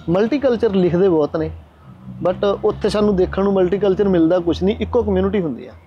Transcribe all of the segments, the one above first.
Multiculture ਲਿਖਦੇ ਬਹੁਤ ਨੇ, ਬਟ ਉੱਥੇ ਸਾਨੂੰ ਦੇਖਣ ਨੂੰ ਮਲਟੀਕਲਚਰ ਮਿਲਦਾ ਕੁਛ ਨਹੀਂ, ਇੱਕੋ ਕਮਿਊਨਿਟੀ ਹੁੰਦੀ ਆ।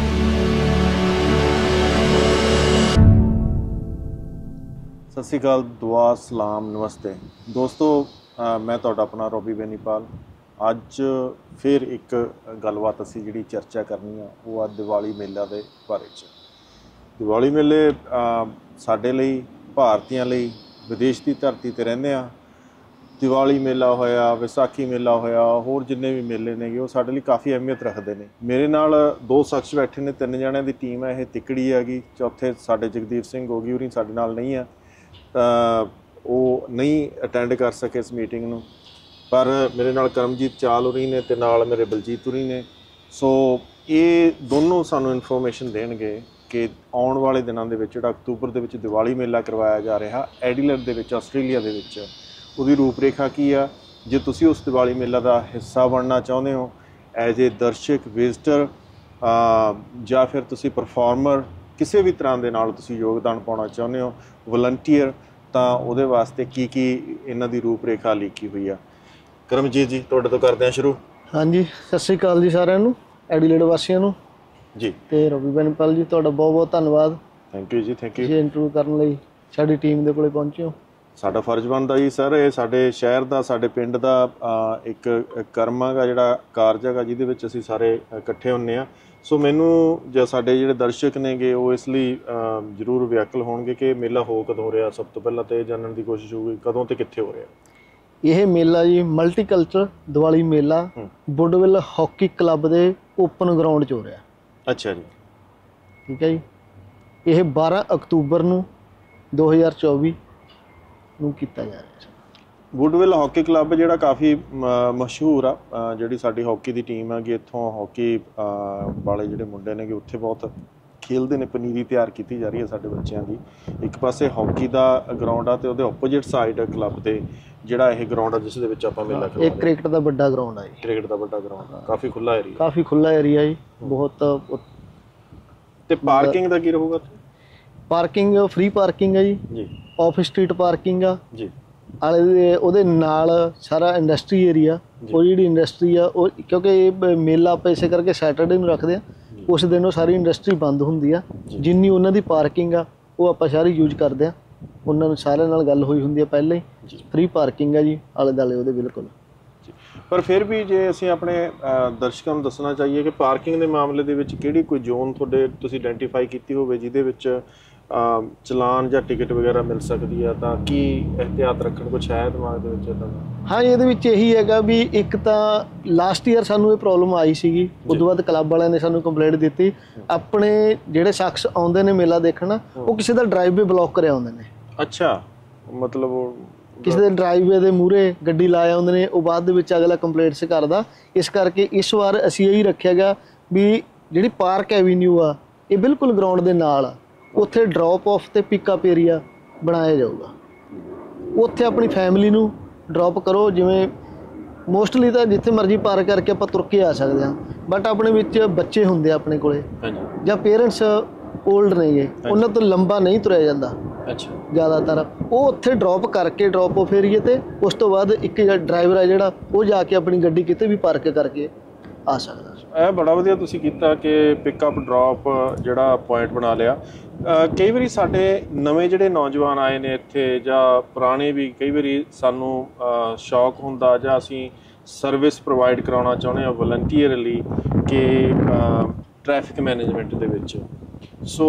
ਸਤਿ ਸ਼੍ਰੀ ਅਕਾਲ, ਦੁਆ, ਸਲਾਮ, ਨਮਸਤੇ ਦੋਸਤੋ। मैं तुहाडा अपना रॉबी बेनीपाल। अज फिर एक गलबात असी जिहड़ी चर्चा करनी आ वो आ दिवाली मेला दे बारे च। दिवाली मेले साडे लई, भारतीयां लई, विदेश की धरती ते रहिंदे आ। दिवाली मेला होया, विसाखी मेला होया, होर जिन्ने भी मेले ने वो साडे लई काफ़ी अहमियत रखते हैं। मेरे नाल दो शख्स बैठे ने, 3 जणियां दी टीम है। यह तिकड़ी हैगी, चौथे साडे जगदीप सिंह गोगी होरी साडे नाल नहीं है, वो नहीं अटेंड कर सके इस मीटिंग नूं, पर मेरे नाल करमजीत चाल होरी ने ते नाल मेरे बलजीत होरी ने। सो ये दोनों सानू इन्फॉर्मेशन देणगे कि आउण वाले दिनां दे विच जिहड़ा अक्तूबर दे विच दिवाली मेला करवाया जा रहा एडिलेड दे विच, आस्ट्रेलिया दे विच, उहदी रूपरेखा की आ। जे तुसीं उस दिवाली मेला का हिस्सा बनना चाहुंदे हो एज ए दर्शक, विजिटर जां फिर तुसीं परफॉर्मर, किसी भी तरह के नाल तुसीं योगदान पाउणा चाहुंदे हो, वलंटीयर, तो वो वास्ते की इन्हां दी रूपरेखा लिखी हुई है। करमजीत जी तुहाडे तो करते हैं शुरू। हाँ जी, सत श्री अकाल जी सारिਆਂ ਨੂੰ, एडिलेड वासियों ਨੂੰ जी। ਤੇ रॉबी बेनीपाल जी तुहाडा बहुत बहुत धन्यवाद। थैंक यू जी, थैंक यू। ਤੁਸੀਂ ਇੰਟਰਵਿਊ ਕਰਨ ਲਈ ਸਾਡੀ ਟੀਮ ਦੇ ਕੋਲੇ ਪਹੁੰਚੇ ਹੋ। ਸਾਡਾ ਫਰਜ਼ ਬਣਦਾ ਜੀ ਸਰ, ਇਹ ਸਾਡੇ ਸ਼ਹਿਰ ਦਾ, ਸਾਡੇ ਪਿੰਡ ਦਾ ਇੱਕ ਕਰਮਾਂ ਦਾ ਜਿਹੜਾ ਕਾਰਜ ਹੈਗਾ ਜਿਹਦੇ ਵਿੱਚ ਅਸੀਂ ਸਾਰੇ ਇਕੱਠੇ ਹੁੰਦੇ ਆ। ਸੋ ਮੈਨੂੰ ਜਾਂ ਸਾਡੇ ਜਿਹੜੇ ਦਰਸ਼ਕ ਨੇਗੇ ਉਹ ਇਸ ਲਈ ਜ਼ਰੂਰ ਵਿਆਕਲ ਹੋਣਗੇ ਕਿ ਮੇਲਾ ਹੋ ਕਦੋਂ ਰਿਹਾ। ਸਭ ਤੋਂ ਪਹਿਲਾਂ ਤਾਂ ਇਹ ਜਾਣਨ ਦੀ ਕੋਸ਼ਿਸ਼ ਹੋਊਗੀ ਕਦੋਂ ਤੇ ਕਿੱਥੇ ਹੋ ਰਿਹਾ ਇਹ ਮੇਲਾ ਜੀ। ਮਲਟੀਕਲਚਰ ਦੀਵਾਲੀ ਮੇਲਾ ਵੁੱਡਵਿਲ ਹਾਕੀ ਕਲੱਬ ਦੇ ਓਪਨ ਗਰਾਊਂਡ 'ਚ ਹੋ ਰਿਹਾ। ਅੱਛਾ ਜੀ, ਠੀਕ ਹੈ ਜੀ। ਇਹ 12 ਅਕਤੂਬਰ ਨੂੰ 2024 ਨੂੰ ਕੀਤਾ ਜਾ ਰਿਹਾ। ਵੁੱਡਵਿਲ ਹਾਕੀ ਕਲੱਬ ਜਿਹੜਾ ਕਾਫੀ ਮਸ਼ਹੂਰ ਆ, ਜਿਹੜੀ ਸਾਡੀ ਹਾਕੀ ਦੀ ਟੀਮ ਹੈਗੀ ਇੱਥੋਂ ਹਾਕੀ ਵਾਲੇ ਜਿਹੜੇ ਮੁੰਡੇ ਨੇਗੇ ਉੱਥੇ ਬਹੁਤ ਖੇਲਦੇ ਨੇ। ਪਨੀਰੀ ਤਿਆਰ ਕੀਤੀ ਜਾ ਰਹੀ ਹੈ ਸਾਡੇ ਬੱਚਿਆਂ ਦੀ। ਇੱਕ ਪਾਸੇ ਹਾਕੀ ਦਾ ਗਰਾਊਂਡ ਆ ਤੇ ਉਹਦੇ ਆਪੋਜਿਟ ਸਾਈਡ ਕਲੱਬ ਦੇ ਜਿਹੜਾ ਇਹ ਗਰਾਊਂਡ ਆ ਜਿਸ ਦੇ ਵਿੱਚ ਆਪਾਂ ਮੇਲਾ ਕਰਵਾ। ਇਹ ਕ੍ਰਿਕਟ ਦਾ ਵੱਡਾ ਗਰਾਊਂਡ ਆ ਜੀ। ਕ੍ਰਿਕਟ ਦਾ ਵੱਡਾ ਗਰਾਊਂਡ, ਕਾਫੀ ਖੁੱਲਾ ਏਰੀਆ। ਕਾਫੀ ਖੁੱਲਾ ਏਰੀਆ ਜੀ, ਬਹੁਤ। ਤੇ ਪਾਰਕਿੰਗ ਦਾ ਕੀ ਰਹੂਗਾ? ਪਾਰਕਿੰਗ ਫ੍ਰੀ ਪਾਰਕਿੰਗ ਹੈ ਜੀ। ਆਫ ਸਟਰੀਟ ਪਾਰਕਿੰਗ ਆ ਜੀ। ਆਲੇ ਦੇ ਉਹਦੇ ਨਾਲ ਸਾਰਾ ਇੰਡਸਟਰੀ ਏਰੀਆ। ਉਹ ਜਿਹੜੀ ਇੰਡਸਟਰੀ ਆ ਉਹ, ਕਿਉਂਕਿ ਇਹ ਮੇਲਾ ਆਪਾਂ ਇਸੇ ਕਰਕੇ ਸੈਟਰਡੇ ਨੂੰ ਰੱਖਦੇ ਆ, ਉਸ ਦਿਨ ਉਹ ਸਾਰੀ ਇੰਡਸਟਰੀ ਬੰਦ ਹੁੰਦੀ ਆ। ਜਿੰਨੀ ਉਹਨਾਂ ਦੀ ਪਾਰਕਿੰਗ ਆ ਉਹ ਆਪਾਂ ਸਾਰੀ ਯੂਜ ਕਰਦੇ ਆ। ਉਹਨਾਂ ਨੂੰ ਸਾਰਿਆਂ ਨਾਲ ਗੱਲ ਹੋਈ ਹੁੰਦੀ ਆ ਪਹਿਲਾਂ ਹੀ। ਫ੍ਰੀ ਪਾਰਕਿੰਗ ਆ ਜੀ ਆਲੇ ਦੁਆਲੇ ਉਹਦੇ ਬਿਲਕੁਲ। ਪਰ ਫਿਰ ਵੀ ਜੇ ਅਸੀਂ ਆਪਣੇ ਦਰਸ਼ਕਾਂ ਨੂੰ ਦੱਸਣਾ ਚਾਹੀਏ ਕਿ ਪਾਰਕਿੰਗ ਦੇ ਮਾਮਲੇ ਦੇ ਵਿੱਚ ਕਿਹੜੀ ਕੋਈ ਜ਼ੋਨ ਤੁਹਾਡੇ ਤੁਸੀਂ ਆਇਡੈਂਟੀਫਾਈ ਕੀਤੀ ਹੋਵੇ ਜਿਹਦੇ ਵਿੱਚ ਚਲਾਨ ਜਾਂ ਟਿਕਟ ਵਗੈਰਾ ਮਿਲ ਸਕਦੀ ਆ, ਤਾਂ ਕੀ ਇਹਤਿਆਤ ਰੱਖਣ ਕੁਛ ਹੈ ਦਿਮਾਗ ਦੇ ਵਿੱਚ ਇੱਦਾਂ ਦਾ? ਹਾਂ, ਇਹਦੇ ਵਿੱਚ ਇਹੀ ਹੈਗਾ ਵੀ ਇੱਕ ਤਾਂ ਲਾਸਟ ਈਅਰ ਸਾਨੂੰ ਇਹ ਪ੍ਰੋਬਲਮ ਆਈ ਸੀਗੀ, ਉਸ ਤੋਂ ਬਾਅਦ ਕਲੱਬ ਵਾਲਿਆਂ ਨੇ ਸਾਨੂੰ ਕੰਪਲੇਂਟ ਦਿੱਤੀ। ਆਪਣੇ ਜਿਹੜੇ ਸ਼ਖਸ ਆਉਂਦੇ ਨੇ ਮੇਲਾ ਦੇਖਣ, ਉਹ ਕਿਸੇ ਦਾ ਡਰਾਈਵੇ ਬਲੌਕ ਕਰਿਆ ਆਉਂਦੇ ਨੇ। ਅੱਛਾ, ਮਤਲਬ ਕਿਸੇ ਦੇ ਡਰਾਈਵੇ ਦੇ ਮੂਹਰੇ ਗੱਡੀ ਲਾਏ ਆਉਂਦੇ ਨੇ, ਉਹ ਬਾਅਦ ਦੇ ਵਿੱਚ ਅਗਲਾ ਕੰਪਲੇਂਟਸ ਕਰਦਾ। ਇਸ ਕਰਕੇ ਇਸ ਵਾਰ ਅਸੀਂ ਇਹੀ ਰੱਖਿਆ ਗਿਆ ਵੀ ਜਿਹੜੀ ਪਾਰਕ ਐਵੀਨਿਊ ਆ ਇਹ ਬਿਲਕੁਲ ਗਰਾਊਂਡ ਦੇ ਨਾਲ ਆ। ਉੱਥੇ ਡਰੋਪ ਆਫ ਤੇ ਪਿਕਅਪ ਏਰੀਆ ਬਣਾਇਆ ਜਾਊਗਾ। ਉੱਥੇ ਆਪਣੀ ਫੈਮਿਲੀ ਨੂੰ ਡਰੋਪ ਕਰੋ। ਜਿਵੇਂ ਮੋਸਟਲੀ ਤਾਂ ਜਿੱਥੇ ਮਰਜ਼ੀ ਪਾਰਕ ਕਰਕੇ ਆਪਾਂ ਤੁਰ ਕੇ ਆ ਸਕਦੇ ਹਾਂ, ਬਟ ਆਪਣੇ ਵਿੱਚ ਬੱਚੇ ਹੁੰਦੇ ਆ ਆਪਣੇ ਕੋਲੇ ਜਾਂ ਪੇਰੈਂਟਸ ਓਲਡ ਨੇਗੇ, ਉਹਨਾਂ ਤੋਂ ਲੰਬਾ ਨਹੀਂ ਤੁਰਿਆ ਜਾਂਦਾ। ਅੱਛਾ, ਜ਼ਿਆਦਾਤਰ ਉਹ ਉੱਥੇ ਡਰੋਪ ਕਰਕੇ ਡਰੋਪ ਆਫ ਏਰੀਏ ਤੇ ਉਸ ਤੋਂ ਬਾਅਦ ਇੱਕ ਡਰਾਈਵਰ ਆ ਜਿਹੜਾ ਉਹ ਜਾ ਕੇ ਆਪਣੀ ਗੱਡੀ ਕਿਤੇ ਵੀ ਪਾਰਕ ਕਰਕੇ ਆ ਸਕਦਾ। ਇਹ ਬੜਾ ਵਧੀਆ ਤੁਸੀਂ ਕੀਤਾ ਕਿ ਪਿਕਅਪ ਡਰੋਪ ਜਿਹੜਾ ਪੁਆਇੰਟ ਬਣਾ ਲਿਆ। ਕਈ ਵਾਰੀ ਸਾਡੇ ਨਵੇਂ ਜਿਹੜੇ ਨੌਜਵਾਨ ਆਏ ਨੇ ਇੱਥੇ ਜਾਂ ਪੁਰਾਣੇ ਵੀ, ਕਈ ਵਾਰੀ ਸਾਨੂੰ ਸ਼ੌਕ ਹੁੰਦਾ ਜਾਂ ਅਸੀਂ ਸਰਵਿਸ ਪ੍ਰੋਵਾਈਡ ਕਰਾਉਣਾ ਚਾਹੁੰਦੇ ਹਾਂ ਵਲੰਟੀਅਰਲੀ ਕਿ ਟ੍ਰੈਫਿਕ ਮੈਨੇਜਮੈਂਟ ਦੇ ਵਿੱਚ। ਸੋ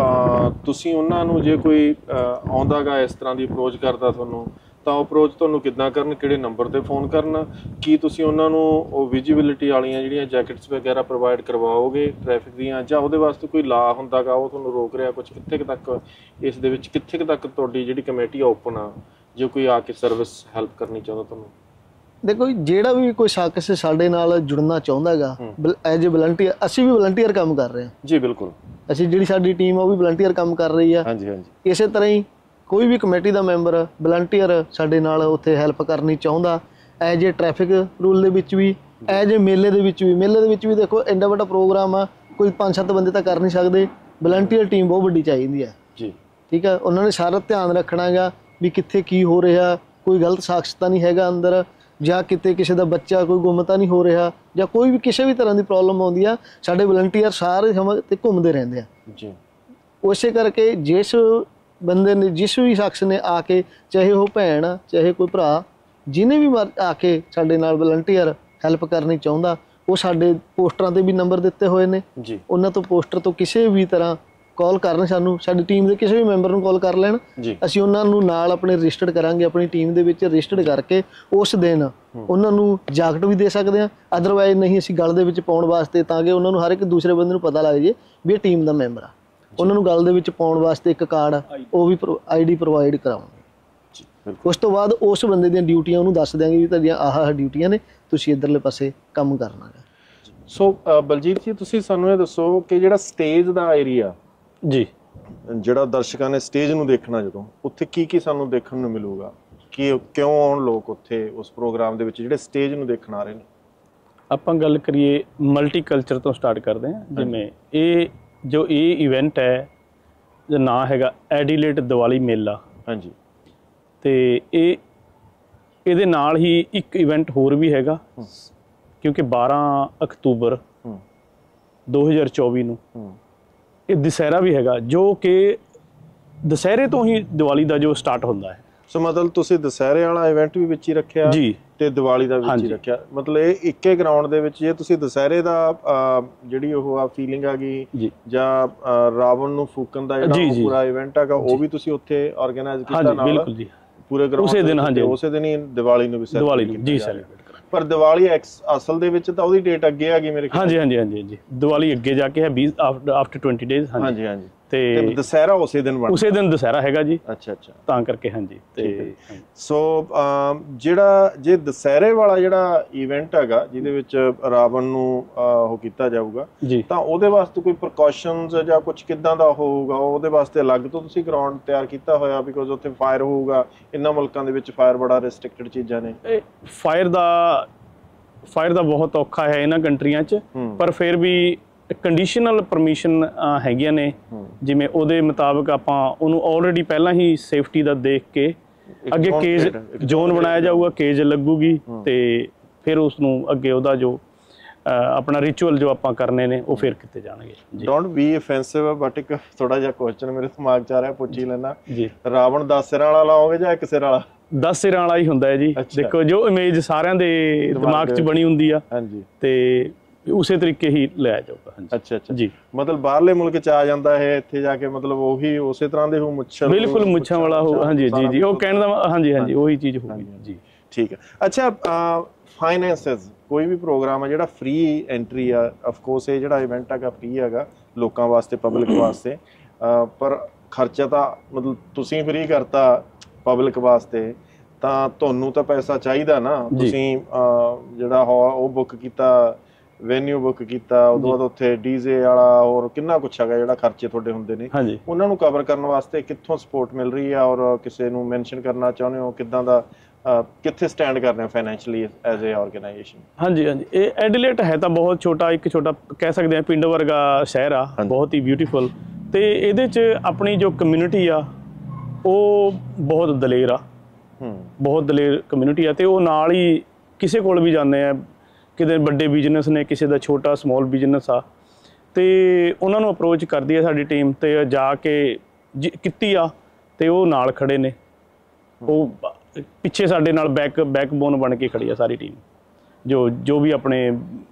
ਤੁਸੀਂ ਉਹਨਾਂ ਨੂੰ ਜੇ ਕੋਈ ਆਉਂਦਾ ਗਾ ਇਸ ਤਰ੍ਹਾਂ ਦੀ ਅਪਰੋਚ ਕਰਦਾ ਤੁਹਾਨੂੰ, ਤਾਂ ਉਹ ਅਪਰੋਚ ਤੁਹਾਨੂੰ ਕਿੱਦਾਂ ਕਰਨ, ਕਿਹੜੇ ਨੰਬਰ 'ਤੇ ਫੋਨ ਕਰਨ? ਕੀ ਤੁਸੀਂ ਉਹਨਾਂ ਨੂੰ ਉਹ ਵਿਜ਼ੀਬਿਲਿਟੀ ਵਾਲੀਆਂ ਜਿਹੜੀਆਂ ਜੈਕਟਸ ਵਗੈਰਾ ਪ੍ਰੋਵਾਈਡ ਕਰਵਾਓਗੇ ਟ੍ਰੈਫਿਕ ਦੀਆਂ, ਜਾਂ ਉਹਦੇ ਵਾਸਤੇ ਕੋਈ ਲਾ ਹੁੰਦਾ ਗਾ ਉਹ ਤੁਹਾਨੂੰ ਰੋਕ ਰਿਹਾ ਕੁਛ? ਕਿੱਥੇ ਕੁ ਤੱਕ ਇਸ ਦੇ ਵਿੱਚ, ਕਿੱਥੇ ਕੁ ਤੱਕ ਤੁਹਾਡੀ ਜਿਹੜੀ ਕਮੇਟੀ ਓਪਨ ਆ ਜੇ ਕੋਈ ਆ ਕੇ ਸਰਵਿਸ ਹੈਲਪ ਕਰਨੀ ਚਾਹੁੰਦਾ ਤੁਹਾਨੂੰ? ਦੇਖੋ, ਜਿਹੜਾ ਵੀ ਕੋਈ ਸ਼ਖਸ ਸਾਡੇ ਨਾਲ ਜੁੜਨਾ ਚਾਹੁੰਦਾ ਹੈਗਾ ਐਜ ਏ ਵਲੰਟੀਅਰ, ਅਸੀਂ ਵੀ ਵਲੰਟੀਅਰ ਕੰਮ ਕਰ ਰਹੇ ਹਾਂ ਜੀ। ਬਿਲਕੁਲ, ਅਸੀਂ ਜਿਹੜੀ ਸਾਡੀ ਟੀਮ ਆ ਉਹ ਵੀ ਵਲੰਟੀਅਰ ਕੰਮ ਕਰ ਰਹੀ ਆ। ਹਾਂਜੀ ਹਾਂਜੀ। ਇਸੇ ਤਰ੍ਹਾਂ ਹੀ ਕੋਈ ਵੀ ਕਮੇਟੀ ਦਾ ਮੈਂਬਰ ਵਲੰਟੀਅਰ ਸਾਡੇ ਨਾਲ ਉੱਥੇ ਹੈਲਪ ਕਰਨੀ ਚਾਹੁੰਦਾ ਐਜ ਏ ਟ੍ਰੈਫਿਕ ਰੂਲ ਦੇ ਵਿੱਚ ਵੀ, ਐਜ ਏ ਮੇਲੇ ਦੇ ਵਿੱਚ ਵੀ। ਮੇਲੇ ਦੇ ਵਿੱਚ ਵੀ ਦੇਖੋ ਇੰਨਾ ਵੱਡਾ ਪ੍ਰੋਗਰਾਮ ਆ, ਕੋਈ 5-7 ਬੰਦੇ ਤਾਂ ਕਰ ਨਹੀਂ ਸਕਦੇ। ਵਲੰਟੀਅਰ ਟੀਮ ਬਹੁਤ ਵੱਡੀ ਚਾਹੀਦੀ ਹੈ ਜੀ। ਠੀਕ ਹੈ, ਉਹਨਾਂ ਨੇ ਸਾਰਾ ਧਿਆਨ ਰੱਖਣਾ ਹੈਗਾ ਵੀ ਕਿੱਥੇ ਕੀ ਹੋ ਰਿਹਾ, ਕੋਈ ਗਲਤ ਸ਼ਖਸ ਤਾਂ ਨਹੀਂ ਹੈਗਾ ਅੰਦਰ, ਜਾਂ ਕਿਤੇ ਕਿਸੇ ਦਾ ਬੱਚਾ ਕੋਈ ਗੁੰਮ ਤਾਂ ਨਹੀਂ ਹੋ ਰਿਹਾ, ਜਾਂ ਕੋਈ ਵੀ ਕਿਸੇ ਵੀ ਤਰ੍ਹਾਂ ਦੀ ਪ੍ਰੋਬਲਮ ਆਉਂਦੀ ਆ, ਸਾਡੇ ਵਲੰਟੀਅਰ ਸਾਰੇ ਸਮੇਂ ਤੇ ਘੁੰਮਦੇ ਰਹਿੰਦੇ ਆ ਜੀ। ਉਸੇ ਕਰਕੇ ਜਿਸ ਬੰਦੇ ਨੇ, ਜਿਸ ਵੀ ਸ਼ਖਸ ਨੇ ਆ ਕੇ, ਚਾਹੇ ਉਹ ਭੈਣ ਆ ਚਾਹੇ ਕੋਈ ਭਰਾ, ਜਿਹਨੇ ਵੀ ਆ ਕੇ ਸਾਡੇ ਨਾਲ ਵਲੰਟੀਅਰ ਹੈਲਪ ਕਰਨੀ ਚਾਹੁੰਦਾ, ਉਹ ਸਾਡੇ ਪੋਸਟਰਾਂ ਤੇ ਵੀ ਨੰਬਰ ਦਿੱਤੇ ਹੋਏ ਨੇ ਜੀ। ਉਹਨਾਂ ਤੋਂ ਪੋਸਟਰ ਤੋਂ ਕਿਸੇ ਵੀ ਤਰ੍ਹਾਂ ਕਾਲ ਕਰਨ, ਸਾਨੂੰ ਸਾਡੀ ਟੀਮ ਦੇ ਕਿਸੇ ਵੀ ਮੈਂਬਰ ਨੂੰ ਕਾਲ ਕਰ ਲੈਣ, ਅਸੀਂ ਉਹਨਾਂ ਨੂੰ ਨਾਲ ਆਪਣੇ ਰਜਿਸਟਰਡ ਕਰਾਂਗੇ, ਆਪਣੀ ਟੀਮ ਦੇ ਵਿੱਚ ਰਜਿਸਟਰਡ ਕਰਕੇ ਉਸ ਦਿਨ ਉਹਨਾਂ ਨੂੰ ਜਾਕਟ ਵੀ ਦੇ ਸਕਦੇ ਹਾਂ। ਅਦਰਵਾਈਜ਼ ਨਹੀਂ, ਅਸੀਂ ਗਲ ਦੇ ਵਿੱਚ ਪਾਉਣ ਵਾਸਤੇ, ਤਾਂ ਕਿ ਉਹਨਾਂ ਨੂੰ ਹਰ ਇੱਕ ਦੂਸਰੇ ਬੰਦੇ ਨੂੰ ਪਤਾ ਲੱਗ ਜੇ ਵੀ ਇਹ ਟੀਮ ਦਾ ਮੈਂਬਰ ਆ, ਉਹਨਾਂ ਨੂੰ ਗਲ ਦੇ ਵਿੱਚ ਪਾਉਣ ਵਾਸਤੇ ਇੱਕ ਕਾਰਡ, ਉਹ ਵੀ ID ਪ੍ਰੋਵਾਈਡ ਕਰਾਵਾਂਗੇ। ਉਸ ਤੋਂ ਬਾਅਦ ਉਸ ਬੰਦੇ ਦੀਆਂ ਡਿਊਟੀਆਂ ਉਹਨੂੰ ਦੱਸ ਦਿਆਂਗੇ ਵੀ ਤੁਹਾਡੀਆਂ ਆਹ ਡਿਊਟੀਆਂ ਨੇ, ਤੁਸੀਂ ਇੱਧਰਲੇ ਪਾਸੇ ਕੰਮ ਕਰਨਾ ਹੈ। ਸੋ ਬਲਜੀਤ ਜੀ, ਤੁਸੀਂ ਸਾਨੂੰ ਇਹ ਦੱਸੋ ਕਿ ਜਿਹੜਾ ਸਟੇਜ ਦਾ ਏਰੀਆ ਜੀ, ਜਿਹੜਾ ਦਰਸ਼ਕਾਂ ਨੇ ਸਟੇਜ ਨੂੰ ਦੇਖਣਾ, ਜਦੋਂ ਉੱਥੇ ਕੀ ਕੀ ਸਾਨੂੰ ਦੇਖਣ ਨੂੰ ਮਿਲੂਗਾ, ਕਿ ਕਿਉਂ ਆਉਣ ਲੋਕ ਉੱਥੇ ਉਸ ਪ੍ਰੋਗਰਾਮ ਦੇ ਵਿੱਚ ਜਿਹੜੇ ਸਟੇਜ ਨੂੰ ਦੇਖਣ ਆ ਰਹੇ ਨੇ? ਆਪਾਂ ਗੱਲ ਕਰੀਏ ਮਲਟੀ ਕਲਚਰ ਤੋਂ ਸਟਾਰਟ ਕਰਦੇ ਹਾਂ। ਜਿਵੇਂ ਇਹ ਇਵੈਂਟ ਹੈ, ਦਾ ਨਾਂ ਹੈਗਾ ਐਡੀਲੇਟ ਦੀਵਾਲੀ ਮੇਲਾ। ਹਾਂਜੀ। ਤੇ ਇਹਦੇ ਨਾਲ ਹੀ ਇੱਕ ਇਵੈਂਟ ਹੋਰ ਵੀ ਹੈਗਾ, ਕਿਉਂਕਿ 12 ਅਕਤੂਬਰ 2024 ਨੂੰ ਇਹ ਦੁਸਹਿਰਾ ਵੀ ਹੈਗਾ, ਜੋ ਕਿ ਦੁਸਹਿਰੇ ਤੋਂ ਹੀ ਦੀਵਾਲੀ ਦਾ ਜੋ ਸਟਾਰਟ ਹੁੰਦਾ ਹੈ। ਸੋ ਮਤਲਬ ਤੁਸੀਂ ਦੁਸਹਿਰੇ ਵਾਲਾ ਇਵੈਂਟ ਵੀ ਵਿੱਚ ਹੀ ਰੱਖਿਆ ਜੀ, ਤੇ ਦੀਵਾਲੀ ਦਾ ਵਿੱਚ ਹੀ ਰੱਖਿਆ, ਮਤਲਬ ਇਹ ਇੱਕੇ ਗਰਾਊਂਡ ਦੇ ਵਿੱਚ। ਜੇ ਤੁਸੀਂ ਦੁਸਹਿਰੇ ਦਾ ਜਿਹੜੀ ਉਹ ਆ ਫੀਲਿੰਗ ਆ ਗਈ, ਜਾਂ ਰਾਵਣ ਨੂੰ ਫੂਕਣ ਦਾ ਜਿਹੜਾ ਪੂਰਾ ਇਵੈਂਟ ਹੈਗਾ, ਉਹ ਵੀ ਤੁਸੀਂ ਉੱਥੇ ਆਰਗੇਨਾਈਜ਼ ਕੀਤਾ ਨਾਲ? ਬਿਲਕੁਲ ਜੀ, ਪੂਰੇ ਗਰਾਊਂਡ ਉਸੇ ਦਿਨ। ਹਾਂਜੀ, ਉਸੇ ਦਿਨ ਹੀ ਦੀਵਾਲੀ ਨੂੰ ਵੀ ਜੀ ਸੈਲੀਬ੍ਰੇਟ। ਪਰ ਦੀਵਾਲੀ ਅਸਲ ਦੇ ਵਿੱਚ ਤਾਂ ਉਹਦੀ ਡੇਟ ਅੱਗੇ ਆ ਗਈ ਮੇਰੇ ਖਿਆਲ। ਹਾਂਜੀ, ਦੀਵਾਲੀ ਅੱਗੇ ਜਾ ਕੇ ਹੈ 20 ਆਫਟਰ 20 ਡੇਜ਼। ਹਾਂਜੀ। ਤੇ ਦੁਸਹਿਰਾ ਉਸੇ ਦਿਨ ਬਣਦਾ? ਉਸੇ ਦਿਨ ਦੁਸਹਿਰਾ ਹੈਗਾ ਜੀ। ਅੱਛਾ, ਤਾਂ ਕਰਕੇ। ਹਾਂਜੀ। ਤੇ ਸੋ ਜਿਹੜਾ ਜੇ ਦੁਸਹਿਰੇ ਵਾਲਾ ਜਿਹੜਾ ਇਵੈਂਟ ਹੈਗਾ, ਜਿਹਦੇ ਵਿੱਚ ਰਾਵਣ ਨੂੰ ਉਹ ਕੀਤਾ ਜਾਊਗਾ, ਤਾਂ ਉਹਦੇ ਵਾਸਤੇ ਕੋਈ ਪ੍ਰੀਕਾਸ਼ਨਸ ਜਾਂ ਕੁਝ ਕਿੱਦਾਂ ਦਾ ਹੋਊਗਾ? ਉਹਦੇ ਵਾਸਤੇ ਅਲੱਗ ਤੋਂ ਤੁਸੀਂ ਗਰਾਊਂਡ ਤਿਆਰ ਕੀਤਾ ਹੋਇਆ? ਬਿਕੋਜ਼ ਉੱਥੇ ਫਾਇਰ ਹੋਊਗਾ, ਇਹਨਾਂ ਮੁਲਕਾਂ ਦੇ ਵਿੱਚ ਫਾਇਰ ਬੜਾ ਰੈਸਟ੍ਰਿਕਟਡ ਚੀਜ਼ਾਂ ਨੇ। ਫਾਇਰ ਦਾ ਬਹੁਤ ਔਖਾ ਹੈ ਇਹਨਾਂ ਕੰਟਰੀਆਂ 'ਚ, ਪਰ ਫਿਰ ਵੀ ਕੰਡੀਸ਼ਨਲ ਪਰਮਿਸ਼ਨ ਹੈਗੀਆਂ ਨੇ। ਜਿਵੇਂ ਉਹਦੇ ਮੁਤਾਬਕ ਆਪਾਂ ਉਹਨੂੰ ਆਲਰੇਡੀ ਪਹਿਲਾਂ ਹੀ ਸੇਫਟੀ ਦਾ ਦੇਖ ਕੇ ਅੱਗੇ ਕੇਜ ਜ਼ੋਨ ਬਣਾਇਆ ਜਾਊਗਾ, ਕੇਜ ਲੱਗੂਗੀ, ਤੇ ਫਿਰ ਉਸ ਨੂੰ ਅੱਗੇ ਉਹਦਾ ਜੋ ਆਪਣਾ ਰਿਚੁਅਲ ਜੋ ਆਪਾਂ ਕਰਨੇ ਨੇ ਉਹ ਫਿਰ ਕੀਤੇ ਜਾਣਗੇ। ਡੋਂਟ ਬੀ ਅਫੈਂਸਿਵ, ਬਟ ਇੱਕ ਥੋੜਾ ਜਿਹਾ ਕੁਐਸਚਨ ਮੇਰੇ ਦਿਮਾਗ 'ਚ ਆ ਰਿਹਾ, ਪੁੱਛ ਹੀ ਲੈਣਾ ਜੀ। ਰਾਵਣ 10 ਸਿਰਾਂ ਵਾਲਾ ਲਾਓਗੇ ਜਾਂ 1 ਸਿਰ ਵਾਲਾ? 10 ਸਿਰਾਂ ਵਾਲਾ ਹੀ ਹੁੰਦਾ ਹੈ ਜੀ। ਦੇਖੋ, ਜੋ ਇਮੇਜ ਸਾਰਿਆਂ ਦੇ ਦਿਮਾਗ 'ਚ ਬਣੀ ਹੁੰਦੀ ਆ, ਤੇ ਉਸੇ ਤਰੀਕੇ ਹੀ ਲਿਆ ਜਾਊਗਾ। ਅੱਛਾ ਜੀ। ਮਤਲਬ ਬਾਹਰਲੇ ਮੁਲਕ 'ਚ ਆ ਜਾਂਦਾ ਹੈ, ਇੱਥੇ ਜਾ ਕੇ ਮਤਲਬ ਉਹੀ ਉਸੇ ਤਰ੍ਹਾਂ ਦੇ ਹੋ, ਮੁੱਛਾਂ ਬਿਲਕੁਲ ਮੁੱਛਾਂ ਵਾਲਾ ਹੋ। ਹਾਂਜੀ, ਉਹ ਕਹਿਣ ਦਾ ਹਾਂਜੀ, ਉਹੀ ਚੀਜ਼ ਹੋਊਗੀ ਜੀ। ਠੀਕ ਹੈ। ਅੱਛਾ, ਫਾਈਨੈਂਸਸ, ਕੋਈ ਵੀ ਪ੍ਰੋਗਰਾਮ ਹੈ ਜਿਹੜਾ ਫ੍ਰੀ ਐਂਟਰੀ ਆ, ਆਫ ਕੋਰਸ ਇਹ ਜਿਹੜਾ ਇਵੈਂਟ ਹੈਗਾ ਫ੍ਰੀ ਹੈਗਾ ਲੋਕਾਂ ਵਾਸਤੇ, ਪਬਲਿਕ ਵਾਸਤੇ, ਪਰ ਖਰਚਾ ਤਾਂ ਮਤਲਬ ਤੁਸੀਂ ਫ੍ਰੀ ਕਰਤਾ ਪਬਲਿਕ ਵਾਸਤੇ, ਤਾਂ ਤੁਹਾਨੂੰ ਤਾਂ ਪੈਸਾ ਚਾਹੀਦਾ ਨਾ। ਤੁਸੀਂ ਜਿਹੜਾ ਉਹ ਬੁੱਕ ਕੀਤਾ, ਵੈਨਿਊ ਬੁੱਕ ਕੀਤਾ, ਉਦੋਂ ਬਾਅਦ ਉੱਥੇ ਡੀਜੇ ਵਾਲਾ ਹੋਰ ਕਿੰਨਾ ਕੁਛ ਹੈਗਾ ਜਿਹੜਾ ਖਰਚੇ ਤੁਹਾਡੇ ਹੁੰਦੇ ਨੇ, ਉਹਨਾਂ ਨੂੰ ਕਵਰ ਕਰਨ ਵਾਸਤੇ ਕਿੱਥੋਂ ਸਪੋਰਟ ਮਿਲ ਰਹੀ ਆ? ਔਰ ਕਿਸੇ ਨੂੰ ਮੈਂਸ਼ਨ ਕਰਨਾ ਚਾਹੁੰਦੇ ਹੋ, ਕਿੱਦਾਂ ਦਾ, ਕਿੱਥੇ ਸਟੈਂਡ ਕਰ ਰਹੇ ਹੋ ਫਾਈਨੈਂਸ਼ੀਅਲੀ ਐਜ਼ ਏ ਆਰਗੇਨਾਈਜੇਸ਼ਨ? ਹਾਂਜੀ, ਇਹ ਐਡੀਲੇਟ ਹੈ ਤਾਂ ਬਹੁਤ ਛੋਟਾ, ਇੱਕ ਛੋਟਾ ਕਹਿ ਸਕਦੇ ਹਾਂ ਪਿੰਡ ਵਰਗਾ ਸ਼ਹਿਰ ਆ, ਬਹੁਤ ਹੀ ਬਿਊਟੀਫੁਲ। ਤੇ ਇਹਦੇ 'ਚ ਆਪਣੀ ਜੋ ਕਮਿਊਨਿਟੀ ਆ ਉਹ ਬਹੁਤ ਦਲੇਰ ਆ, ਬਹੁਤ ਦਲੇਰ ਕਮਿਊਨਿਟੀ ਆ। ਤੇ ਉਹ ਨਾਲ ਹੀ ਕਿਸੇ ਕੋਲ ਵੀ ਜਾਂਦੇ ਆ, ਕਿਤੇ ਵੱਡੇ ਬਿਜ਼ਨਸ ਨੇ, ਕਿਸੇ ਦਾ ਛੋਟਾ ਸਮੋਲ ਬਿਜ਼ਨਸ ਆ, ਤੇ ਉਹਨਾਂ ਨੂੰ ਅਪਰੋਚ ਕਰਦੀ ਹੈ ਸਾਡੀ ਟੀਮ, ਤੇ ਜਾ ਕੇ ਕੀਤੀ ਆ, ਤੇ ਉਹ ਨਾਲ ਖੜੇ ਨੇ, ਉਹ ਪਿੱਛੇ ਸਾਡੇ ਨਾਲ ਬੈਕਬੋਨ ਬਣ ਕੇ ਖੜੀ ਆ ਸਾਰੀ ਟੀਮ। ਜੋ ਵੀ ਆਪਣੇ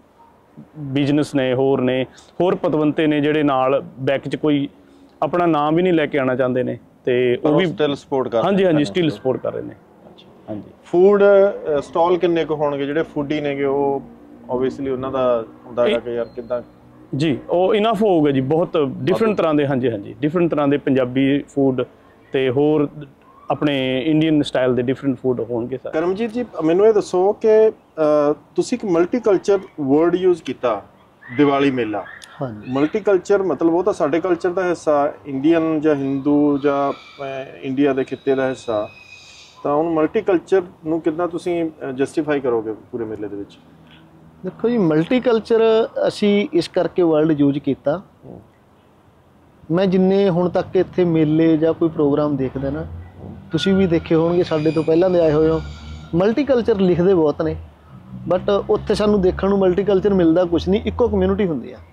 ਬਿਜ਼ਨਸ ਨੇ, ਹੋਰ ਪਤਵੰਤੇ ਨੇ ਜਿਹੜੇ ਨਾਲ ਬੈਕ 'ਚ ਕੋਈ ਆਪਣਾ ਨਾਮ ਵੀ ਨਹੀਂ ਲੈ ਕੇ ਆਉਣਾ ਚਾਹੁੰਦੇ ਨੇ, ਤੇ ਉਹ ਵੀ ਸਟਿਲ ਸਪੋਰਟ ਕਰ ਰਹੇ ਨੇ। ਹਾਂਜੀ, ਸਟਿਲ ਸਪੋਰਟ ਕਰ ਰਹੇ ਨੇ। ਹਾਂਜੀ। ਫੂਡ ਸਟਾਲ ਕਿੰਨੇ ਕੁ ਹੋਣਗੇ? ਜਿਹੜੇ ਫੂਡੀ ਨੇਗੇ ਉਹ ਓਬਵੀਅਸਲੀ ਉਹਨਾਂ ਦਾ ਹੁੰਦਾ ਹੈ ਕਿ ਯਾਰ ਕਿੱਦਾਂ ਜੀ, ਉਹ ਇਨਫ ਹੋਊਗਾ ਜੀ। ਬਹੁਤ ਡਿਫਰੈਂਟ ਤਰ੍ਹਾਂ ਦੇ, ਹਾਂਜੀ, ਡਿਫਰੈਂਟ ਤਰ੍ਹਾਂ ਦੇ ਪੰਜਾਬੀ ਫੂਡ ਤੇ ਹੋਰ ਆਪਣੇ ਇੰਡੀਅਨ ਸਟਾਈਲ ਦੇ ਡਿਫਰੈਂਟ ਫੂਡ ਹੋਣਗੇ ਸਰ। ਕਰਮਜੀਤ ਜੀ, ਮੈਨੂੰ ਇਹ ਦੱਸੋ ਕਿ ਤੁਸੀਂ ਇੱਕ ਮਲਟੀ ਕਲਚਰ ਵਰਡ ਯੂਜ਼ ਕੀਤਾ, ਦੀਵਾਲੀ ਮੇਲਾ। ਮਲਟੀ ਕਲਚਰ ਮਤਲਬ ਉਹ ਤਾਂ ਸਾਡੇ ਕਲਚਰ ਦਾ ਹਿੱਸਾ, ਇੰਡੀਅਨ ਜਾਂ ਹਿੰਦੂ ਜਾਂ ਇੰਡੀਆ ਦੇ ਖਿੱਤੇ ਦਾ ਹਿੱਸਾ, ਤਾਂ ਹੁਣ ਮਲਟੀ ਕਲਚਰ ਨੂੰ ਕਿੱਦਾਂ ਤੁਸੀਂ ਜਸਟੀਫਾਈ ਕਰੋਗੇ ਪੂਰੇ ਮੇਲੇ ਦੇ ਵਿੱਚ? ਦੇਖੋ ਜੀ, ਮਲਟੀ ਕਲਚਰ ਅਸੀਂ ਇਸ ਕਰਕੇ ਵਰਡ ਯੂਜ਼ ਕੀਤਾ, ਮੈਂ ਜਿੰਨੇ ਹੁਣ ਤੱਕ ਇੱਥੇ ਮੇਲੇ ਜਾਂ ਕੋਈ ਪ੍ਰੋਗਰਾਮ ਦੇਖਦਾ ਨਾ, ਤੁਸੀਂ ਵੀ ਦੇਖੇ ਹੋਣਗੇ, ਸਾਡੇ ਤੋਂ ਪਹਿਲਾਂ ਦੇ ਆਏ ਹੋਏ ਹੋ, ਮਲਟੀਕਲਚਰ ਲਿਖਦੇ ਬਹੁਤ ਨੇ, ਬਟ ਉੱਥੇ ਸਾਨੂੰ ਦੇਖਣ ਨੂੰ ਮਲਟੀਕਲਚਰ ਮਿਲਦਾ ਕੁਝ ਨਹੀਂ, ਇੱਕੋ ਕਮਿਊਨਿਟੀ ਹੁੰਦੀ ਆ।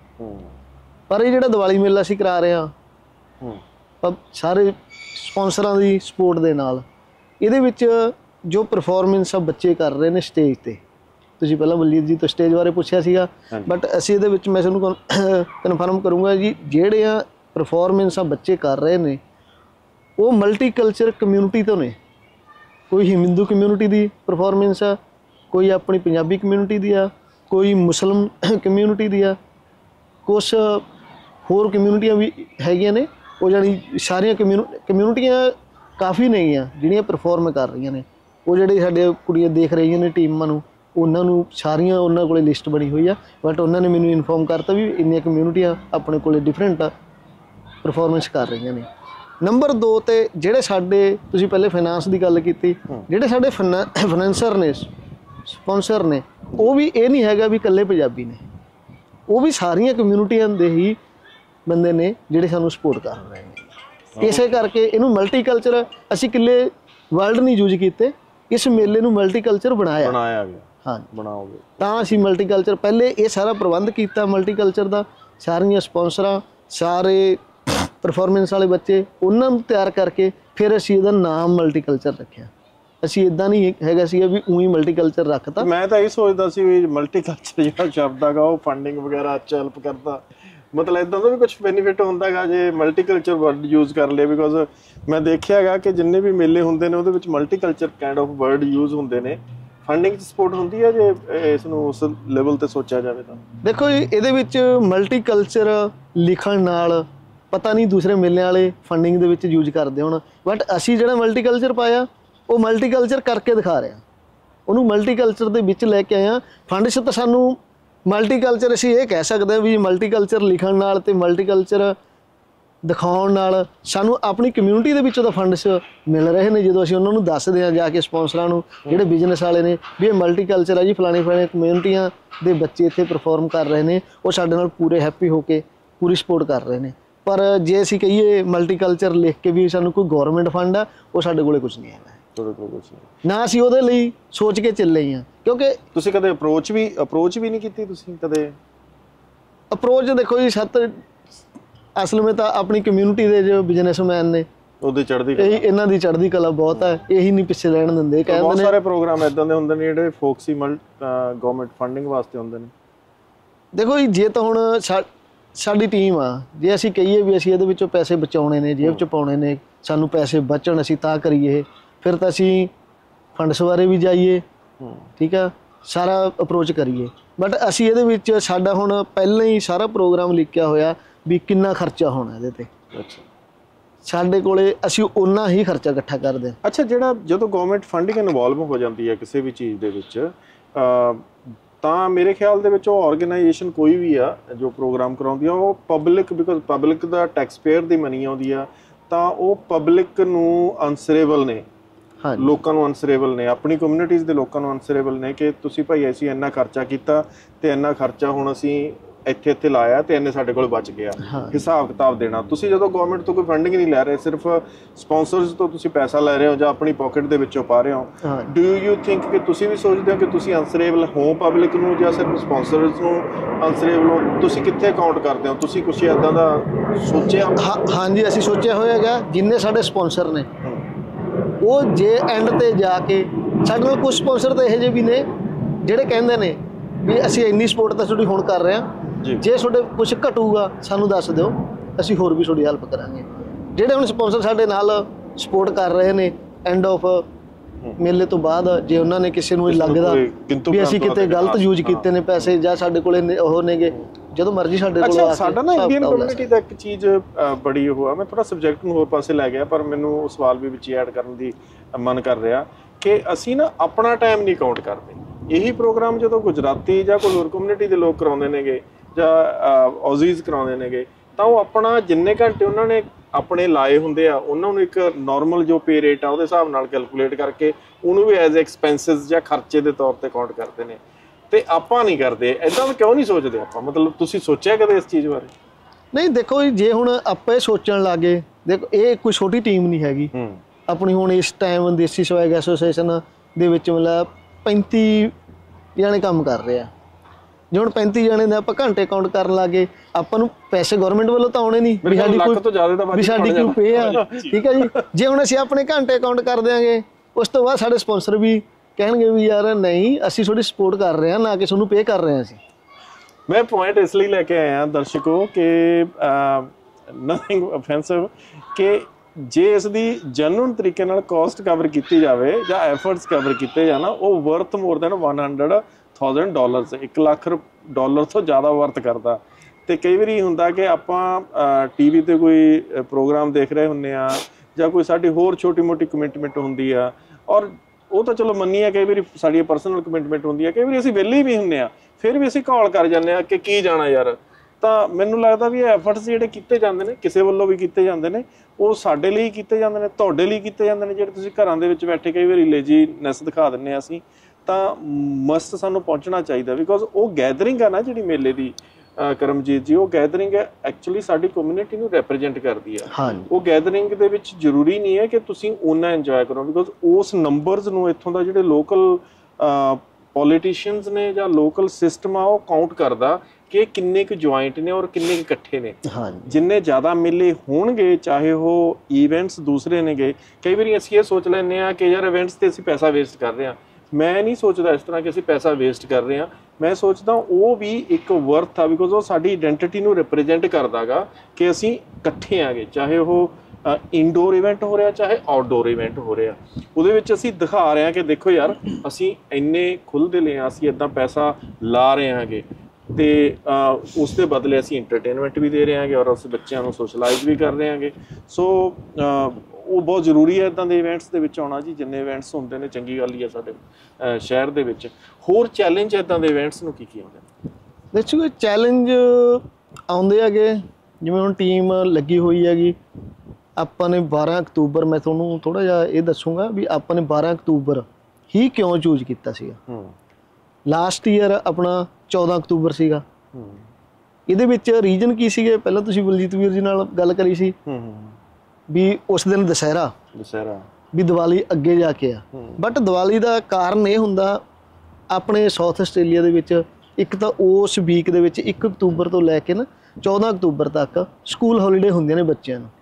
ਪਰ ਇਹ ਜਿਹੜਾ ਦੀਵਾਲੀ ਮੇਲਾ ਅਸੀਂ ਕਰਾ ਰਹੇ ਹਾਂ ਸਾਰੇ ਸਪਾਂਸਰਾਂ ਦੀ ਸਪੋਰਟ ਦੇ ਨਾਲ, ਇਹਦੇ ਵਿੱਚ ਜੋ ਪਰਫਾਰਮੈਂਸ ਆ ਬੱਚੇ ਕਰ ਰਹੇ ਨੇ ਸਟੇਜ ਤੇ, ਤੁਸੀਂ ਪਹਿਲਾਂ ਬਲਜੀਤ ਜੀ ਤੋਂ ਸਟੇਜ ਬਾਰੇ ਪੁੱਛਿਆ ਸੀਗਾ, ਬਟ ਅਸੀਂ ਇਹਦੇ ਵਿੱਚ ਮੈਂ ਤੁਹਾਨੂੰ ਕਨਫਰਮ ਕਰੂੰਗਾ ਜੀ, ਜਿਹੜੇ ਆ ਪਰਫਾਰਮੈਂਸ ਆ ਬੱਚੇ ਕਰ ਰਹੇ ਨੇ ਉਹ ਮਲਟੀਕਲਚਰ ਕਮਿਊਨਿਟੀ ਤੋਂ ਨੇ। ਕੋਈ ਹਿੰਦੂ ਕਮਿਊਨਿਟੀ ਦੀ ਪਰਫਾਰਮੈਂਸ ਆ, ਕੋਈ ਆਪਣੀ ਪੰਜਾਬੀ ਕਮਿਊਨਿਟੀ ਦੀ ਆ, ਕੋਈ ਮੁਸਲਿਮ ਕਮਿਊਨਿਟੀ ਦੀ ਆ, ਕੁਛ ਹੋਰ ਕਮਿਊਨਿਟੀਆਂ ਵੀ ਹੈਗੀਆਂ ਨੇ। ਉਹ ਜਾਣੀ ਸਾਰੀਆਂ ਕਮਿਊਨਿਟੀਆਂ ਕਾਫੀ ਨੇਗੀਆਂ ਜਿਹੜੀਆਂ ਪਰਫਾਰਮ ਕਰ ਰਹੀਆਂ ਨੇ। ਉਹ ਜਿਹੜੇ ਸਾਡੇ ਕੁੜੀਆਂ ਦੇਖ ਰਹੀਆਂ ਨੇ ਟੀਮਾਂ ਨੂੰ, ਉਹਨਾਂ ਨੂੰ ਸਾਰੀਆਂ ਉਹਨਾਂ ਕੋਲੇ ਲਿਸਟ ਬਣੀ ਹੋਈ ਆ, ਬਟ ਉਹਨਾਂ ਨੇ ਮੈਨੂੰ ਇਨਫੋਰਮ ਕਰਤਾ ਵੀ ਇੰਨੀਆਂ ਕਮਿਊਨਿਟੀਆਂ ਆਪਣੇ ਕੋਲੇ ਡਿਫਰੈਂਟ ਪਰਫਾਰਮੈਂਸ ਕਰ ਰਹੀਆਂ ਨੇ। ਨੰਬਰ 2 ਤੇ ਜਿਹੜੇ ਸਾਡੇ, ਤੁਸੀਂ ਪਹਿਲੇ ਫਾਈਨਾਂਸ ਦੀ ਗੱਲ ਕੀਤੀ, ਜਿਹੜੇ ਸਾਡੇ ਫਾਈਨੈਂਸਰ ਨੇ, ਸਪਾਂਸਰ ਨੇ, ਉਹ ਵੀ ਇਹ ਨਹੀਂ ਹੈਗਾ ਵੀ ਇਕੱਲੇ ਪੰਜਾਬੀ ਨੇ, ਉਹ ਵੀ ਸਾਰੀਆਂ ਕਮਿਊਨਿਟੀਆਂ ਦੇ ਹੀ ਬੰਦੇ ਨੇ ਜਿਹੜੇ ਸਾਨੂੰ ਸਪੋਰਟ ਕਰ ਰਹੇ ਨੇ। ਇਸੇ ਕਰਕੇ ਇਹਨੂੰ ਮਲਟੀਕਲਚਰ ਅਸੀਂ ਇਕੱਲੇ ਵਰਲਡ ਨਹੀਂ ਯੂਜ਼ ਕੀਤੇ, ਇਸ ਮੇਲੇ ਨੂੰ ਮਲਟੀਕਲਚਰ ਬਣਾਇਆ ਗਿਆ। ਹਾਂ, ਬਣਾਓਗੇ ਤਾਂ ਅਸੀਂ ਮਲਟੀਕਲਚਰ ਪਹਿਲੇ ਇਹ ਸਾਰਾ ਪ੍ਰਬੰਧ ਕੀਤਾ ਮਲਟੀਕਲਚਰ ਦਾ, ਸਾਰੀਆਂ ਸਪਾਂਸਰਾਂ, ਸਾਰੇ ਪਰਫਾਰਮੈਂਸ ਵਾਲੇ ਬੱਚੇ, ਉਹਨਾਂ ਨੂੰ ਤਿਆਰ ਕਰਕੇ ਫਿਰ ਅਸੀਂ ਇਹਦਾ ਨਾਮ ਮਲਟੀਕਲਚਰ ਰੱਖਿਆ। ਅਸੀਂ ਇਦਾਂ ਨਹੀਂ ਹੈਗਾ ਸੀਗਾ ਵੀ ਉਹੀ ਮਲਟੀਕਲਚਰ ਰੱਖਤਾ। ਮੈਂ ਤਾਂ ਇਹ ਸੋਚਦਾ ਸੀ ਵੀ ਮਲਟੀਕਲਚਰ ਜਿਹੜਾ ਸ਼ਬਦ ਹੈਗਾ ਉਹ ਫੰਡਿੰਗ ਵਗੈਰਾ ਚ ਹੈਲਪ ਕਰਦਾ, ਮਤਲਬ ਇਦਾਂ ਦਾ ਵੀ ਕੁਝ ਬੈਨੀਫਿਟ ਹੁੰਦਾ ਹੈਗਾ ਜੇ ਮਲਟੀਕਲਚਰ ਵਰਡ ਯੂਜ਼ ਕਰ ਲਏ। ਬਿਕੋਜ਼ ਮੈਂ ਦੇਖਿਆ ਹੈਗਾ ਕਿ ਜਿੰਨੇ ਵੀ ਮੇਲੇ ਹੁੰਦੇ ਨੇ ਉਹਦੇ ਵਿੱਚ multiculture kind of word use ਹੁੰਦੇ ਨੇ। ਫੰਡਿੰਗ 'ਚ ਸਪੋਰਟ ਹੁੰਦੀ ਹੈ ਜੇ ਇਸ ਨੂੰ ਉਸ ਲੈਵਲ ਤੇ ਸੋਚਿਆ ਜਾਵੇ ਤਾਂ? ਦੇਖੋ ਜੀ, ਇਹਦੇ ਵਿੱਚ ਮਲਟੀਕਲਚਰ ਲਿਖਣ ਨਾਲ ਪਤਾ ਨਹੀਂ ਦੂਸਰੇ ਮੇਲਿਆਂ ਵਾਲੇ ਫੰਡਿੰਗ ਦੇ ਵਿੱਚ ਯੂਜ਼ ਕਰਦੇ ਹੋਣ, ਬਟ ਅਸੀਂ ਜਿਹੜਾ ਮਲਟੀਕਲਚਰ ਪਾਇਆ ਉਹ ਮਲਟੀਕਲਚਰ ਕਰਕੇ ਦਿਖਾ ਰਹੇ ਹਾਂ, ਉਹਨੂੰ ਮਲਟੀਕਲਚਰ ਦੇ ਵਿੱਚ ਲੈ ਕੇ ਆਏ ਹਾਂ। ਫੰਡ 'ਚ ਤਾਂ ਸਾਨੂੰ ਮਲਟੀਕਲਚਰ ਅਸੀਂ ਇਹ ਕਹਿ ਸਕਦੇ ਹਾਂ ਵੀ ਮਲਟੀਕਲਚਰ ਲਿਖਣ ਨਾਲ ਤੇ ਮਲਟੀਕਲਚਰ ਦਿਖਾਉਣ ਨਾਲ ਸਾਨੂੰ ਆਪਣੀ ਕਮਿਊਨਿਟੀ ਦੇ ਵਿੱਚੋਂ ਤਾਂ ਫੰਡਸ ਮਿਲ ਰਹੇ ਨੇ। ਜਦੋਂ ਅਸੀਂ ਉਹਨਾਂ ਨੂੰ ਦੱਸਦੇ ਹਾਂ ਜਾ ਕੇ ਸਪਾਂਸਰਾਂ ਨੂੰ, ਜਿਹੜੇ ਬਿਜ਼ਨਸ ਵਾਲੇ ਨੇ, ਵੀ ਇਹ ਮਲਟੀਕਲਚਰ ਹੈ ਜੀ, ਫਲਾਣੇ ਕਮਿਊਨਿਟੀਆਂ ਦੇ ਬੱਚੇ ਇੱਥੇ ਪਰਫਾਰਮ ਕਰ ਰਹੇ ਨੇ, ਉਹ ਸਾਡੇ ਨਾਲ ਪੂਰੇ ਹੈਪੀ ਹੋ ਕੇ ਪੂਰੀ ਸਪੋਰਟ ਕਰ ਰਹੇ ਨੇ। ਪਰ ਜੇ ਅਸੀਂ ਕਹੀਏ ਮਲਟੀਕਲਚਰ ਲਿਖ ਕੇ ਵੀ ਸਾਨੂੰ ਕੋਈ ਗੌਰਮੈਂਟ ਫੰਡ ਆ, ਉਹ ਸਾਡੇ ਕੋਲੇ ਕੁਝ ਨਹੀਂ ਹੈਗਾ, ਨਾ ਅਸੀਂ ਉਹਦੇ ਲਈ ਸੋਚ ਕੇ ਚੱਲੇ ਹਾਂ। ਕਿਉਂਕਿ ਤੁਸੀਂ ਕਦੇ ਅਪਰੋਚ ਵੀ ਨਹੀਂ ਕੀਤੀ? ਤੁਸੀਂ ਕਦੇ ਅਪਰੋਚ ਦੇਖੋ ਜੀ, ਅਸਲ ਵਿੱਚ ਤਾਂ ਆਪਣੀ ਕਮਿਊਨਿਟੀ ਦੇ ਜੋ ਬਿਜ਼ਨਸਮੈਨ ਨੇ ਉਹਦੀ ਚੜ੍ਹਦੀ ਇਹਨਾਂ ਦੀ ਚੜ੍ਹਦੀ ਕਲਾ ਬਹੁਤ ਹੈ, ਇਹੀ ਨਹੀਂ ਪਿੱਛੇ ਰਹਿਣ ਦਿੰਦੇ। ਕਹਿੰਦੇ ਬਹੁਤ ਸਾਰੇ ਪ੍ਰੋਗਰਾਮ ਇਦਾਂ ਦੇ ਹੁੰਦੇ ਨੇ ਜਿਹੜੇ ਫੋਕਸੀ ਗਵਰਨਮੈਂਟ ਫੰਡਿੰਗ ਵਾਸਤੇ ਹੁੰਦੇ ਨੇ। ਦੇਖੋ ਜੀ, ਜੇ ਤਾਂ ਹੁਣ ਸਾਡੀ ਟੀਮ ਆ, ਜੇ ਅਸੀਂ ਕਹੀਏ ਵੀ ਅਸੀਂ ਇਹਦੇ ਵਿੱਚੋਂ ਪੈਸੇ ਬਚਾਉਣੇ ਨੇ, ਜੇਬ 'ਚ ਪਾਉਣੇ ਨੇ, ਸਾਨੂੰ ਪੈਸੇ ਬਚਣ, ਅਸੀਂ ਤਾਂ ਕਰੀਏ, ਫਿਰ ਤਾਂ ਅਸੀਂ ਫੰਡਸ ਬਾਰੇ ਵੀ ਜਾਈਏ, ਠੀਕ ਆ, ਸਾਰਾ ਅਪਰੋਚ ਕਰੀਏ। ਬਟ ਅਸੀਂ ਇਹਦੇ ਵਿੱਚ ਸਾਡਾ ਹੁਣ ਪਹਿਲਾਂ ਹੀ ਸਾਰਾ ਪ੍ਰੋਗਰਾਮ ਲਿਖਿਆ ਹੋਇਆ ਵੀ ਕਿੰਨਾ ਖਰਚਾ ਹੋਣਾ ਇਹਦੇ ਤੇ। ਅੱਛਾ, ਸਾਡੇ ਕੋਲੇ ਅਸੀਂ ਓਨਾ ਹੀ ਖਰਚਾ ਇਕੱਠਾ ਕਰਦੇ ਹਾਂ। ਅੱਛਾ, ਜਿਹੜਾ ਜਦੋਂ ਗਵਰਨਮੈਂਟ ਫੰਡਿੰਗ ਇਨਵੋਲਵ ਹੋ ਜਾਂਦੀ ਹੈ ਕਿਸੇ ਵੀ ਚੀਜ਼ ਦੇ ਵਿੱਚ, ਤਾਂ ਮੇਰੇ ਖਿਆਲ ਦੇ ਵਿੱਚ ਉਹ ਆਰਗੇਨਾਈਜੇਸ਼ਨ ਕੋਈ ਵੀ ਆ ਜੋ ਪ੍ਰੋਗਰਾਮ ਕਰਾਉਂਦੀ ਆ, ਉਹ ਪਬਲਿਕ, ਬਿਕੋਜ਼ ਪਬਲਿਕ ਦਾ ਟੈਕਸ ਪੇਅਰ ਦੀ ਮਨੀ ਆਉਂਦੀ ਆ, ਤਾਂ ਉਹ ਪਬਲਿਕ ਨੂੰ ਅਨਸਰੇਬਲ ਨੇ, ਲੋਕਾਂ ਨੂੰ ਅਨਸਰੇਬਲ ਨੇ, ਆਪਣੀ ਕਮਿਊਨਿਟੀਜ਼ ਦੇ ਲੋਕਾਂ ਨੂੰ ਅਨਸਰੇਬਲ ਨੇ ਕਿ ਤੁਸੀਂ ਭਾਈ ਅਸੀਂ ਇੰਨਾ ਖਰਚਾ ਕੀਤਾ ਤੇ ਇੰਨਾ ਖਰਚਾ ਹੁਣ ਅਸੀਂ ਇੱਥੇ ਲਾਇਆ ਤੇ ਇੰਨੇ ਸਾਡੇ ਕੋਲ ਬਚ ਗਿਆ, ਹਿਸਾਬ ਕਿਤਾਬ ਦੇਣਾ। ਤੁਸੀਂ ਜਦੋਂ ਗਵਰਨਮੈਂਟ ਤੋਂ ਕੋਈ ਫੰਡਿੰਗ ਨਹੀਂ ਲੈ ਰਹੇ, ਸਿਰਫ ਸਪਾਂਸਰਸ ਤੋਂ ਤੁਸੀਂ ਪੈਸਾ ਲੈ ਰਹੇ ਹੋ ਜਾਂ ਆਪਣੀ ਪਾਕਟ ਦੇ ਵਿੱਚੋਂ ਪਾ ਰਹੇ ਹੋ, ਡੂ ਯੂ ਥਿੰਕ ਕਿ ਤੁਸੀਂ ਵੀ ਸੋਚਦੇ ਹੋ ਕਿ ਤੁਸੀਂ ਅਨਸਰੇਬਲ ਹੋ ਪਬਲਿਕ ਨੂੰ, ਜਾਂ ਸਿਰਫ ਸਪਾਂਸਰਸ ਨੂੰ ਅਨਸਰੇਬਲ ਹੋ? ਤੁਸੀਂ ਕਿੱਥੇ ਕਾਊਂਟ ਕਰਦੇ ਹੋ? ਤੁਸੀਂ ਕੁਛ ਇੱਦਾਂ ਦਾ ਸੋਚਿਆ? ਹਾਂਜੀ, ਅਸੀਂ ਸੋਚਿਆ ਹੋਇਆ ਹੈਗਾ। ਜਿੰਨੇ ਸਾਡੇ ਸਪਾਂਸਰ ਨੇ ਉਹ ਜੇ ਐਂਡ ਤੇ ਜਾ ਕੇ, ਸਾਡੇ ਨਾਲ ਕੁਝ ਸਪਾਂਸਰ ਤਾਂ ਇਹੋ ਜਿਹੇ ਵੀ ਨੇ ਜਿਹੜੇ ਕਹਿੰਦੇ ਨੇ ਵੀ ਅਸੀਂ ਇੰਨੀ ਸਪੋਰਟ ਤਾਂ ਤੁਹਾਡੀ ਹੁਣ ਕਰ ਰਹੇ ਹਾਂ, ਜੇ ਤੁਹਾਡੇ ਕੁਝ ਘਟੂਗਾ ਸਾਨੂੰ ਦੱਸ ਦਿਓ, ਅਸੀਂ ਹੋਰ ਵੀ ਤੁਹਾਡੀ ਹੈਲਪ ਕਰਾਂਗੇ। ਜਿਹੜੇ ਹੁਣ ਸਪਾਂਸਰ ਸਾਡੇ ਨਾਲ ਸਪੋਰਟ ਕਰ ਰਹੇ ਨੇ, ਐਂਡ ਆਫ ਮੇਲੇ ਤੋਂ ਬਾਅਦ ਜੇ ਉਹਨਾਂ ਨੇ ਕਿਸੇ ਨੂੰ ਲੱਗਦਾ ਵੀ ਅਸੀਂ ਕਿਤੇ ਗਲਤ ਯੂਜ਼ ਕੀਤੇ ਨੇ ਪੈਸੇ, ਜਾਂ ਸਾਡੇ ਕੋਲੇ ਉਹ ਨੇਗੇ, ਜਦੋਂ ਮਰਜ਼ੀ ਸਾਡੇ ਕੋਲ ਆ ਕੇ। ਸਾਡਾ ਨਾ ਇੰਡੀਅਨ ਕਮਿਊਨਿਟੀ ਦਾ ਇੱਕ ਚੀਜ਼ ਬੜੀ ਉਹ ਆ, ਮੈਂ ਥੋੜਾ ਸਬਜੈਕਟ ਨੂੰ ਹੋਰ ਪਾਸੇ ਲੈ ਗਿਆ, ਪਰ ਮੈਨੂੰ ਉਹ ਸਵਾਲ ਵੀ ਵਿੱਚ ਐਡ ਕਰਨ ਦੀ ਮਨ ਕਰ ਰਿਹਾ ਕਿ ਅਸੀਂ ਨਾ ਆਪਣਾ ਟਾਈਮ ਨਹੀਂ ਕਾਊਂਟ ਕਰਦੇ। ਇਹੀ ਪ੍ਰੋਗਰਾਮ ਜਦੋਂ ਗੁਜਰਾਤੀ ਜਾਂ ਕੋਈ ਹੋਰ ਕਮਿਊਨਿਟੀ ਦੇ ਲੋਕ ਕਰਾਉਂਦੇ ਨੇਗੇ, ਜਾਂ ਔਜ਼ੀਜ਼ ਕਰਾਉਂਦੇ ਨੇਗੇ, ਤਾਂ ਉਹ ਆਪਣਾ ਜਿੰਨੇ ਘੰਟੇ ਉਹਨਾਂ ਨੇ ਆਪਣੇ ਲਾਏ ਹੁੰਦੇ ਆ, ਉਹਨਾਂ ਨੂੰ ਇੱਕ ਨਾਰਮਲ ਜੋ ਪੇ ਰੇਟ ਆ ਉਹਦੇ ਹਿਸਾਬ ਨਾਲ ਕੈਲਕੂਲੇਟ ਕਰਕੇ ਉਹਨੂੰ ਵੀ ਐਜ਼ ਐਕਸਪੈਂਸਿਸ ਜਾਂ ਖਰਚੇ ਦੇ ਤੌਰ ਤੇ ਕਾਊਂਟ ਕਰਦੇ ਨੇ, ਤੇ ਆਪਾਂ ਨਹੀਂ ਕਰਦੇ। ਏਦਾਂ ਦਾ ਕਿਉਂ ਨਹੀਂ ਸੋਚਦੇ ਆਪਾਂ? ਮਤਲਬ ਤੁਸੀਂ ਸੋਚਿਆ ਕਦੇ ਇਸ ਚੀਜ਼ ਬਾਰੇ? ਨਹੀਂ, ਦੇਖੋ ਜੀ, ਜੇ ਹੁਣ ਆਪਾਂ ਇਹ ਸੋਚਣ ਲੱਗੇ, ਦੇਖੋ ਇਹ ਕੋਈ ਛੋਟੀ ਟੀਮ ਨਹੀਂ ਹੈਗੀ, ਆਪਣੀ ਹੁਣ ਇਸ ਟਾਈਮ ਦੇਸੀ ਸਵੈਗ ਐਸੋਸੀਏਸ਼ਨ ਦੇ ਵਿੱਚ ਮਤਲਬ 35 ਜਣੇ ਕੰਮ ਕਰ ਰਹੇ ਆ। ਜੇ ਹੁਣ 35 ਜਣੇ ਦਾ ਆਪਾਂ ਘੰਟੇ ਕਾਊਂਟ ਕਰਨ ਲੱਗੇ, ਆਪਾਂ ਨੂੰ ਪੈਸੇ ਗਵਰਨਮੈਂਟ ਵੱਲੋਂ ਤਾਂ ਆਉਣੇ ਨਹੀਂ ਵੀ ਸਾਡੀ ਕੋਈ ਪੇ ਆ, ਠੀਕ ਹੈ ਜੀ। ਜੇ ਹੁਣ ਅਸੀਂ ਆਪਣੇ ਘੰਟੇ ਕਾਊਂਟ ਕਰ ਦਿਆਂਗੇ, ਉਸ ਤੋਂ ਬਾਅਦ ਸਾਡੇ ਸਪਾਂਸਰ ਵੀ ਕਹਿਣਗੇ ਵੀ ਯਾਰ ਨਹੀਂ ਅਸੀਂ ਤੁਹਾਡੀ ਸਪੋਰਟ ਕਰ ਰਹੇ ਹਾਂ, ਨਾ ਕਿ ਤੁਹਾਨੂੰ ਪੇ ਕਰ ਰਹੇ ਹਾਂ ਅਸੀਂ। ਮੈਂ ਪੁਆਇੰਟ ਇਸ ਲਈ ਲੈ ਕੇ ਆਇਆ ਦਰਸ਼ਕੋ ਕਿ ਨਥਿੰਗ ਆਫੈਂਸਿਵ, ਕਿ ਜੇ ਇਸ ਦੀ ਜੈਨੂਇਨ ਤਰੀਕੇ ਨਾਲ ਕਾਸਟ ਕਵਰ ਕੀਤੀ ਜਾਵੇ ਜਾਂ ਐਫਰਟਸ ਕਵਰ ਕੀਤੇ ਜਾਣ, ਉਹ ਵਰਥ ਮੋਰ ਦੈਨ $100,000, $1 ਲੱਖ ਤੋਂ ਜ਼ਿਆਦਾ ਵਰਥ ਕਰਦਾ। ਤੇ ਕਈ ਵਾਰੀ ਹੁੰਦਾ ਕਿ ਆਪਾਂ ਟੀਵੀ ਤੇ ਕੋਈ ਪ੍ਰੋਗਰਾਮ ਦੇਖ ਰਹੇ ਹੁੰਦੇ ਆ ਜਾਂ ਕੋਈ ਸਾਡੀ ਹੋਰ ਛੋਟੀ ਮੋਟੀ ਕਮਿਟਮੈਂਟ ਹੁੰਦੀ ਆ, ਔਰ ਉਹ ਤਾਂ ਚਲੋ ਮੰਨੀ ਆ, ਕਈ ਵਾਰੀ ਸਾਡੀ ਪਰਸਨਲ ਕਮਿਟਮੈਂਟ ਹੁੰਦੀ ਆ, ਕਈ ਵਾਰੀ ਅਸੀਂ ਵਿਹਲੇ ਵੀ ਹੁੰਦੇ ਆ, ਫਿਰ ਵੀ ਅਸੀਂ ਕਾਲ ਕਰ ਜਾਂਦੇ ਆ ਕਿ ਕੀ ਜਾਣਾ ਯਾਰ। ਤਾਂ ਮੈਨੂੰ ਲੱਗਦਾ ਵੀ ਇਹ ਐਫਰਟਸ ਜਿਹੜੇ ਕੀਤੇ ਜਾਂਦੇ ਨੇ, ਕਿਸੇ ਵੱਲੋਂ ਵੀ ਕੀਤੇ ਜਾਂਦੇ ਨੇ, ਉਹ ਸਾਡੇ ਲਈ ਕੀਤੇ ਜਾਂਦੇ ਨੇ, ਤੁਹਾਡੇ ਲਈ ਕੀਤੇ ਜਾਂਦੇ ਨੇ। ਜਿਹੜੇ ਤੁਸੀਂ ਘਰਾਂ ਦੇ ਵਿੱਚ ਬੈਠੇ ਕਈ ਵਾਰੀ ਲੇਜੀਨੈਸ ਦਿਖਾ ਦਿੰਦੇ ਆ ਅਸੀਂ, ਤਾਂ ਮਸਟ ਸਾਨੂੰ ਪਹੁੰਚਣਾ ਚਾਹੀਦਾ, ਬਿਕੋਜ਼ ਉਹ ਗੈਦਰਿੰਗ ਆ ਨਾ ਜਿਹੜੀ ਮੇਲੇ ਦੀ, ਕਰਮਜੀਤ ਜੀ, ਉਹ ਗੈਦਰਿੰਗ ਐਕਚੁਅਲੀ ਸਾਡੀ ਕਮਿਊਨਿਟੀ ਨੂੰ ਰੈਪਰੈਜ਼ੈਂਟ ਕਰਦੀ ਆ। ਉਹ ਗੈਦਰਿੰਗ ਦੇ ਵਿੱਚ ਜ਼ਰੂਰੀ ਨਹੀਂ ਹੈ ਕਿ ਤੁਸੀਂ ਓਨਾ ਇੰਜੋਏ ਕਰੋ, ਬਿਕੋਜ਼ ਉਸ ਨੰਬਰਸ ਨੂੰ ਇੱਥੋਂ ਦਾ ਜਿਹੜੇ ਲੋਕਲ ਪੋਲੀਟੀਸ਼ੀਅਨਸ ਨੇ ਜਾਂ ਲੋਕਲ ਸਿਸਟਮ ਆ, ਉਹ ਕਾਊਂਟ ਕਰਦਾ ਕਿ ਕਿੰਨੇ ਕੁ ਜੁਆਇੰਟ ਨੇ ਔਰ ਕਿੰਨੇ ਕੁ ਇਕੱਠੇ ਨੇ। ਜਿੰਨੇ ਜ਼ਿਆਦਾ ਮੇਲੇ ਹੋਣਗੇ, ਚਾਹੇ ਉਹ ਈਵੈਂਟਸ ਦੂਸਰੇ ਨੇਗੇ, ਕਈ ਵਾਰੀ ਅਸੀਂ ਇਹ ਸੋਚ ਲੈਂਦੇ ਹਾਂ ਕਿ ਯਾਰ ਇਵੈਂਟਸ ਤੇ ਅਸੀਂ ਪੈਸਾ ਵੇਸਟ ਕਰ ਰਹੇ ਹਾਂ। ਮੈਂ ਨਹੀਂ ਸੋਚਦਾ ਇਸ ਤਰ੍ਹਾਂ ਕਿ ਅਸੀਂ ਪੈਸਾ ਵੇਸਟ ਕਰ ਰਹੇ ਹਾਂ। ਮੈਂ ਸੋਚਦਾ ਉਹ ਵੀ ਇੱਕ ਵਰਥ ਆ, ਬਿਕੋਜ਼ ਉਹ ਸਾਡੀ ਆਇਡੈਂਟੀਟੀ ਨੂੰ ਰਿਪਰੈਜ਼ੈਂਟ ਕਰਦਾ ਗਾ ਕਿ ਅਸੀਂ ਇਕੱਠੇ ਆਂਗੇ, ਚਾਹੇ ਉਹ ਇਨਡੋਰ ਇਵੈਂਟ ਹੋ ਰਿਹਾ ਚਾਹੇ ਆਊਟਡੋਰ ਇਵੈਂਟ ਹੋ ਰਿਹਾ। ਉਹਦੇ ਵਿੱਚ ਅਸੀਂ ਦਿਖਾ ਰਹੇ ਹਾਂ ਕਿ ਦੇਖੋ ਯਾਰ ਅਸੀਂ ਇੰਨੇ ਖੁੱਲ੍ਹਦੇ ਲਈ ਹਾਂ, ਅਸੀਂ ਇੱਦਾਂ ਪੈਸਾ ਲਾ ਰਹੇ ਹਾਂਗੇ, ਤੇ ਉਸ ਦੇ ਬਦਲੇ ਅਸੀਂ ਇੰਟਰਟੇਨਮੈਂਟ ਵੀ ਦੇ ਰਹੇ ਹਾਂਗੇ ਔਰ ਅਸੀਂ ਬੱਚਿਆਂ ਨੂੰ ਸੋਸ਼ਲਾਈਜ਼ ਵੀ ਕਰ ਰਹੇ ਹਾਂਗੇ। ਸੋ ਉਹ ਬਹੁਤ ਜ਼ਰੂਰੀ ਹੈ ਇੱਦਾਂ ਦੇ ਇਵੈਂਟਸ ਦੇ ਵਿੱਚ ਆਉਣਾ ਜੀ। ਜਿੰਨੇ ਇਵੈਂਟਸ ਹੁੰਦੇ ਨੇ ਚੰਗੀ ਗੱਲ ਹੀ ਆ ਸਾਡੇ ਸ਼ਹਿਰ ਦੇ ਵਿੱਚ। ਹੋਰ ਚੈਲੰਜ ਇੱਦਾਂ ਦੇ ਇਵੈਂਟਸ ਨੂੰ ਕੀ ਆਉਂਦੇ ਨੇ? ਦੇਖੋ ਚੈਲੰਜ ਆਉਂਦੇ ਹੈਗੇ, ਜਿਵੇਂ ਹੁਣ ਟੀਮ ਲੱਗੀ ਹੋਈ ਹੈਗੀ, ਆਪਾਂ ਨੇ 12 ਅਕਤੂਬਰ, ਮੈਂ ਤੁਹਾਨੂੰ ਥੋੜ੍ਹਾ ਜਿਹਾ ਇਹ ਦੱਸੂਗਾ ਵੀ ਆਪਾਂ ਨੇ 12 ਅਕਤੂਬਰ ਹੀ ਕਿਉਂ ਚੂਜ਼ ਕੀਤਾ ਸੀਗਾ। ਲਾਸਟ ਈਅਰ ਆਪਣਾ 14 ਅਕਤੂਬਰ ਸੀਗਾ। ਇਹਦੇ ਵਿੱਚ ਰੀਜ਼ਨ ਕੀ ਸੀਗੇ? ਪਹਿਲਾਂ ਤੁਸੀਂ ਬਲਜੀਤ ਵੀਰ ਜੀ ਨਾਲ ਗੱਲ ਕਰੀ ਸੀ ਵੀ ਉਸ ਦਿਨ ਦੁਸਹਿਰਾ ਵੀ ਦੀਵਾਲੀ ਅੱਗੇ ਜਾ ਕੇ ਆ, ਬਟ ਦੀਵਾਲੀ ਦਾ ਕਾਰਨ ਇਹ ਹੁੰਦਾ ਆਪਣੇ ਸਾਊਥ ਆਸਟ੍ਰੇਲੀਆ ਦੇ ਵਿੱਚ, ਇੱਕ ਤਾਂ ਉਸ ਵੀਕ ਦੇ ਵਿੱਚ 1 ਅਕਤੂਬਰ ਤੋਂ ਲੈ ਕੇ ਨਾ 14 ਅਕਤੂਬਰ ਤੱਕ ਸਕੂਲ ਹੌਲੀਡੇ ਹੁੰਦੀਆਂ ਨੇ ਬੱਚਿਆਂ ਨੂੰ।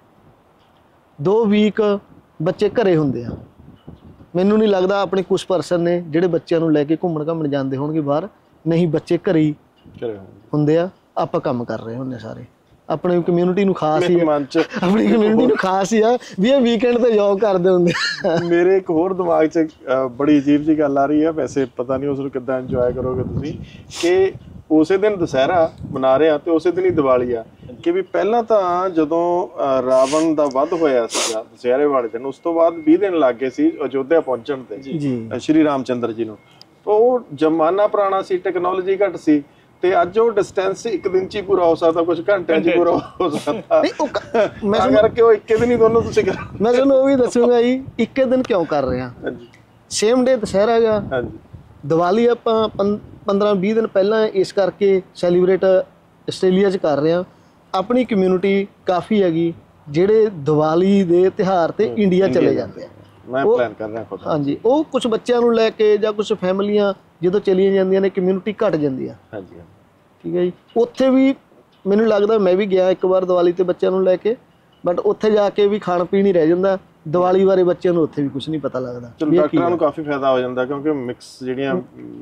2 ਵੀਕ ਬੱਚੇ ਘਰੇ ਹੁੰਦੇ ਆ। ਮੈਨੂੰ ਨਹੀਂ ਲੱਗਦਾ ਆਪਣੇ ਕੁਝ ਪਰਸਨ ਨੇ ਜਿਹੜੇ ਬੱਚਿਆਂ ਨੂੰ ਲੈ ਕੇ ਘੁੰਮਣ ਜਾਂਦੇ ਹੋਣਗੇ ਬਾਹਰ, ਨਹੀਂ ਬੱਚੇ ਘਰੇ ਹੀ ਹੁੰਦੇ ਆ। ਆਪਾਂ ਕੰਮ ਕਰ ਰਹੇ ਹੁੰਦੇ ਸਾਰੇ, ਆਪਣੀ ਕਮਿਊਨਿਟੀ ਨੂੰ ਖਾਸ ਹੀ ਆਪਣੀ ਕਮਿਊਨਿਟੀ ਨੂੰ ਖਾਸ ਹੀ ਆ ਵੀ ਇਹ ਵੀਕਐਂਡ ਤੇ ਜੌਬ ਕਰਦੇ ਹੁੰਦੇ। ਮੇਰੇ ਇੱਕ ਹੋਰ ਦਿਮਾਗ 'ਚ ਬੜੀ ਅਜੀਬ ਜਿਹੀ ਗੱਲ ਆ ਰਹੀ ਹੈ, ਵੈਸੇ ਪਤਾ ਨਹੀਂ ਉਸ ਨੂੰ ਕਿੱਦਾਂ ਇੰਜੋਏ ਕਰੋਗੇ ਤੁਸੀਂ, ਕਿ ਉਸੇ ਦਿਨ ਦੁਸਹਿਰਾ ਮਨਾ ਰਹੇ ਆ ਤੇ ਉਸੇ ਦਿਨ ਹੀ ਦੀਵਾਲੀ ਆ। ਕਿ ਵੀ ਪਹਿਲਾਂ ਤਾਂ ਜਦੋਂ ਰਾਵਣ ਦਾ ਵੱਧ ਹੋਇਆ ਸੀਗਾ ਦੁਸਹਿਰੇ ਵਾਲੇ ਦਿਨ, ਉਸ ਤੋਂ ਬਾਅਦ 20 ਦਿਨ ਲੱਗ ਗਏ ਸੀ ਅਯੋਧਿਆ ਪਹੁੰਚਣ ਤੇ ਸ਼੍ਰੀ ਰਾਮ ਚੰਦਰ ਜੀ ਨੂੰ। ਉਹ ਜ਼ਮਾਨਾ ਪੁਰਾਣਾ ਸੀ, ਟੈਕਨੋਲੋਜੀ ਘੱਟ ਸੀ, ਤੇ ਅੱਜ ਉਹ ਡਿਸਟੈਂਸ 1 ਦਿਨ 'ਚ ਹੀ ਪੂਰਾ ਹੋ ਸਕਦਾ, ਕੁਝ ਘੰਟਿਆਂ 'ਚ ਪੂਰਾ ਹੋ ਸਕਦਾ। ਮੈਂ ਕਰਕੇ ਉਹ ਇੱਕੇ ਦਿਨ ਹੀ ਦੋਨੋਂ ਤੁਸੀਂ ਮੈਂ ਤੁਹਾਨੂੰ ਉਹ ਵੀ ਦੱਸੂਗਾ ਜੀ ਇੱਕੇ ਦਿਨ ਕਿਉਂ ਕਰ ਰਹੇ ਹਾਂ। ਸੇਮ ਡੇ ਦੁਸਹਿਰਾ ਹੈਗਾ, ਦੀਵਾਲੀ ਆਪਾਂ 15-20 ਦਿਨ ਪਹਿਲਾਂ ਇਸ ਕਰਕੇ ਸੈਲੀਬ੍ਰੇਟ ਆਸਟ੍ਰੇਲੀਆ 'ਚ ਕਰ ਰਹੇ ਹਾਂ। ਆਪਣੀ ਕਮਿਊਨਿਟੀ ਕਾਫੀ ਹੈਗੀ ਜਿਹੜੇ ਦੀਵਾਲੀ ਦੇ ਤਿਉਹਾਰ ਤੇ ਇੰਡੀਆ ਚਲੇ ਜਾਂਦੇ ਆ। ਮੈਂ ਪਲਾਨ ਕਰ ਰਿਹਾ ਖੁਦ। ਹਾਂਜੀ, ਉਹ ਕੁਝ ਬੱਚਿਆਂ ਨੂੰ ਲੈ ਕੇ ਜਾਂ ਕੁਝ ਫੈਮਲੀਆਂ ਜਦੋਂ ਚਲੀਆਂ ਜਾਂਦੀਆਂ ਨੇ, ਕਮਿਊਨਿਟੀ ਘਟ ਜਾਂਦੀ ਆ। ਹਾਂਜੀ, ਠੀਕ ਹੈ ਜੀ। ਉੱਥੇ ਵੀ ਮੈਨੂੰ ਲੱਗਦਾ, ਮੈਂ ਵੀ ਗਿਆ ਇੱਕ ਵਾਰ ਦੀਵਾਲੀ ਤੇ ਬੱਚਿਆਂ ਨੂੰ ਲੈ ਕੇ, ਬਟ ਉੱਥੇ ਜਾ ਕੇ ਵੀ ਖਾਣ ਪੀਣ ਹੀ ਰਹਿ ਜਾਂਦਾ। ਦੀਵਾਲੀ ਬਾਰੇ ਬੱਚਿਆਂ ਨੂੰ ਉੱਥੇ ਵੀ ਕੁਝ ਨਹੀਂ ਪਤਾ ਲੱਗਦਾ। ਚਲੋ ਡਾਕਟਰਾਂ ਨੂੰ ਕਾਫੀ ਫਾਇਦਾ ਹੋ ਜਾਂਦਾ, ਕਿਉਂਕਿ ਮਿਕਸ ਜਿਹੜੀਆਂ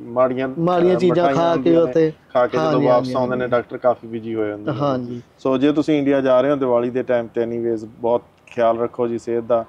ਮਾੜੀਆਂ ਚੀਜ਼ਾਂ ਖਾ ਕੇ ਉੱਥੇ ਜਦੋਂ ਵਾਪਸ ਆਉਂਦੇ ਨੇ ਡਾਕਟਰ ਕਾਫੀ ਬਿਜੀ ਹੋ ਜਾਂਦੇ। ਹਾਂਜੀ, ਸੋ ਜੇ ਤੁਸੀਂ ਇੰਡੀਆ ਜਾ ਰਹੇ ਹੋ ਦੀਵਾਲੀ ਦੇ ਟਾਈਮ ਤੇ ਐਨੀਵੇਜ਼ ਬਹੁਤ ਖਿਆਲ ਰੱਖੋ ਜੀ ਸਿਹਤ ਦਾ।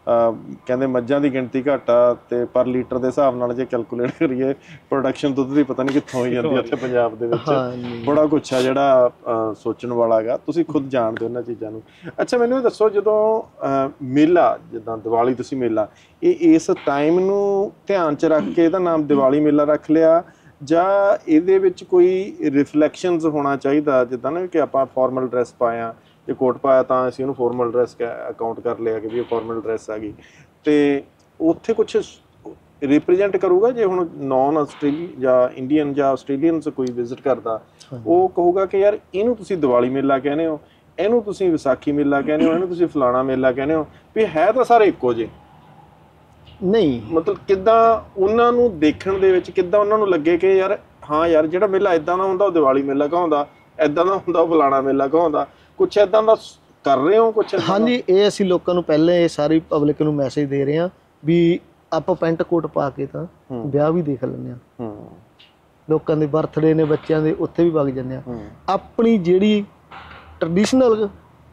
ਕਹਿੰਦੇ ਮੱਝਾਂ ਦੀ ਗਿਣਤੀ ਘੱਟ ਆ ਤੇ ਪਰ ਲੀਟਰ ਦੇ ਹਿਸਾਬ ਨਾਲ ਜੇ ਕੈਲਕੂਲੇਟ ਕਰੀਏ ਪ੍ਰੋਡਕਸ਼ਨ ਦੁੱਧ ਦੀ ਪਤਾ ਨਹੀਂ ਕਿੱਥੋਂ ਹੋਈ ਜਾਂਦੀ ਉੱਥੇ ਪੰਜਾਬ ਦੇ ਵਿੱਚ। ਬੜਾ ਕੁਛ ਆ ਜਿਹੜਾ ਸੋਚਣ ਵਾਲਾ ਹੈਗਾ, ਤੁਸੀਂ ਖੁਦ ਜਾਣਦੇ ਹੋ ਇਹਨਾਂ ਚੀਜ਼ਾਂ ਨੂੰ। ਅੱਛਾ, ਮੈਨੂੰ ਇਹ ਦੱਸੋ, ਜਦੋਂ ਮੇਲਾ ਜਿੱਦਾਂ ਦੀਵਾਲੀ ਤੁਸੀਂ ਮੇਲਾ, ਇਹ ਇਸ ਟਾਈਮ ਨੂੰ ਧਿਆਨ 'ਚ ਰੱਖ ਕੇ ਇਹਦਾ ਨਾਮ ਦੀਵਾਲੀ ਮੇਲਾ ਰੱਖ ਲਿਆ, ਜਾਂ ਇਹਦੇ ਵਿੱਚ ਕੋਈ ਰਿਫਲੈਕਸ਼ਨਸ ਹੋਣਾ ਚਾਹੀਦਾ, ਜਿੱਦਾਂ ਨਾ ਕਿ ਆਪਾਂ ਫਾਰਮਲ ਡਰੈਸ ਪਾਇਆ, ਜੇ ਕੋਟ ਪਾਇਆ ਤਾਂ ਅਸੀਂ ਉਹਨੂੰ ਫਾਰਮਲ ਡਰੈਸ ਅਕਾਊਂਟ ਕਰ ਲਿਆ ਕਿ ਵੀ ਇਹ ਫਾਰਮਲ ਡਰੈਸ ਆ ਗਈ, ਤੇ ਉੱਥੇ ਕੁਛ ਰਿਪਰੈਜ਼ੈਂਟ ਕਰੂਗਾ। ਜੇ ਹੁਣ ਨੌਨ ਆਸਟ੍ਰੇਲੀ ਜਾਂ ਇੰਡੀਅਨ ਜਾਂ ਆਸਟ੍ਰੇਲੀਅਨਸ ਕੋਈ ਵਿਜ਼ਿਟ ਕਰਦਾ, ਉਹ ਕਹੂਗਾ ਕਿ ਯਾਰ ਇਹਨੂੰ ਤੁਸੀਂ ਦੀਵਾਲੀ ਮੇਲਾ ਕਹਿੰਦੇ ਹੋ, ਇਹਨੂੰ ਤੁਸੀਂ ਵਿਸਾਖੀ ਮੇਲਾ ਕਹਿੰਦੇ ਹੋ, ਇਹਨੂੰ ਤੁਸੀਂ ਫਲਾਣਾ ਮੇਲਾ ਕਹਿੰਦੇ ਹੋ, ਵੀ ਹੈ ਤਾਂ ਸਾਰੇ ਇੱਕੋ ਜਿਹੇ, ਨਹੀਂ ਮਤਲਬ ਕਿੱਦਾਂ ਉਹਨਾਂ ਨੂੰ ਦੇਖਣ ਦੇ ਵਿੱਚ ਕਿੱਦਾਂ ਉਹਨਾਂ ਨੂੰ ਲੱਗੇ ਕਿ ਯਾਰ ਹਾਂ ਯਾਰ ਜਿਹੜਾ ਮੇਲਾ ਇਦਾਂ ਦਾ ਹੁੰਦਾ ਉਹ ਦੀਵਾਲੀ ਮੇਲਾ ਕਹਾਉਂਦਾ, ਇਦਾਂ ਦਾ ਹੁੰਦਾ ਉਹ ਫਲਾਣਾ ਮੇਲਾ ਕਹਾਉਂਦਾ, ਕੁਛ ਇਦਾਂ ਦਾ ਕਰ ਰਹੇ ਹੋ ਕੁਛ? ਹਾਂਜੀ, ਇਹ ਅਸੀਂ ਲੋਕਾਂ ਨੂੰ ਪਹਿਲੇ ਇਹ ਸਾਰੀ ਪਬਲਿਕ ਨੂੰ ਮੈਸੇਜ ਦੇ ਰਹੇ ਹਾਂ ਵੀ ਆਪਾਂ ਪੈਂਟ ਕੋਟ ਪਾ ਕੇ ਤਾਂ ਵਿਆਹ ਵੀ ਦੇਖ ਲੈਂਦੇ ਹਾਂ, ਲੋਕਾਂ ਦੇ ਬਰਥਡੇ ਨੇ ਬੱਚਿਆਂ ਦੇ ਉੱਥੇ ਵੀ ਵਗ ਜਾਂਦੇ ਹਾਂ। ਆਪਣੀ ਜਿਹੜੀ ਟ੍ਰੈਡੀਸ਼ਨਲ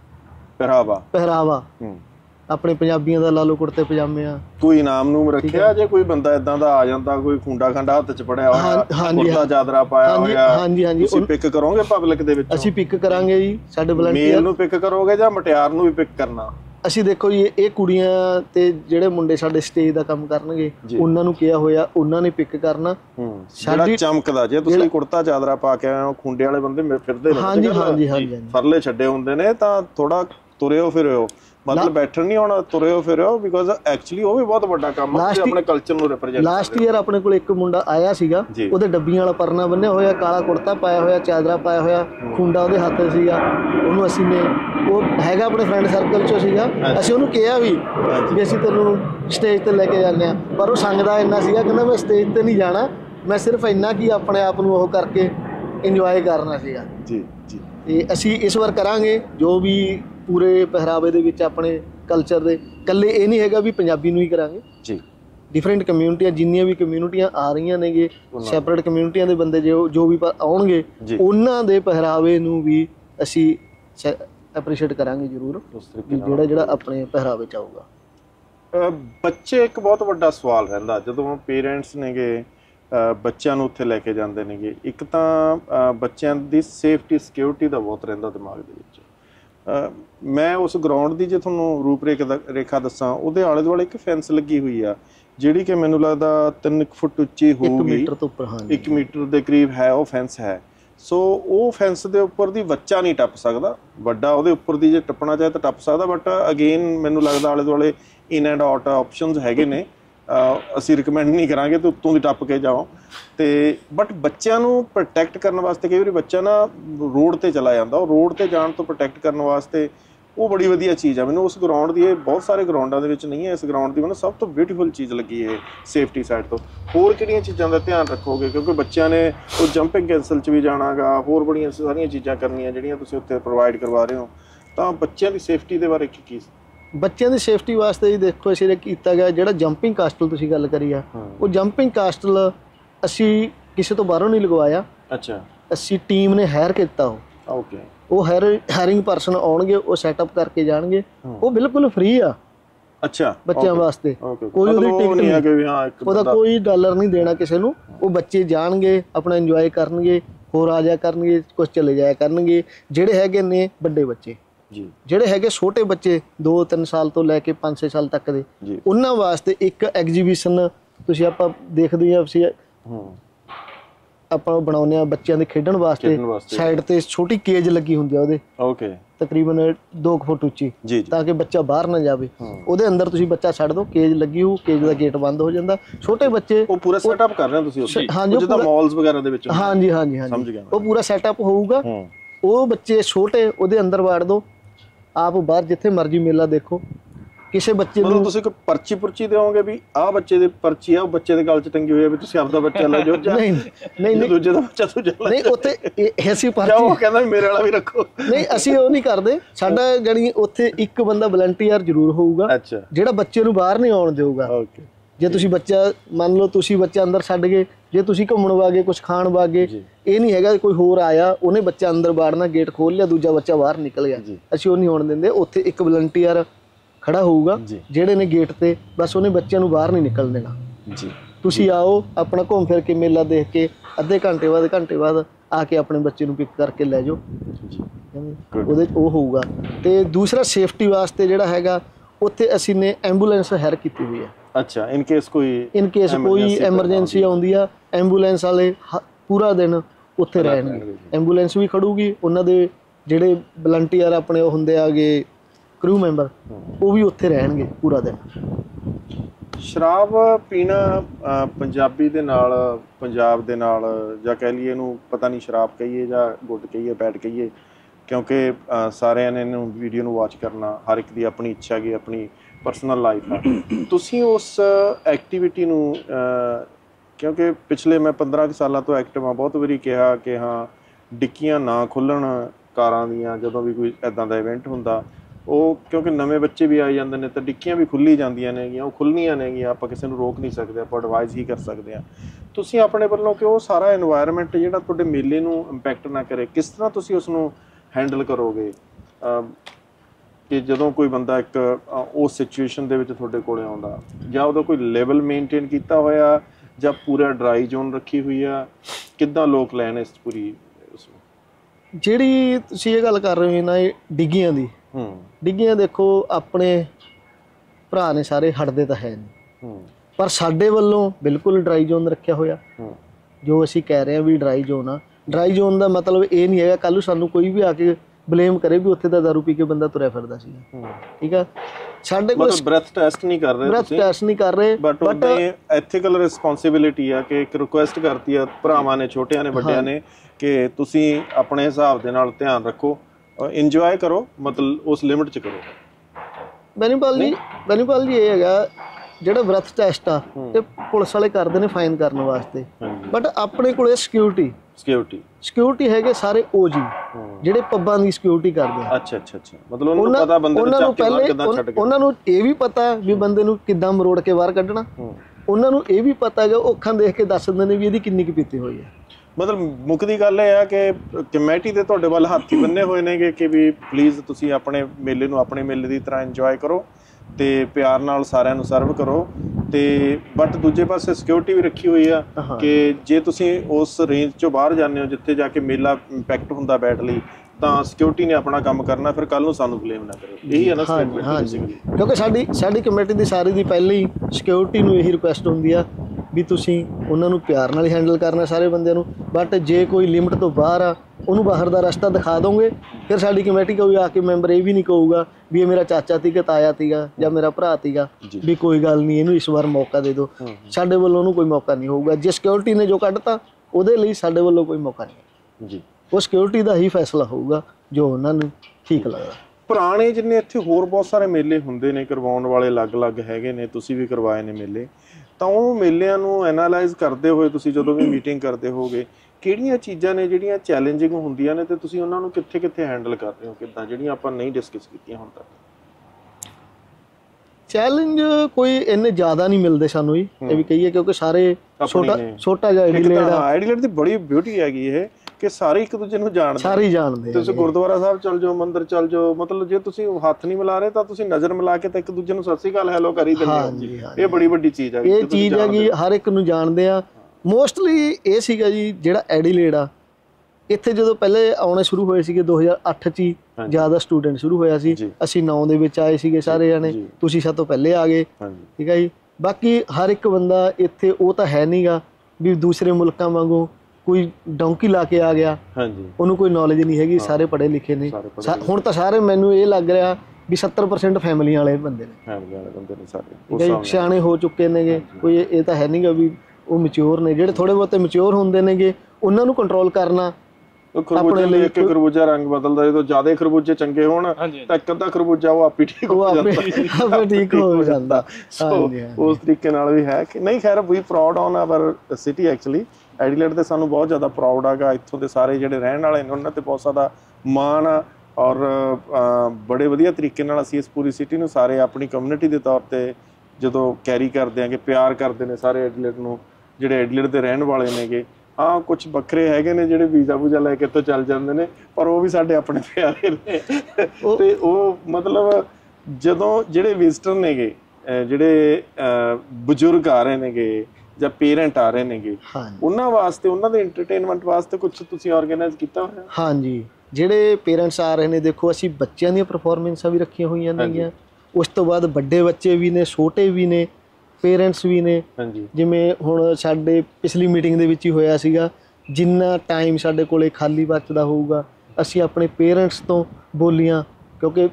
ਪਹਿਰਾਵਾ ਆਪਣੇ ਪੰਜਾਬੀਆਂ ਦਾ ਲਾ ਲਓ, ਕੁੜਤੇ ਪਜਾਮੇ ਆ। ਕੋਈ ਇਨਾਮ ਨੂਮ ਰੱਖਿਆ ਜੇ ਕੋਈ ਬੰਦਾ ਇਦਾਂ ਦਾ ਆ ਜਾਂਦਾ, ਕੋਈ ਖੁੰਡਾ ਖੰਡਾ ਹੱਥ 'ਚ ਫੜਿਆ ਹੋਇਆ, ਕੁੜਤਾ ਚਾਦਰਾ ਪਾਇਆ ਹੋਇਆ? ਹਾਂਜੀ ਹਾਂਜੀ, ਤੁਸੀਂ ਪਿਕ ਕਰੋਗੇ ਪਬਲਿਕ ਦੇ ਵਿੱਚ? ਅਸੀਂ ਪਿਕ ਕਰਾਂਗੇ ਜੀ, ਸਾਡੇ ਵਲੰਟੀਅਰ। ਮੇਲ ਨੂੰ ਪਿਕ ਕਰੋਗੇ ਜਾਂ ਮਟਿਆਰ ਨੂੰ ਵੀ ਪਿਕ ਕਰਨਾ? ਅਸੀਂ ਦੇਖੋ ਜੀ, ਇਹ ਕੁੜੀਆਂ ਤੇ ਜਿਹੜੇ ਮੁੰਡੇ ਸਾਡੇ ਸਟੇਜ ਦਾ ਕੰਮ ਕਰਨਗੇ ਉਹਨਾਂ ਨੂੰ ਕਿਹਾ ਹੋਇਆ, ਉਹਨਾਂ ਨੇ ਪਿਕ ਕਰਨਾ। ਸਾਡੀ ਚਮਕਦਾ ਜੇ ਤੁਸੀਂ ਕੁੜਤਾ ਚਾਦਰਾ ਪਾ ਕੇ ਆਏ ਹੋ, ਖੁੰਡੇ ਵਾਲੇ ਬੰਦੇ ਫਿਰਦੇ ਨੇ, ਹਾਂਜੀ ਹਾਂਜੀ ਹਾਂਜੀ, ਫਰਲੇ ਛੱਡੇ ਹੁੰਦੇ ਨੇ, ਤਾਂ ਥੋੜਾ ਤੁਰਿਓ ਫਿਰਿਓ, ਮਤਲਬ ਬੈਠਣ ਨਹੀਂ ਆਉਣਾ, ਤੁਰਿਓ ਫਿਰਿਓ, ਬਿਕੋਜ਼ ਐਕਚੁਅਲੀ ਉਹ ਵੀ ਬਹੁਤ ਵੱਡਾ ਕੰਮ ਹੈ, ਆਪਣੇ ਕਲਚਰ ਨੂੰ ਰਿਪਰੈਜ਼ੈਂਟ। ਲਾਸਟ ਈਅਰ ਆਪਣੇ ਕੋਲ ਇੱਕ ਮੁੰਡਾ ਆਇਆ ਸੀਗਾ, ਉਹਦੇ ਡੱਬੀਆਂ ਵਾਲਾ ਪਰਨਾ ਬੰਨਿਆ ਹੋਇਆ, ਕਾਲਾ ਕੁੜਤਾ ਪਾਇਆ ਹੋਇਆ, ਚਾਦਰਾ ਪਾਇਆ ਹੋਇਆ, ਖੁੰਡਾ ਉਹਦੇ ਹੱਥ ਸੀਗਾ। ਉਹਨੂੰ ਅਸੀਂ ਨੇ, ਉਹ ਹੈਗਾ ਆਪਣੇ ਫਰੈਂਡ ਸਰਕਲ 'ਚੋਂ ਸੀਗਾ, ਅਸੀਂ ਉਹਨੂੰ ਕਿਹਾ ਵੀ ਅਸੀਂ ਤੈਨੂੰ ਸਟੇਜ ਤੇ ਲੈ ਕੇ ਜਾਂਦੇ ਹਾਂ, ਪਰ ਉਹ ਸੰਗਦਾ ਇੰਨਾ ਸੀਗਾ, ਕਹਿੰਦਾ ਮੈਂ ਸਟੇਜ ਤੇ ਨਹੀਂ ਜਾਣਾ, ਮੈਂ ਸਿਰਫ ਇੰਨਾ ਕਿ ਆਪਣੇ ਆਪ ਨੂੰ ਉਹ ਕਰਕੇ ਇੰਜੋਏ ਕਰਨਾ ਸੀਗਾ। ਜੀ ਜੀ, ਤੇ ਅਸੀਂ ਇਸ ਵਾਰ ਕਰਾਂਗੇ ਜੋ ਵੀ ਪੂਰੇ ਪਹਿਰਾਵੇ ਦੇ ਵਿੱਚ ਆਪਣੇ ਕਲਚਰ ਦੇ, ਇਕੱਲੇ ਇਹ ਨਹੀਂ ਹੈਗਾ ਵੀ ਪੰਜਾਬੀ ਨੂੰ ਹੀ ਕਰਾਂਗੇ ਜੀ, ਡਿਫਰੈਂਟ ਕਮਿਊਨਿਟੀਆਂ, ਜਿੰਨੀਆਂ ਵੀ ਕਮਿਊਨਿਟੀਆਂ ਆ ਰਹੀਆਂ ਨੇਗੇ, ਸੈਪਰੇਟ ਕਮਿਊਨਿਟੀਆਂ ਦੇ ਬੰਦੇ ਜੋ ਵੀ ਆਉਣਗੇ, ਉਹਨਾਂ ਦੇ ਪਹਿਰਾਵੇ ਨੂੰ ਵੀ ਅਸੀਂ ਐਪਰੀਸ਼ੀਏਟ ਕਰਾਂਗੇ ਜ਼ਰੂਰ, ਜਿਹੜਾ ਆਪਣੇ ਪਹਿਰਾਵੇ 'ਚ ਆਊਗਾ। ਬੱਚੇ ਇੱਕ ਬਹੁਤ ਵੱਡਾ ਸਵਾਲ ਰਹਿੰਦਾ ਜਦੋਂ ਪੇਰੈਂਟਸ ਨੇਗੇ ਬੱਚਿਆਂ ਨੂੰ ਉੱਥੇ ਲੈ ਕੇ ਜਾਂਦੇ ਨੇਗੇ, ਇੱਕ ਤਾਂ ਬੱਚਿਆਂ ਦੀ ਸੇਫਟੀ ਸਿਕਿਉਰਿਟੀ ਦਾ ਬਹੁਤ ਰਹਿੰਦਾ ਦਿਮਾਗ ਦੇ ਵਿੱਚ। ਮੈਂ ਉਸ ਗਰਾਊਂਡ ਦੀ ਜੇ ਤੁਹਾਨੂੰ ਰੂਪ ਰੇਖਾ ਦੱਸਾਂ, ਉਹਦੇ ਆਲੇ ਦੁਆਲੇ ਇੱਕ ਫੈਂਸ ਲੱਗੀ ਹੋਈ ਆ, ਜਿਹੜੀ ਕਿ ਮੈਨੂੰ ਲੱਗਦਾ 3 ਫੁੱਟ ਉੱਚੀ ਹੋਊਗੀ, 1 ਮੀਟਰ ਤੋਂ ਉੱਪਰ, 1 ਮੀਟਰ ਦੇ ਕਰੀਬ ਹੈ ਉਹ ਫੈਂਸ ਹੈ। ਸੋ ਉਹ ਫੈਂਸ ਦੇ ਉੱਪਰ ਦੀ ਬੱਚਾ ਨਹੀਂ ਟੱਪ ਸਕਦਾ, ਵੱਡਾ ਉਹਦੇ ਉੱਪਰ ਦੀ ਜੇ ਟੱਪਣਾ ਚਾਹੇ ਤਾਂ ਟੱਪ ਸਕਦਾ, ਬਟ ਅਗੇਨ ਮੈਨੂੰ ਲੱਗਦਾ ਆਲੇ ਦੁਆਲੇ ਇਨ ਐਂਡ ਆਊਟ ਆਪਸ਼ਨਸ ਹੈਗੇ ਨੇ, ਅਸੀਂ ਰਿਕਮੈਂਡ ਨਹੀਂ ਕਰਾਂਗੇ ਤੇ ਉੱਤੋਂ ਦੀ ਟੱਪ ਕੇ ਜਾਓ। ਤੇ ਬਟ ਬੱਚਿਆਂ ਨੂੰ ਪ੍ਰੋਟੈਕਟ ਕਰਨ ਵਾਸਤੇ ਕਈ ਵਾਰੀ ਬੱਚਾ ਨਾ ਰੋਡ ਤੇ ਚਲਾ ਜਾਂਦਾ, ਉਹ ਰੋਡ ਤੇ ਜਾਣ ਤੋਂ ਪ੍ਰੋਟੈਕਟ ਕਰਨ ਵਾਸਤੇ ਉਹ ਬੜੀ ਵਧੀਆ ਚੀਜ਼ ਆ। ਮੈਨੂੰ ਉਸ ਗਰਾਊਂਡ ਦੀ, ਇਹ ਬਹੁਤ ਸਾਰੇ ਗਰਾਊਂਡਾਂ ਦੇ ਵਿੱਚ ਨਹੀਂ ਹੈ, ਇਸ ਗਰਾਊਂਡ ਦੀ ਮੈਨੂੰ ਸਭ ਤੋਂ ਬਿਊਟੀਫੁਲ ਚੀਜ਼ ਲੱਗੀ ਹੈ ਸੇਫਟੀ ਸਾਈਡ ਤੋਂ। ਹੋਰ ਕਿਹੜੀਆਂ ਚੀਜ਼ਾਂ ਦਾ ਧਿਆਨ ਰੱਖੋਗੇ, ਕਿਉਂਕਿ ਬੱਚਿਆਂ ਨੇ ਉਹ ਜੰਪਿੰਗ ਕੈਂਸਲ 'ਚ ਵੀ ਜਾਣਾਗਾ, ਹੋਰ ਬੜੀਆਂ ਸਾਰੀਆਂ ਚੀਜ਼ਾਂ ਕਰਨੀਆਂ ਜਿਹੜੀਆਂ ਤੁਸੀਂ ਉੱਥੇ ਪ੍ਰੋਵਾਈਡ ਕਰਵਾ ਰਹੇ ਹੋ, ਤਾਂ ਬੱਚਿਆਂ ਦੀ ਸੇਫਟੀ ਦੇ ਬਾਰੇ ਕੀ? ਬੱਚਿਆਂ ਦੀ ਸੇਫਟੀ ਵਾਸਤੇ ਜੀ ਦੇਖੋ, ਅਸੀਂ ਕੀਤਾ ਗਿਆ ਜਿਹੜਾ ਜੰਪਿੰਗ ਕਾਸਟਲ ਤੁਸੀਂ ਗੱਲ ਕਰੀ ਆ, ਉਹ ਜੰਪਿੰਗ ਕਾਸਟਲ ਅਸੀਂ ਕਿਸੇ ਤੋਂ ਬਾਹਰੋਂ ਨਹੀਂ ਲਗਵਾਇਆ। ਅੱਛਾ, ਅਸੀਂ ਟੀਮ ਨੇ ਹਾਇਰ ਕੀਤਾ। ਉਹ ਓਕੇ, ਉਹ ਹਾਇਰਿੰਗ ਪਰਸਨ ਆਉਣਗੇ, ਉਹ ਸੈਟਅਪ ਕਰਕੇ ਜਾਣਗੇ, ਉਹ ਬਿਲਕੁਲ ਫ੍ਰੀ ਆ। ਅੱਛਾ, ਬੱਚਿਆਂ ਵਾਸਤੇ ਕੋਈ ਉਹਦੀ ਟਿਕਟ ਨਹੀਂ, ਉਹਦਾ ਕੋਈ ਡਾਲਰ ਨਹੀਂ ਦੇਣਾ ਕਿਸੇ ਨੂੰ। ਉਹ ਬੱਚੇ ਜਾਣਗੇ, ਆਪਣਾ ਇੰਜੋਏ ਕਰਨਗੇ, ਹੋਰ ਆ ਜਾਇਆ ਕਰਨਗੇ, ਕੁਛ ਚਲੇ ਜਾਇਆ ਕਰਨਗੇ। ਜਿਹੜੇ ਹੈਗੇ ਨੇ ਵੱਡੇ ਬੱਚੇ, ਜਿਹੜੇ ਹੈਗੇ ਛੋਟੇ ਬੱਚੇ 2-3 ਸਾਲ ਤੋਂ ਲੈ ਕੇ 5-6 ਸਾਲ ਤੱਕ ਦੇ, ਉਹਨਾਂ ਵਾਸਤੇ ਇੱਕ ਐਗਜੀਬਿਸ਼ਨ ਤੁਸੀਂ ਆਪਾਂ ਦੇਖਦੇ ਹਾਂ, ਅਸੀਂ ਆਪਾਂ ਬਣਾਉਂਦੇ ਹਾਂ ਬੱਚਿਆਂ ਦੇ ਖੇਡਣ ਵਾਸਤੇ। ਸਾਈਡ ਤੇ ਛੋਟੀ ਕੇਜ ਲੱਗੀ ਹੁੰਦੀ ਆ ਉਹਦੇ, ਤਕਰੀਬਨ 2 ਫੁੱਟ ਉੱਚੀ, ਤਾਂ ਕਿ ਬੱਚਾ ਬਾਹਰ ਨਾ ਜਾਵੇ। ਉਹਦੇ ਅੰਦਰ ਤੁਸੀਂ ਬੱਚਾ ਛੱਡ ਦਿਓ, ਕੇਜ ਲੱਗੀ ਹੋਊ, ਕੇਜ ਦਾ ਗੇਟ ਬੰਦ ਹੋ ਜਾਂਦਾ। ਛੋਟੇ ਬੱਚੇ ਉਹ ਪੂਰਾ ਸੈਟਅਪ ਕਰ ਰਹੇ ਹੋ ਤੁਸੀਂ ਉੱਥੇ? ਹਾਂਜੀ, ਜਿੱਦਾਂ ਮਾਲਸ ਵਗੈਰਾ ਦੇ ਵਿੱਚ। ਹਾਂਜੀ ਹਾਂਜੀ ਹਾਂਜੀ, ਉਹ ਪੂਰਾ ਸੈਟਅਪ ਹੋਊਗਾ। ਉਹ ਬੱਚੇ ਛੋਟੇ ਉਹਦੇ ਅੰਦਰ ਵਾੜ ਦਿਓ, ਆਪ ਬਾਹਰ ਜਿੱਥੇ ਮਰਜ਼ੀ ਮੇਲਾ ਦੇਖੋ। ਕਿਸੇ ਬੱਚੇ ਨੂੰ ਤੁਸੀਂ ਕੋਈ ਪਰਚੀ ਪੁਰਚੀ ਦਿਓਗੇ ਵੀ ਆਹ ਬੱਚੇ ਦੀ ਪਰਚੀ ਆ, ਉਹ ਬੱਚੇ ਦੇ ਗਲ 'ਚ ਟੰਗੀ ਹੋਈ ਹੈ ਵੀ ਤੁਸੀਂ ਆਪਦਾ ਬੱਚਾ ਲੈ ਜਾਓ? ਨਹੀਂ ਨਹੀਂ, ਦੂਜੇ ਦਾ ਬੱਚਾ ਨਹੀਂ, ਉੱਥੇ ਅਸੀਂ ਪਰਚੀ, ਉਹ ਕਹਿੰਦਾ ਮੇਰੇ ਵਾਲਾ ਵੀ ਰੱਖੋ। ਨਹੀਂ, ਅਸੀਂ ਉਹ ਨਹੀਂ ਕਰਦੇ। ਸਾਡਾ ਜਾਣੀ ਉੱਥੇ ਇੱਕ ਬੰਦਾ ਵਲੰਟੀਅਰ ਜ਼ਰੂਰ ਹੋਊਗਾ, ਜਿਹੜਾ ਬੱਚੇ ਨੂੰ ਬਾਹਰ ਨਹੀਂ ਆਉਣ ਦੇਊਗਾ। ਜੇ ਤੁਸੀਂ ਬੱਚਾ, ਮੰਨ ਲਓ ਤੁਸੀਂ ਬੱਚਾ ਅੰਦਰ ਛੱਡ ਗਏ, ਜੇ ਤੁਸੀਂ ਘੁੰਮਣ ਵਾਗੇ, ਕੁਛ ਖਾਣ ਵਾਗੇ, ਇਹ ਨਹੀਂ ਹੈਗਾ ਕੋਈ ਹੋਰ ਆਇਆ ਉਹਨੇ ਬੱਚਾ ਅੰਦਰ ਵਾੜਨਾ, ਗੇਟ ਖੋਲ ਲਿਆ, ਦੂਜਾ ਬੱਚਾ ਬਾਹਰ ਨਿਕਲ ਗਿਆ, ਅਸੀਂ ਉਹ ਨਹੀਂ ਹੋਣ ਦਿੰਦੇ। ਉੱਥੇ ਇੱਕ ਵਲੰਟੀਅਰ ਖੜਾ ਹੋਊਗਾ, ਜਿਹੜੇ ਨੇ ਗੇਟ ਤੇ, ਬਸ ਉਹਨੇ ਬੱਚਿਆਂ ਨੂੰ ਬਾਹਰ ਨਹੀਂ ਨਿਕਲ ਦੇਣਾ। ਤੁਸੀਂ ਆਓ, ਆਪਣਾ ਘੁੰਮ ਫਿਰ ਕੇ ਮੇਲਾ ਦੇਖ ਕੇ ਅੱਧੇ ਘੰਟੇ ਬਾਅਦ ਆ ਕੇ ਆਪਣੇ ਬੱਚੇ ਨੂੰ ਪਿਕ ਕਰਕੇ ਲੈ ਜਾਓ, ਉਹਦੇ ਉਹ ਹੋਊਗਾ। ਤੇ ਦੂਸਰਾ ਸੇਫਟੀ ਵਾਸਤੇ ਜਿਹੜਾ ਹੈਗਾ, ਉੱਥੇ ਅਸੀਂ ਨੇ ਐਂਬੂਲੈਂਸ ਹਾਇਰ ਕੀਤੀ ਹੋਈ ਹੈ। ਅੱਛਾ, ਇਨ ਕੇਸ ਕੋਈ ਐਮਰਜੈਂਸੀ ਆਉਂਦੀ ਆ, ਐਂਬੂਲੈਂਸ ਵਾਲੇ ਪੂਰਾ ਦਿਨ ਉੱਥੇ ਰਹਿਣਗੇ। ਐਂਬੂਲੈਂਸ ਵੀ ਖੜੂਗੀ, ਉਹਨਾਂ ਦੇ ਜਿਹੜੇ ਵਲੰਟੀਅਰ ਆਪਣੇ ਉਹ ਹੁੰਦੇ ਆਗੇ ਕਰੂ ਮੈਂਬਰ, ਉਹ ਵੀ ਉੱਥੇ ਰਹਿਣਗੇ ਪੂਰਾ ਦਿਨ। ਸ਼ਰਾਬ ਪੀਣਾ ਪੰਜਾਬੀ ਦੇ ਨਾਲ, ਪੰਜਾਬ ਦੇ ਨਾਲ, ਜਾਂ ਕਹਿ ਲਈਏ ਇਹਨੂੰ ਪਤਾ ਨਹੀਂ ਸ਼ਰਾਬ ਕਹੀਏ ਜਾਂ ਗੁੱਟ ਕਹੀਏ, ਬੈਟ ਕਹੀਏ, ਕਿਉਂਕਿ ਸਾਰਿਆਂ ਨੇ ਇਹਨੂੰ ਵੀਡੀਓ ਨੂੰ ਵਾਚ ਕਰਨਾ, ਹਰ ਇੱਕ ਦੀ ਆਪਣੀ ਇੱਛਾ ਹੈਗੀ, ਆਪਣੀ ਪਰਸਨਲ ਲਾਈਫ ਆ, ਤੁਸੀਂ ਉਸ ਐਕਟੀਵਿਟੀ ਨੂੰ ਕਿਉਂਕਿ ਪਿਛਲੇ ਮੈਂ 15 ਕੁ ਸਾਲਾਂ ਤੋਂ ਐਕਟਿਵ ਹਾਂ, ਬਹੁਤ ਵਾਰੀ ਕਿਹਾ ਕਿ ਹਾਂ ਡਿੱਕੀਆਂ ਨਾ ਖੁੱਲ੍ਹਣ ਕਾਰਾਂ ਦੀਆਂ ਜਦੋਂ ਵੀ ਕੋਈ ਇੱਦਾਂ ਦਾ ਇਵੈਂਟ ਹੁੰਦਾ, ਉਹ ਕਿਉਂਕਿ ਨਵੇਂ ਬੱਚੇ ਵੀ ਆ ਜਾਂਦੇ ਨੇ ਤਾਂ ਡਿੱਕੀਆਂ ਵੀ ਖੁੱਲ੍ਹੀ ਜਾਂਦੀਆਂ ਨੇਗੀਆਂ, ਉਹ ਖੁੱਲ੍ਹਣੀਆਂ ਨੇਗੀਆਂ, ਆਪਾਂ ਕਿਸੇ ਨੂੰ ਰੋਕ ਨਹੀਂ ਸਕਦੇ, ਆਪਾਂ ਐਡਵਾਈਜ਼ ਹੀ ਕਰ ਸਕਦੇ ਹਾਂ। ਤੁਸੀਂ ਆਪਣੇ ਵੱਲੋਂ ਕਿ ਉਹ ਸਾਰਾ এনवायरमेंट ਜਿਹੜਾ ਤੁਹਾਡੇ ਮੇਲੇ ਨੂੰ ਇੰਪੈਕਟ ਨਾ ਕਰੇ, ਕਿਸ ਤਰ੍ਹਾਂ ਤੁਸੀਂ ਉਸ ਨੂੰ ਹੈਂਡਲ ਕਰੋਗੇ ਕਿ ਜਦੋਂ ਕੋਈ ਬੰਦਾ ਇੱਕ ਉਸ ਸਿਚੁਏਸ਼ਨ ਦੇ ਵਿੱਚ ਤੁਹਾਡੇ ਕੋਲ ਆਉਂਦਾ, ਜਾਂ ਉਹਦਾ ਕੋਈ ਲੈਵਲ ਮੇਨਟੇਨ ਕੀਤਾ ਹੋਇਆ ਜਾਂ ਪੂਰਾ ਡਰਾਈ ਜ਼ੋਨ ਰੱਖੀ ਹੋਈ ਆ, ਕਿੱਦਾਂ ਲੋਕ ਲੈਣ ਇਸ ਪੂਰੀ ਉਸ ਨੂੰ? ਜਿਹੜੀ ਤੁਸੀਂ ਇਹ ਗੱਲ ਕਰ ਰਹੇ ਹੋ ਨਾ, ਇਹ ਡਿੱਗੀਆਂ ਦੀ, ਡਿੱਗੀਆਂ ਦੇਖੋ ਆਪਣੇ ਭਰਾ ਨੇ ਸਾਰੇ ਹਟਦੇ ਤਾਂ ਹੈ ਨਹੀਂ, ਪਰ ਸਾਡੇ ਵੱਲੋਂ ਬਿਲਕੁਲ ਡਰਾਈ ਜ਼ੋਨ ਰੱਖਿਆ ਹੋਇਆ। ਜੋ ਅਸੀਂ ਕਹਿ ਰਹੇ ਹਾਂ ਵੀ ਡਰਾਈ ਜ਼ੋਨ ਆ, ਡਰਾਈ ਜ਼ੋਨ ਦਾ ਮਤਲਬ ਇਹ ਨਹੀਂ ਹੈਗਾ ਕੱਲ੍ਹ ਨੂੰ ਸਾਨੂੰ ਕੋਈ ਵੀ ਆ ਕੇ ਬਲੇਮ ਕਰੇ ਵੀ ਉੱਥੇ ਤਾਂ ਦਾਰੂ ਪੀ ਕੇ ਬੰਦਾ ਤੁਰਿਆ ਫਿਰਦਾ ਸੀ। ਠੀਕ ਆ, ਸਾਡੇ ਕੋਲ ਬ੍ਰੈਥ ਟੈਸਟ ਨਹੀਂ ਕਰ ਰਹੇ, ਬ੍ਰੈਥ ਟੈਸਟ ਨਹੀਂ ਕਰ ਰਹੇ, ਬਟ ਐਥੀਕਲ ਰਿਸਪੌਂਸਿਬਿਲਿਟੀ ਆ ਕਿ ਇੱਕ ਰਿਕੁਐਸਟ ਕਰਤੀ ਆ ਭਰਾਵਾਂ ਨੇ, ਛੋਟਿਆਂ ਨੇ, ਵੱਡਿਆਂ ਨੇ, ਕਿ ਤੁਸੀਂ ਆਪਣੇ ਹਿਸਾਬ ਦੇ ਨਾਲ ਧਿਆਨ ਰੱਖੋ, ਇੰਜੋਏ ਕਰੋ, ਮਤਲਬ ਉਸ ਲਿਮਿਟ 'ਚ ਕਰੋ। ਬੈਨੀਪਾਲ ਜੀ ਇਹ ਹੈਗਾ ਜਿਹੜਾ ਬ੍ਰੈਥ ਟੈਸਟ ਆ ਇਹ ਪੁਲਿਸ ਵਾਲੇ ਕਰਦੇ ਨੇ ਫਾਈਨ ਕਰਨ ਵਾਸਤੇ, ਬਟ ਆਪਣੇ ਕੋਲ ਸਿਕਿਉਰਿਟੀ ਹੈਗੇ ਸਾਰੇ OG ਜਿਹੜੇ ਪੱਬਾਂ ਦੀ ਸਿਕਿਉਰਿਟੀ ਕਰਦੇ ਆ। ਅੱਛਾ, ਮਤਲਬ ਉਹਨਾਂ ਨੂੰ ਪਤਾ ਬੰਦੇ ਨੂੰ ਚੱਕ ਕੇ ਬਾਹਰ ਕਿੱਦਾਂ ਛੱਡ ਕੇ, ਉਹਨਾਂ ਨੂੰ ਇਹ ਵੀ ਪਤਾ ਵੀ ਬੰਦੇ ਨੂੰ ਕਿੱਦਾਂ ਮਰੋੜ ਕੇ ਬਾਹਰ ਕੱਢਣਾ, ਉਹਨਾਂ ਨੂੰ ਇਹ ਵੀ ਪਤਾ ਹੈਗਾ, ਉਹ ਅੱਖਾਂ ਦੇਖ ਕੇ ਦੱਸ ਦਿੰਦੇ ਨੇ ਵੀ ਇਹਦੀ ਕਿੰਨੀ ਕੁ ਪੀਤੀ ਹੋਈ ਹੈ। ਮਤਲਬ ਮੁੱਕਦੀ ਗੱਲ ਇਹ ਆ ਕਿ ਕਮੇਟੀ ਦੇ ਤੁਹਾਡੇ ਵੱਲ ਹੱਥ ਹੀ ਬੰਨੇ ਹੋਏ ਨੇਗੇ ਕਿ ਵੀ ਪਲੀਜ਼ ਤੁਸੀਂ ਆਪਣੇ ਮੇਲੇ ਨੂੰ ਆਪਣੇ ਮੇਲੇ ਦੀ ਤਰ੍ਹਾਂ ਇੰਜੋਏ ਕਰੋ ਤੇ ਪਿਆਰ ਨਾਲ ਸਾਰਿਆਂ ਨੂੰ ਸਰਵ ਕਰੋ, ਤੇ ਬਟ ਦੂਜੇ ਪਾਸੇ ਸਿਕਿਉਰਿਟੀ ਵੀ ਰੱਖੀ ਹੋਈ ਆ ਕਿ ਜੇ ਤੁਸੀਂ ਉਸ ਰੇਂਜ ਚੋਂ ਬਾਹਰ ਜਾਂਦੇ ਹੋ ਜਿੱਥੇ ਜਾ ਕੇ ਮੇਲਾ ਇੰਪੈਕਟ ਹੁੰਦਾ ਬੈਠ ਲਈ, ਤਾਂ ਸਿਕਿਉਰਿਟੀ ਨੇ ਆਪਣਾ ਕੰਮ ਕਰਨਾ, ਫਿਰ ਕੱਲ ਨੂੰ ਸਾਨੂੰ ਬਲੇਮ ਨਾ ਕਰੋ। ਇਹੀ ਹੈ ਨਾ ਸਟੇਟਮੈਂਟ, ਕਿਉਂਕਿ ਸਾਡੀ ਕਮੇਟੀ ਦੀ ਸਾਰੀ ਦੀ ਪਹਿਲੀ ਸਿਕਿਉਰਿਟੀ ਨੂੰ ਇਹੀ ਰਿਕੁਐਸਟ ਹੁੰਦੀ ਆ ਵੀ ਤੁਸੀਂ ਉਹਨਾਂ ਨੂੰ ਪਿਆਰ ਨਾਲ ਹੀ ਹੈਂਡਲ ਕਰਨਾ ਸਾਰੇ ਬੰਦਿਆਂ ਨੂੰ, ਬਟ ਜੇ ਕੋਈ ਲਿਮਟ ਤੋਂ ਬਾਹਰ ਆ ਉਹਨੂੰ ਬਾਹਰ ਦਾ ਰਸਤਾ ਦਿਖਾ ਦੋਗੇ, ਫਿਰ ਸਾਡੀ ਕਮੇਟੀ ਕੋਈ ਆ ਕੇ ਮੈਂਬਰ ਇਹ ਵੀ ਨਹੀਂ ਕਹੂਗਾ ਵੀ ਇਹ ਮੇਰਾ ਚਾਚਾ ਸੀਗਾ, ਤਾਇਆ ਸੀਗਾ ਜਾਂ ਮੇਰਾ ਭਰਾ ਸੀਗਾ, ਵੀ ਕੋਈ ਗੱਲ ਨਹੀਂ ਇਹਨੂੰ ਇਸ ਵਾਰ ਮੌਕਾ ਦੇ ਦਿਓ। ਸਾਡੇ ਵੱਲੋਂ ਉਹਨੂੰ ਕੋਈ ਮੌਕਾ ਨਹੀਂ ਹੋਊਗਾ, ਜੇ ਸਿਕਿਉਰਿਟੀ ਨੇ ਜੋ ਕੱਢਤਾ ਉਹਦੇ ਲਈ ਸਾਡੇ ਵੱਲੋਂ ਕੋਈ ਮੌਕਾ ਨਹੀਂ ਜੀ, ਉਹ ਸਿਕਿਉਰਿਟੀ ਦਾ ਹੀ ਫੈਸਲਾ ਹੋਊਗਾ ਜੋ ਉਹਨਾਂ ਨੂੰ ਠੀਕ ਲੱਗਦਾ। ਪੁਰਾਣੇ ਜਿੰਨੇ ਇੱਥੇ ਹੋਰ ਬਹੁਤ ਸਾਰੇ ਮੇਲੇ ਹੁੰਦੇ ਨੇ, ਕਰਵਾਉਣ ਵਾਲੇ ਅਲੱਗ-ਅਲੱਗ ਹੈਗੇ ਨੇ, ਤੁਸੀਂ ਵੀ ਕਰਵਾਏ ਨੇ ਮੇਲੇ, ਤਾਂ ਉਹ ਮੇਲਿਆਂ ਨੂੰ ਐਨਾਲਾਈਜ਼ ਕਰਦੇ ਹੋਏ ਤੁਸੀਂ ਜਦੋਂ ਵੀ ਮੀਟਿੰਗ ਕਰਦੇ ਹੋਗੇ, ਕਿਹੜੀਆਂ ਚੀਜ਼ਾਂ ਨੇ ਜਿਹੜੀਆਂ ਚੈਲੰਜਿੰਗ ਹੁੰਦੀਆਂ ਨੇ ਤੇ ਤੁਸੀਂ ਉਹਨਾਂ ਨੂੰ ਕਿੱਥੇ ਕਿੱਥੇ ਹੈਂਡਲ ਕਰਦੇ ਹੋ, ਕਿੱਦਾਂ, ਜਿਹੜੀਆਂ ਆਪਾਂ ਨਹੀਂ ਡਿਸਕਸ ਕੀਤੀਆਂ ਹੁਣ ਤੱਕ? ਚੈਲੰਜ ਕੋਈ ਇੰਨੇ ਜ਼ਿਆਦਾ ਨਹੀਂ ਮਿਲਦੇ ਸਾਨੂੰ ਹੀ, ਇਹ ਵੀ ਕਹੀਏ, ਕਿਉਂਕਿ ਸਾਰੇ ਛੋਟਾ ਜਿਹਾ ਆਈਡੀਲੇਟ ਦੀ ਬੜੀ ਬਿਊਟੀ ਹੈਗੀ ਇਹ ਕਿ ਸਾਰੇ ਇੱਕ ਦੂਜੇ ਨੂੰ ਜਾਣਦੇ, ਸਾਰੇ ਜਾਣਦੇ। ਤੁਸੀਂ ਗੁਰਦੁਆਰਾ ਸਾਹਿਬ ਚੱਲ ਜਾਓ, ਮੰਦਿਰ ਚੱਲ ਜਾਓ, ਮਤਲਬ ਜੇ ਤੁਸੀਂ ਹੱਥ ਨਹੀਂ ਮਿਲਾ ਰਹੇ ਤਾਂ ਤੁਸੀਂ ਨਜ਼ਰ ਮਿਲਾ ਕੇ ਤਾਂ ਇੱਕ ਦੂਜੇ ਨੂੰ ਸਤਿ ਸ੍ਰੀ ਅਕਾਲ ਹੈਲੋ ਕਰੀ ਦਿੰਦੇ ਹੋ। ਇਹ ਬੜੀ ਵੱਡੀ ਚੀਜ਼ ਹੈ, ਇਹ ਚੀਜ਼ ਹੈਗੀ, ਹਰ ਇੱਕ ਨੂੰ ਜਾਣਦੇ ਆ। ਮੋਸਟਲੀ ਇਹ ਸੀਗਾ ਜੀ ਜਿਹੜਾ ਐਡੀਲੇਡ ਆ, ਇੱਥੇ ਜਦੋਂ ਪਹਿਲੇ ਆਉਣੇ ਸ਼ੁਰੂ ਹੋਏ ਸੀਗੇ 2008 'ਚ ਹੀ ਜ਼ਿਆਦਾ ਸਟੂਡੈਂਟ ਸ਼ੁਰੂ ਹੋਇਆ ਸੀ, ਅਸੀਂ 9 ਦੇ ਵਿੱਚ ਆਏ ਸੀਗੇ ਸਾਰੇ ਜਾਣੇ, ਤੁਸੀਂ ਸਾਡੇ ਤੋਂ ਪਹਿਲੇ ਆ ਗਏ, ਠੀਕ ਹੈ ਜੀ। ਬਾਕੀ ਹਰ ਇੱਕ ਬੰਦਾ ਇੱਥੇ ਉਹ ਤਾਂ ਹੈ ਨਹੀਂਗਾ ਵੀ ਦੂਸਰੇ ਮੁਲਕਾਂ ਵਾਂਗੂ ਕੋਈ ਡੌਂਕੀ ਲਾ ਕੇ ਆ ਗਿਆ, ਉਹਨੂੰ ਕੋਈ ਨੌਲੇਜ ਨਹੀਂ ਹੈਗੀ, ਸਾਰੇ ਪੜ੍ਹੇ ਲਿਖੇ ਨੇ। ਹੁਣ ਤਾਂ ਸਾਰੇ ਮੈਨੂੰ ਇਹ ਲੱਗ ਰਿਹਾ ਵੀ 70% ਫੈਮਲੀਆਂ ਵਾਲੇ ਬੰਦੇ ਨੇ, ਸਾਰੇ ਸਿਆਣੇ ਹੋ ਚੁੱਕੇ ਨੇਗੇ, ਕੋਈ ਇਹ ਤਾਂ ਹੈ ਨਹੀਂਗਾ ਵੀ ਉਹ ਮੈਚਿਓਰ ਨੇ। ਜਿਹੜੇ ਥੋੜੇ ਬਹੁਤੇ ਮੈਚਿਓਰ ਹੁੰਦੇ ਨੇਗੇ ਉਹਨਾਂ ਨੂੰ ਕੰਟਰੋਲ ਕਰਨਾ। ਖਰਬੂਜੇ ਲਈ ਇੱਕ ਖਰਬੂਜਾ ਰੰਗ ਬਦਲਦਾ, ਜਦੋਂ ਜ਼ਿਆਦਾ ਖਰਬੂਜੇ ਚੰਗੇ ਹੋਣ ਤਾਂ ਇੱਕ ਅੱਧਾ ਖਰਬੂਜਾ ਉਹ ਆਪੇ ਠੀਕ ਹੋ ਜਾਂਦਾ। ਉਸ ਤਰੀਕੇ ਨਾਲ ਵੀ ਹੈ ਕਿ ਨਹੀਂ। ਖੈਰ ਵੀ proud on our city, actually Adelaide ਤੇ ਸਾਨੂੰ ਬਹੁਤ ਜ਼ਿਆਦਾ ਪ੍ਰਾਊਡ ਹੈਗਾ। ਇੱਥੋਂ ਦੇ ਸਾਰੇ ਜਿਹੜੇ ਰਹਿਣ ਵਾਲੇ ਨੇ ਉਹਨਾਂ ਤੇ ਬਹੁਤ ਜ਼ਿਆਦਾ ਮਾਣ ਆ, ਔਰ ਬੜੇ ਵਧੀਆ ਤਰੀਕੇ ਨਾਲ ਅਸੀਂ ਇਸ ਪੂਰੀ ਸਿਟੀ ਨੂੰ ਸਾਰੇ ਆਪਣੀ ਕਮਿਊਨਿਟੀ ਦੇ ਤੌਰ ਤੇ ਜਦੋਂ ਕੈਰੀ ਕਰਦੇ ਆਂਗੇ, ਪਿਆਰ ਕਰਦੇ ਨੇ ਸਾਰੇ ਐਡੀਲੇਡ ਨੂੰ, ਜਿਹੜੇ ਐਡੀਲੇਡ ਦੇ ਰਹਿਣ ਵਾਲੇ ਨੇਗੇ। ਹਾਂ, ਕੁਛ ਵੱਖਰੇ ਹੈਗੇ ਨੇ ਜਿਹੜੇ ਵੀਜ਼ਾ ਵੂਜਾ ਲੈ ਕੇ ਇੱਥੋਂ ਚੱਲ ਜਾਂਦੇ ਨੇ, ਪਰ ਉਹ ਵੀ ਸਾਡੇ ਆਪਣੇ ਪਿਆਰੇ ਨੇ। ਤੇ ਉਹ ਮਤਲਬ ਜਦੋਂ ਜਿਹੜੇ ਵਿਜ਼ਟਰ ਨੇਗੇ, ਜਿਹੜੇ ਬਜ਼ੁਰਗ ਆ ਰਹੇ ਨੇਗੇ ਜਾਂ ਪੇਰੈਂਟ ਆ ਰਹੇ ਨੇਗੇ, ਉਹਨਾਂ ਵਾਸਤੇ, ਉਹਨਾਂ ਦੇ ਐਂਟਰਟੇਨਮੈਂਟ ਵਾਸਤੇ ਕੁਛ ਤੁਸੀਂ ਆਰਗੇਨਾਈਜ਼ ਕੀਤਾ ਹੋਇਆ? ਹਾਂਜੀ, ਜਿਹੜੇ ਪੇਰੈਂਟਸ ਆ ਰਹੇ ਨੇ, ਦੇਖੋ ਅਸੀਂ ਬੱਚਿਆਂ ਦੀਆਂ ਪਰਫਾਰਮੈਂਸਾਂ ਵੀ ਰੱਖੀਆਂ ਹੋਈਆਂ ਨੇਗੀਆਂ, ਉਸ ਤੋਂ ਬਾਅਦ ਵੱਡੇ ਬੱਚੇ ਵੀ ਨੇ, ਛੋਟੇ ਵੀ ਨੇ, ਪੇਰੈਂਟਸ ਵੀ ਨੇ। ਜਿਵੇਂ ਹੁਣ ਸਾਡੇ ਪਿਛਲੀ ਮੀਟਿੰਗ ਦੇ ਵਿੱਚ ਹੀ ਹੋਇਆ ਸੀਗਾ, ਜਿੰਨਾ ਟਾਈਮ ਸਾਡੇ ਕੋਲੇ ਖਾਲੀ ਬਚਦਾ ਹੋਊਗਾ ਅਸੀਂ ਆਪਣੇ ਪੇਰੈਂਟਸ ਤੋਂ ਬੋਲੀਆਂ, ਕਿਉਂਕਿ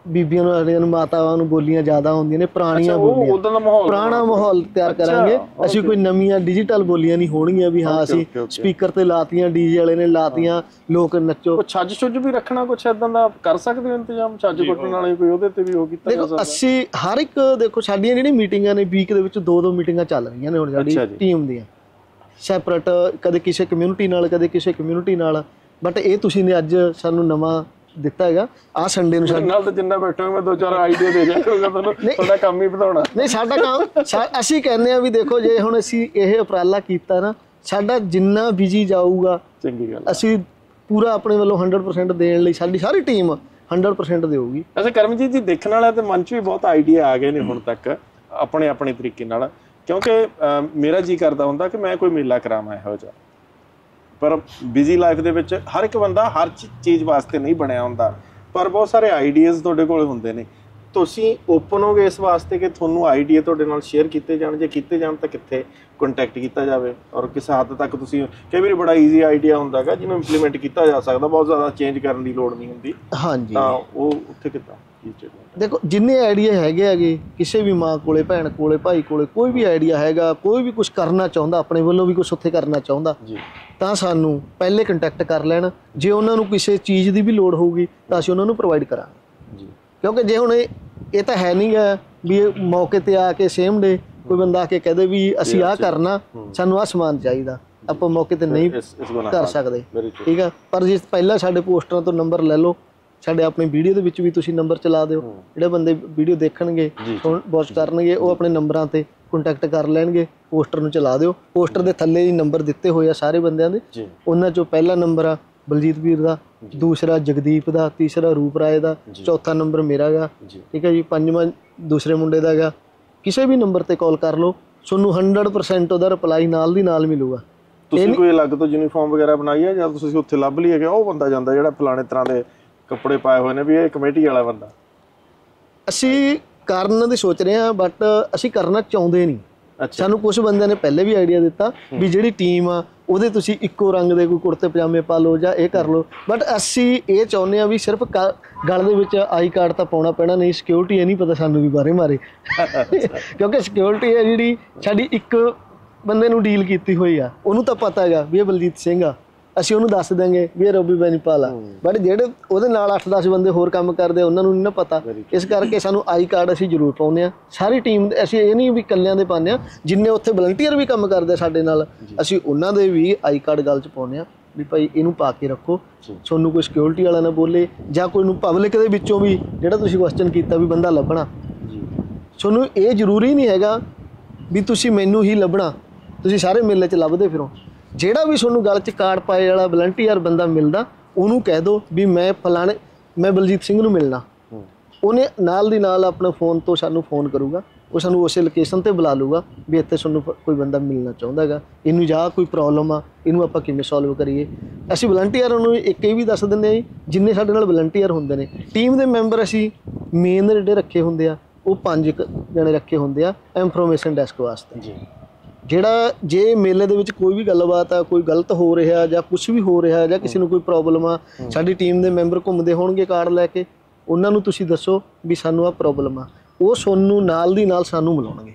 ਬੀਬੀਆਂ ਨੂੰ ਸਾਡੀਆਂ ਨੂੰ ਮਾਤਾਵਾਂ ਨੂੰ ਬੋਲੀਆਂ ਜ਼ਿਆਦਾ ਹੁੰਦੀਆਂ ਨੇ, ਪੁਰਾਣੀਆਂ ਬੋਲੀਆਂ, ਉਦਾਂ ਦਾ ਮਾਹੌਲ ਪੁਰਾਣਾ ਮਾਹੌਲ ਤਿਆਰ ਕਰਾਂਗੇ ਅਸੀਂ। ਕੋਈ ਨਵੀਆਂ ਡਿਜੀਟਲ ਬੋਲੀਆਂ ਨਹੀਂ ਹੋਣਗੀਆਂ ਵੀ ਹਾਂ ਅਸੀਂ ਸਪੀਕਰ ਤੇ ਲਾਤੀਆਂ, ਡੀਜੇ ਵਾਲੇ ਨੇ ਲਾਤੀਆਂ, ਲੋਕ ਨੱਚੋ। ਛੱਜ ਛੁੱਜ ਵੀ ਰੱਖਣਾ ਕੁਛ ਇਦਾਂ ਦਾ ਕਰ ਸਕਦੇ ਹੋ ਇੰਤਜ਼ਾਮ, ਛੱਜ ਕੁੱਟਣ ਵਾਲੇ ਕੋਈ ਉਹਦੇ ਤੇ ਵੀ ਉਹ ਕੀਤਾ ਜਾ ਸਕਦਾ? ਅਸੀਂ ਹਰ ਇੱਕ ਦੇਖੋ ਸਾਡੀਆਂ ਜਿਹੜੀਆਂ ਮੀਟਿੰਗਾਂ ਨੇ ਵੀਕ ਦੇ ਵਿੱਚ 2-2 ਮੀਟਿੰਗਾਂ ਚੱਲ ਰਹੀਆਂ ਨੇ ਹੁਣ ਸਾਡੀ ਟੀਮ ਦੀਆਂ, ਸੈਪਰੇਟ, ਕਦੇ ਕਿਸੇ ਕਮਿਊਨਿਟੀ ਨਾਲ, ਕਦੇ ਕਿਸੇ ਕਮਿਊਨਿਟੀ ਨਾਲ। ਬਟ ਇਹ ਤੁਸੀਂ ਨੇ ਅੱਜ ਸਾਨੂੰ ਨਵਾਂ ਦਿੱਤਾ ਹੈਗਾ। ਆਹ ਸੰਡੇ ਨੂੰ ਸਾਡੇ ਨਾਲ ਤਾਂ ਜਿੰਨਾ ਬੈਠਾਂਗੇ ਮੈਂ 2-4 ਆਈਡੀਆ ਦੇ ਦਿਆ ਕਰੂੰਗਾ ਤੁਹਾਨੂੰ, ਤੁਹਾਡਾ ਕੰਮ ਹੀ ਵਧਾਉਣਾ। ਨਹੀਂ ਸਾਡਾ ਕੰਮ ਅਸੀਂ ਕਹਿੰਦੇ ਆ ਵੀ ਦੇਖੋ ਜੇ ਹੁਣ ਅਸੀਂ ਇਹ ਉਪਰਾਲਾ ਕੀਤਾ ਨਾ, ਸਾਡਾ ਜਿੰਨਾ ਬਿਜੀ ਜਾਊਗਾ ਚੰਗੀ ਗੱਲ, ਅਸੀਂ ਪੂਰਾ ਆਪਣੇ ਵੱਲੋਂ 100% ਦੇਣ ਲਈ ਸਾਡੀ ਸਾਰੀ ਟੀਮ 100% ਦੇਊਗੀ। ਅੱਛਾ ਕਰਮਜੀਤ ਜੀ, ਦੇਖਣ ਵਾਲਿਆਂ ਦੇ ਮਨ 'ਚ ਵੀ ਬਹੁਤ ਆਈਡੀਆ ਆ ਗਏ ਨੇ ਹੁਣ ਤੱਕ ਆਪਣੇ ਆਪਣੇ ਤਰੀਕੇ ਨਾਲ, ਕਿਉਂਕਿ ਮੇਰਾ ਜੀ ਕਰਦਾ ਹੁੰਦਾ ਕਿ ਮੈਂ ਕੋਈ ਮੇਲਾ ਕਰਾਵਾਂ ਇਹੋ ਜਿਹਾ, ਪਰ ਬਿਜ਼ੀ ਲਾਈਫ ਦੇ ਵਿੱਚ ਹਰ ਇੱਕ ਬੰਦਾ ਹਰ ਚੀਜ਼ ਵਾਸਤੇ ਨਹੀਂ ਬਣਿਆ ਹੁੰਦਾ, ਪਰ ਬਹੁਤ ਸਾਰੇ ਆਈਡੀਆਜ਼ ਤੁਹਾਡੇ ਕੋਲ ਹੁੰਦੇ ਨੇ। ਤੁਸੀਂ ਓਪਨ ਹੋਗੇ ਇਸ ਵਾਸਤੇ ਕਿ ਤੁਹਾਨੂੰ ਆਈਡੀਆ ਤੁਹਾਡੇ ਨਾਲ ਸ਼ੇਅਰ ਕੀਤੇ ਜਾਣ, ਜੇ ਕੀਤੇ ਜਾਣ ਤਾਂ ਕਿੱਥੇ ਕੰਟੈਕਟ ਕੀਤਾ ਜਾਵੇ, ਔਰ ਕਿਸ ਹੱਦ ਤੱਕ ਤੁਸੀਂ, ਕਈ ਵਾਰੀ ਬੜਾ ਈਜ਼ੀ ਆਈਡੀਆ ਹੁੰਦਾ ਹੈਗਾ ਜਿਹਨੂੰ ਇੰਪਲੀਮੈਂਟ ਕੀਤਾ ਜਾ ਸਕਦਾ, ਬਹੁਤ ਜ਼ਿਆਦਾ ਚੇਂਜ ਕਰਨ ਦੀ ਲੋੜ ਨਹੀਂ ਹੁੰਦੀ, ਹਾਂਜੀ, ਤਾਂ ਉਹ ਉੱਥੇ ਕਿੱਦਾਂ? ਦੇਖੋ ਜਿੰਨੇ ਆਈਡੀਆ ਹੈਗੇ ਕਿਸੇ ਵੀ ਮਾਂ ਕੋਲੇ, ਭੈਣ ਕੋਲੇ, ਭਾਈ ਕੋਲੇ ਕੋਈ ਵੀ ਆਈਡੀਆ ਹੈਗਾ, ਕੋਈ ਵੀ ਕੁਝ ਕਰਨਾ ਚਾਹੁੰਦਾ, ਆਪਣੇ ਵੱਲੋਂ ਵੀ ਕੁਝ ਉੱਥੇ ਕਰਨਾ ਚਾਹੁੰਦਾ ਜੀ, ਤਾਂ ਸਾਨੂੰ ਪਹਿਲੇ ਕੰਟੈਕਟ ਕਰ ਲੈਣ। ਜੇ ਉਹਨਾਂ ਨੂੰ ਕਿਸੇ ਚੀਜ਼ ਦੀ ਵੀ ਲੋੜ ਹੋਊਗੀ ਤਾਂ ਅਸੀਂ ਉਹਨਾਂ ਨੂੰ ਪ੍ਰੋਵਾਈਡ ਕਰਾਂਗੇ ਜੀ, ਕਿਉਂਕਿ ਜੇ ਹੁਣ ਇਹ ਤਾਂ ਹੈ ਨਹੀਂ ਗਾ ਵੀ ਇਹ ਮੌਕੇ ਤੇ ਆ ਕੇ ਸੇਮ ਡੇ ਕੋਈ ਬੰਦਾ ਆ ਕੇ ਕਹਦੇ ਵੀ ਅਸੀਂ ਆਹ ਕਰਨਾ, ਸਾਨੂੰ ਆਹ ਸਮਾਨ ਚਾਹੀਦਾ, ਆਪਾਂ ਮੌਕੇ ਤੇ ਨਹੀਂ ਕਰ ਸਕਦੇ, ਠੀਕ ਆ। ਪਰ ਜੇ ਪਹਿਲਾਂ ਸਾਡੇ ਪੋਸਟਰਾਂ ਤੋਂ ਨੰਬਰ ਲੈ ਲਓ, ਸਾਡੇ ਆਪਣੀ ਵੀਡੀਓ ਦੇ ਵਿੱਚ ਵੀ ਤੁਸੀਂ ਨੰਬਰ ਚਲਾ ਦਿਓ, ਜਿਹੜੇ ਬੰਦੇ ਵੀਡੀਓ ਦੇਖਣਗੇ, ਵਾਚ ਕਰਨਗੇ, ਉਹ ਆਪਣੇ ਨੰਬਰਾਂ ਤੇ ਕੰਟੈਕਟ ਕਰ ਲੈਣਗੇ, ਪੋਸਟਰ ਨੂੰ ਚਲਾ ਦਿਓ। ਪੋਸਟਰ ਦੇ ਥੱਲੇ ਹੀ ਨੰਬਰ ਦਿੱਤੇ ਹੋਏ ਆ ਸਾਰੇ ਬੰਦਿਆਂ ਦੇ, ਉਹਨਾਂ ਚੋਂ ਪਹਿਲਾ ਨੰਬਰ ਆ ਬਲਜੀਤ ਵੀਰ ਦਾ, ਦੂਸਰਾ ਜਗਦੀਪ ਦਾ, ਤੀਸਰਾ ਰੂਪ ਰਾਏ ਦਾ, ਚੌਥਾ ਨੰਬਰ ਮੇਰਾ ਗਾ, ਠੀਕ ਹੈ ਜੀ, ਪੰਜਵਾਂ ਦੂਸਰੇ ਮੁੰਡੇ ਦਾ ਗਾ। ਕਿਸੇ ਵੀ ਨੰਬਰ ਤੇ ਕਾਲ ਕਰ ਲਓ, ਤੁਹਾਨੂੰ 100% ਉਹਦਾ ਰਿਪਲਾਈ ਨਾਲ ਦੀ ਨਾਲ ਮਿਲੂਗਾ। ਤੁਸੀਂ ਕੋਈ ਅਲੱਗ ਤੋਂ ਯੂਨੀਫਾਰਮ ਵਗੈਰਾ ਬਣਾਈ ਹੈ ਜਾਂ ਤੁਸੀਂ ਉੱਥੇ ਲੱਭ ਲਈ ਹੈਗਾ ਉਹ ਬੰਦਾ ਜਾਂਦਾ ਜਿਹੜਾ ਫਲਾਣੇ ਤਰ੍ਹਾਂ ਦੇ ਕੱਪੜੇ ਪਾਏ ਹੋਏ ਨੇ ਵੀ ਇਹ ਕਮੇਟੀ ਵਾਲਾ ਬੰਦਾ? ਅਸੀਂ ਕਰਨ ਦੀ ਸੋਚ ਰਹੇ ਹਾਂ, ਬਟ ਅਸੀਂ ਕਰਨਾ ਚਾਹੁੰਦੇ ਨਹੀਂ। ਸਾਨੂੰ ਕੁਝ ਬੰਦਿਆਂ ਨੇ ਪਹਿਲੇ ਵੀ ਆਈਡੀਆ ਦਿੱਤਾ ਵੀ ਜਿਹੜੀ ਟੀਮ ਆ ਉਹਦੇ ਤੁਸੀਂ ਇੱਕੋ ਰੰਗ ਦੇ ਕੋਈ ਕੁੜਤੇ ਪਜਾਮੇ ਪਾ ਲਓ ਜਾਂ ਇਹ ਕਰ ਲਓ, ਬਟ ਅਸੀਂ ਇਹ ਚਾਹੁੰਦੇ ਹਾਂ ਵੀ ਸਿਰਫ ਗਲ ਦੇ ਵਿੱਚ ਆਈ ਕਾਰਡ ਤਾਂ ਪਾਉਣਾ ਪੈਣਾ, ਨਹੀਂ ਸਿਕਿਉਰਿਟੀ ਇਹ ਨਹੀਂ ਪਤਾ ਸਾਨੂੰ ਵੀ ਬਾਰੇ ਮਾਰੇ ਕਿਉਂਕਿ ਸਿਕਿਉਰਿਟੀ ਹੈ ਜਿਹੜੀ ਸਾਡੀ ਇੱਕ ਬੰਦੇ ਨੂੰ ਡੀਲ ਕੀਤੀ ਹੋਈ ਆ, ਉਹਨੂੰ ਤਾਂ ਪਤਾ ਹੈਗਾ ਵੀ ਇਹ ਬਲਜੀਤ ਸਿੰਘ ਆ, ਅਸੀਂ ਉਹਨੂੰ ਦੱਸ ਦਾਂਗੇ ਵੀ ਇਹ ਰੋਬੀ ਬੈਨੀਪਾਲ ਆ, ਬਟ ਜਿਹੜੇ ਉਹਦੇ ਨਾਲ 8-10 ਬੰਦੇ ਹੋਰ ਕੰਮ ਕਰਦੇ ਉਹਨਾਂ ਨੂੰ ਨਹੀਂ ਨਾ ਪਤਾ। ਇਸ ਕਰਕੇ ਸਾਨੂੰ ਆਈ ਕਾਰਡ ਅਸੀਂ ਜ਼ਰੂਰ ਪਾਉਂਦੇ ਹਾਂ, ਸਾਰੀ ਟੀਮ ਅਸੀਂ ਇਹ ਨਹੀਂ ਵੀ ਇਕੱਲਿਆਂ ਦੇ ਪਾਉਂਦੇ ਹਾਂ, ਜਿੰਨੇ ਉੱਥੇ ਵਲੰਟੀਅਰ ਵੀ ਕੰਮ ਕਰਦੇ ਸਾਡੇ ਨਾਲ ਅਸੀਂ ਉਹਨਾਂ ਦੇ ਵੀ ਆਈ ਕਾਰਡ ਗੱਲ 'ਚ ਪਾਉਂਦੇ ਹਾਂ ਵੀ ਭਾਈ ਇਹਨੂੰ ਪਾ ਕੇ ਰੱਖੋ, ਤੁਹਾਨੂੰ ਕੋਈ ਸਿਕਿਉਰਿਟੀ ਵਾਲਾ ਨਾ ਬੋਲੇ ਜਾਂ ਕੋਈ ਨੂੰ ਪਬਲਿਕ ਦੇ ਵਿੱਚੋਂ ਵੀ ਜਿਹੜਾ ਤੁਸੀਂ ਕੁਐਸਚਨ ਕੀਤਾ ਵੀ ਬੰਦਾ ਲੱਭਣਾ, ਤੁਹਾਨੂੰ ਇਹ ਜ਼ਰੂਰੀ ਨਹੀਂ ਹੈਗਾ ਵੀ ਤੁਸੀਂ ਮੈਨੂੰ ਹੀ ਲੱਭਣਾ, ਤੁਸੀਂ ਸਾਰੇ ਮੇਲੇ 'ਚ ਲੱਭਦੇ ਫਿਰੋ। ਜਿਹੜਾ ਵੀ ਤੁਹਾਨੂੰ ਗੱਲ 'ਚ ਕਾਰਡ ਪਾਏ ਵਾਲਾ ਵਲੰਟੀਅਰ ਬੰਦਾ ਮਿਲਦਾ ਉਹਨੂੰ ਕਹਿ ਦਿਓ ਵੀ ਮੈਂ ਫਲਾਣੇ ਮੈਂ ਬਲਜੀਤ ਸਿੰਘ ਨੂੰ ਮਿਲਣਾ, ਉਹਨੇ ਨਾਲ ਦੀ ਨਾਲ ਆਪਣੇ ਫ਼ੋਨ ਤੋਂ ਸਾਨੂੰ ਫ਼ੋਨ ਕਰੂਗਾ, ਉਹ ਸਾਨੂੰ ਉਸੇ ਲੋਕੇਸ਼ਨ 'ਤੇ ਬੁਲਾ ਲੂਗਾ ਵੀ ਇੱਥੇ ਤੁਹਾਨੂੰ ਕੋਈ ਬੰਦਾ ਮਿਲਣਾ ਚਾਹੁੰਦਾ ਹੈਗਾ, ਇਹਨੂੰ ਜਾਂ ਕੋਈ ਪ੍ਰੋਬਲਮ ਆ, ਇਹਨੂੰ ਆਪਾਂ ਕਿਵੇਂ ਸੋਲਵ ਕਰੀਏ। ਅਸੀਂ ਵਲੰਟੀਅਰਾਂ ਨੂੰ ਇੱਕ ਇਹ ਵੀ ਦੱਸ ਦਿੰਦੇ ਹਾਂ ਜੀ, ਜਿੰਨੇ ਸਾਡੇ ਨਾਲ ਵਲੰਟੀਅਰ ਹੁੰਦੇ ਨੇ ਟੀਮ ਦੇ ਮੈਂਬਰ ਅਸੀਂ ਮੇਨ ਜਿਹੜੇ ਰੱਖੇ ਹੁੰਦੇ ਆ ਉਹ 5 ਜਣੇ ਰੱਖੇ ਹੁੰਦੇ ਆ ਇਨਫੋਰਮੇਸ਼ਨ ਡੈਸਕ ਵਾਸਤੇ ਜੀ। ਜਿਹੜਾ ਜੇ ਮੇਲੇ ਦੇ ਵਿੱਚ ਕੋਈ ਵੀ ਗੱਲਬਾਤ ਆ, ਕੋਈ ਗਲਤ ਹੋ ਰਿਹਾ ਜਾਂ ਕੁਝ ਵੀ ਹੋ ਰਿਹਾ ਜਾਂ ਕਿਸੇ ਨੂੰ ਕੋਈ ਪ੍ਰੋਬਲਮ ਆ, ਸਾਡੀ ਟੀਮ ਦੇ ਮੈਂਬਰ ਘੁੰਮਦੇ ਹੋਣਗੇ ਕਾਰਡ ਲੈ ਕੇ, ਉਹਨਾਂ ਨੂੰ ਤੁਸੀਂ ਦੱਸੋ ਵੀ ਸਾਨੂੰ ਆਹ ਪ੍ਰੋਬਲਮ ਆ, ਉਹ ਤੁਹਾਨੂੰ ਨਾਲ ਦੀ ਨਾਲ ਸਾਨੂੰ ਮਿਲਾਉਣਗੇ।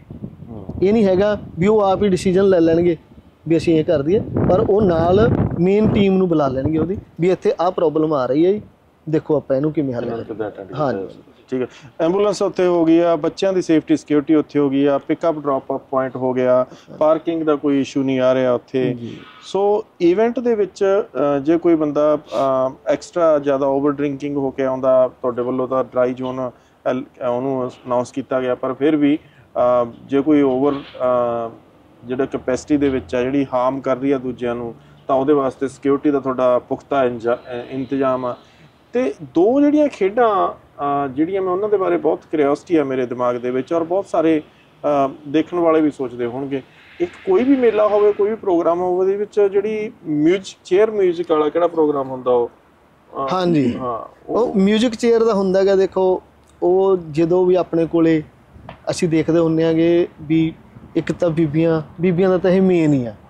ਇਹ ਨਹੀਂ ਹੈਗਾ ਵੀ ਉਹ ਆਪ ਹੀ ਡਿਸੀਜਨ ਲੈ ਲੈਣਗੇ ਵੀ ਅਸੀਂ ਇਹ ਕਰ ਦਈਏ, ਪਰ ਉਹ ਨਾਲ ਮੇਨ ਟੀਮ ਨੂੰ ਬੁਲਾ ਲੈਣਗੇ ਉਹਦੀ ਵੀ ਇੱਥੇ ਆਹ ਪ੍ਰੋਬਲਮ ਆ ਰਹੀ ਹੈ ਜੀ, ਦੇਖੋ ਆਪਾਂ ਇਹਨੂੰ ਕਿਵੇਂ ਹੱਲ ਕਰੀਏ। ਹਾਂਜੀ ਠੀਕ ਹੈ, ਐਂਬੂਲੈਂਸ ਉੱਥੇ ਹੋ ਗਈ ਆ, ਬੱਚਿਆਂ ਦੀ ਸੇਫਟੀ ਸਿਕਿਉਰਿਟੀ ਉੱਥੇ ਹੋ ਗਈ ਆ, ਪਿਕਅਪ ਡ੍ਰੌਪ ਅਪ ਪੁਆਇੰਟ ਹੋ ਗਿਆ, ਪਾਰਕਿੰਗ ਦਾ ਕੋਈ ਇਸ਼ੂ ਨਹੀਂ ਆ ਰਿਹਾ ਉੱਥੇ। ਸੋ ਇਵੈਂਟ ਦੇ ਵਿੱਚ ਜੇ ਕੋਈ ਬੰਦਾ ਐਕਸਟਰਾ ਜ਼ਿਆਦਾ ਓਵਰ ਡਰਿੰਕਿੰਗ ਹੋ ਕੇ ਆਉਂਦਾ, ਤੁਹਾਡੇ ਵੱਲੋਂ ਤਾਂ ਡਰਾਈ ਜ਼ੋਨ ਉਹਨੂੰ ਅਨਾਉਂਸ ਕੀਤਾ ਗਿਆ, ਪਰ ਫਿਰ ਵੀ ਜੇ ਕੋਈ ਓਵਰ ਜਿਹੜਾ ਕੈਪੈਸਿਟੀ ਦੇ ਵਿੱਚ ਆ ਜਿਹੜੀ ਹਾਰਮ ਕਰ ਰਹੀ ਆ ਦੂਜਿਆਂ ਨੂੰ, ਤਾਂ ਉਹਦੇ ਵਾਸਤੇ ਸਿਕਿਉਰਿਟੀ ਦਾ ਤੁਹਾਡਾ ਪੁਖਤਾ ਇੰਤਜ਼ਾਮ ਆ। ਅਤੇ ਦੋ ਜਿਹੜੀਆਂ ਖੇਡਾਂ ਜਿਹੜੀਆਂ ਮੈਂ ਉਹਨਾਂ ਦੇ ਬਾਰੇ ਬਹੁਤ ਕਿਉਰਿਓਸਿਟੀ ਆ ਮੇਰੇ ਦਿਮਾਗ ਦੇ ਵਿੱਚ, ਔਰ ਬਹੁਤ ਸਾਰੇ ਦੇਖਣ ਵਾਲੇ ਵੀ ਸੋਚਦੇ ਹੋਣਗੇ, ਇੱਕ ਕੋਈ ਵੀ ਮੇਲਾ ਹੋਵੇ, ਕੋਈ ਵੀ ਪ੍ਰੋਗਰਾਮ ਹੋਵੇ, ਉਹਦੇ ਵਿੱਚ ਜਿਹੜੀ ਚੇਅਰ ਮਿਊਜ਼ਿਕ ਵਾਲਾ ਕਿਹੜਾ ਪ੍ਰੋਗਰਾਮ ਹੁੰਦਾ ਉਹ? ਹਾਂਜੀ ਹਾਂ, ਉਹ ਮਿਊਜ਼ਿਕ ਚੇਅਰ ਦਾ ਹੁੰਦਾ ਹੈਗਾ। ਦੇਖੋ ਉਹ ਜਦੋਂ ਵੀ ਆਪਣੇ ਕੋਲੇ ਅਸੀਂ ਦੇਖਦੇ ਹੁੰਦੇ ਆਂਗੇ ਵੀ ਇੱਕ ਤਾਂ ਬੀਬੀਆਂ ਦਾ ਤਾਂ ਇਹ ਮੇਨ ਹੀ ਆ,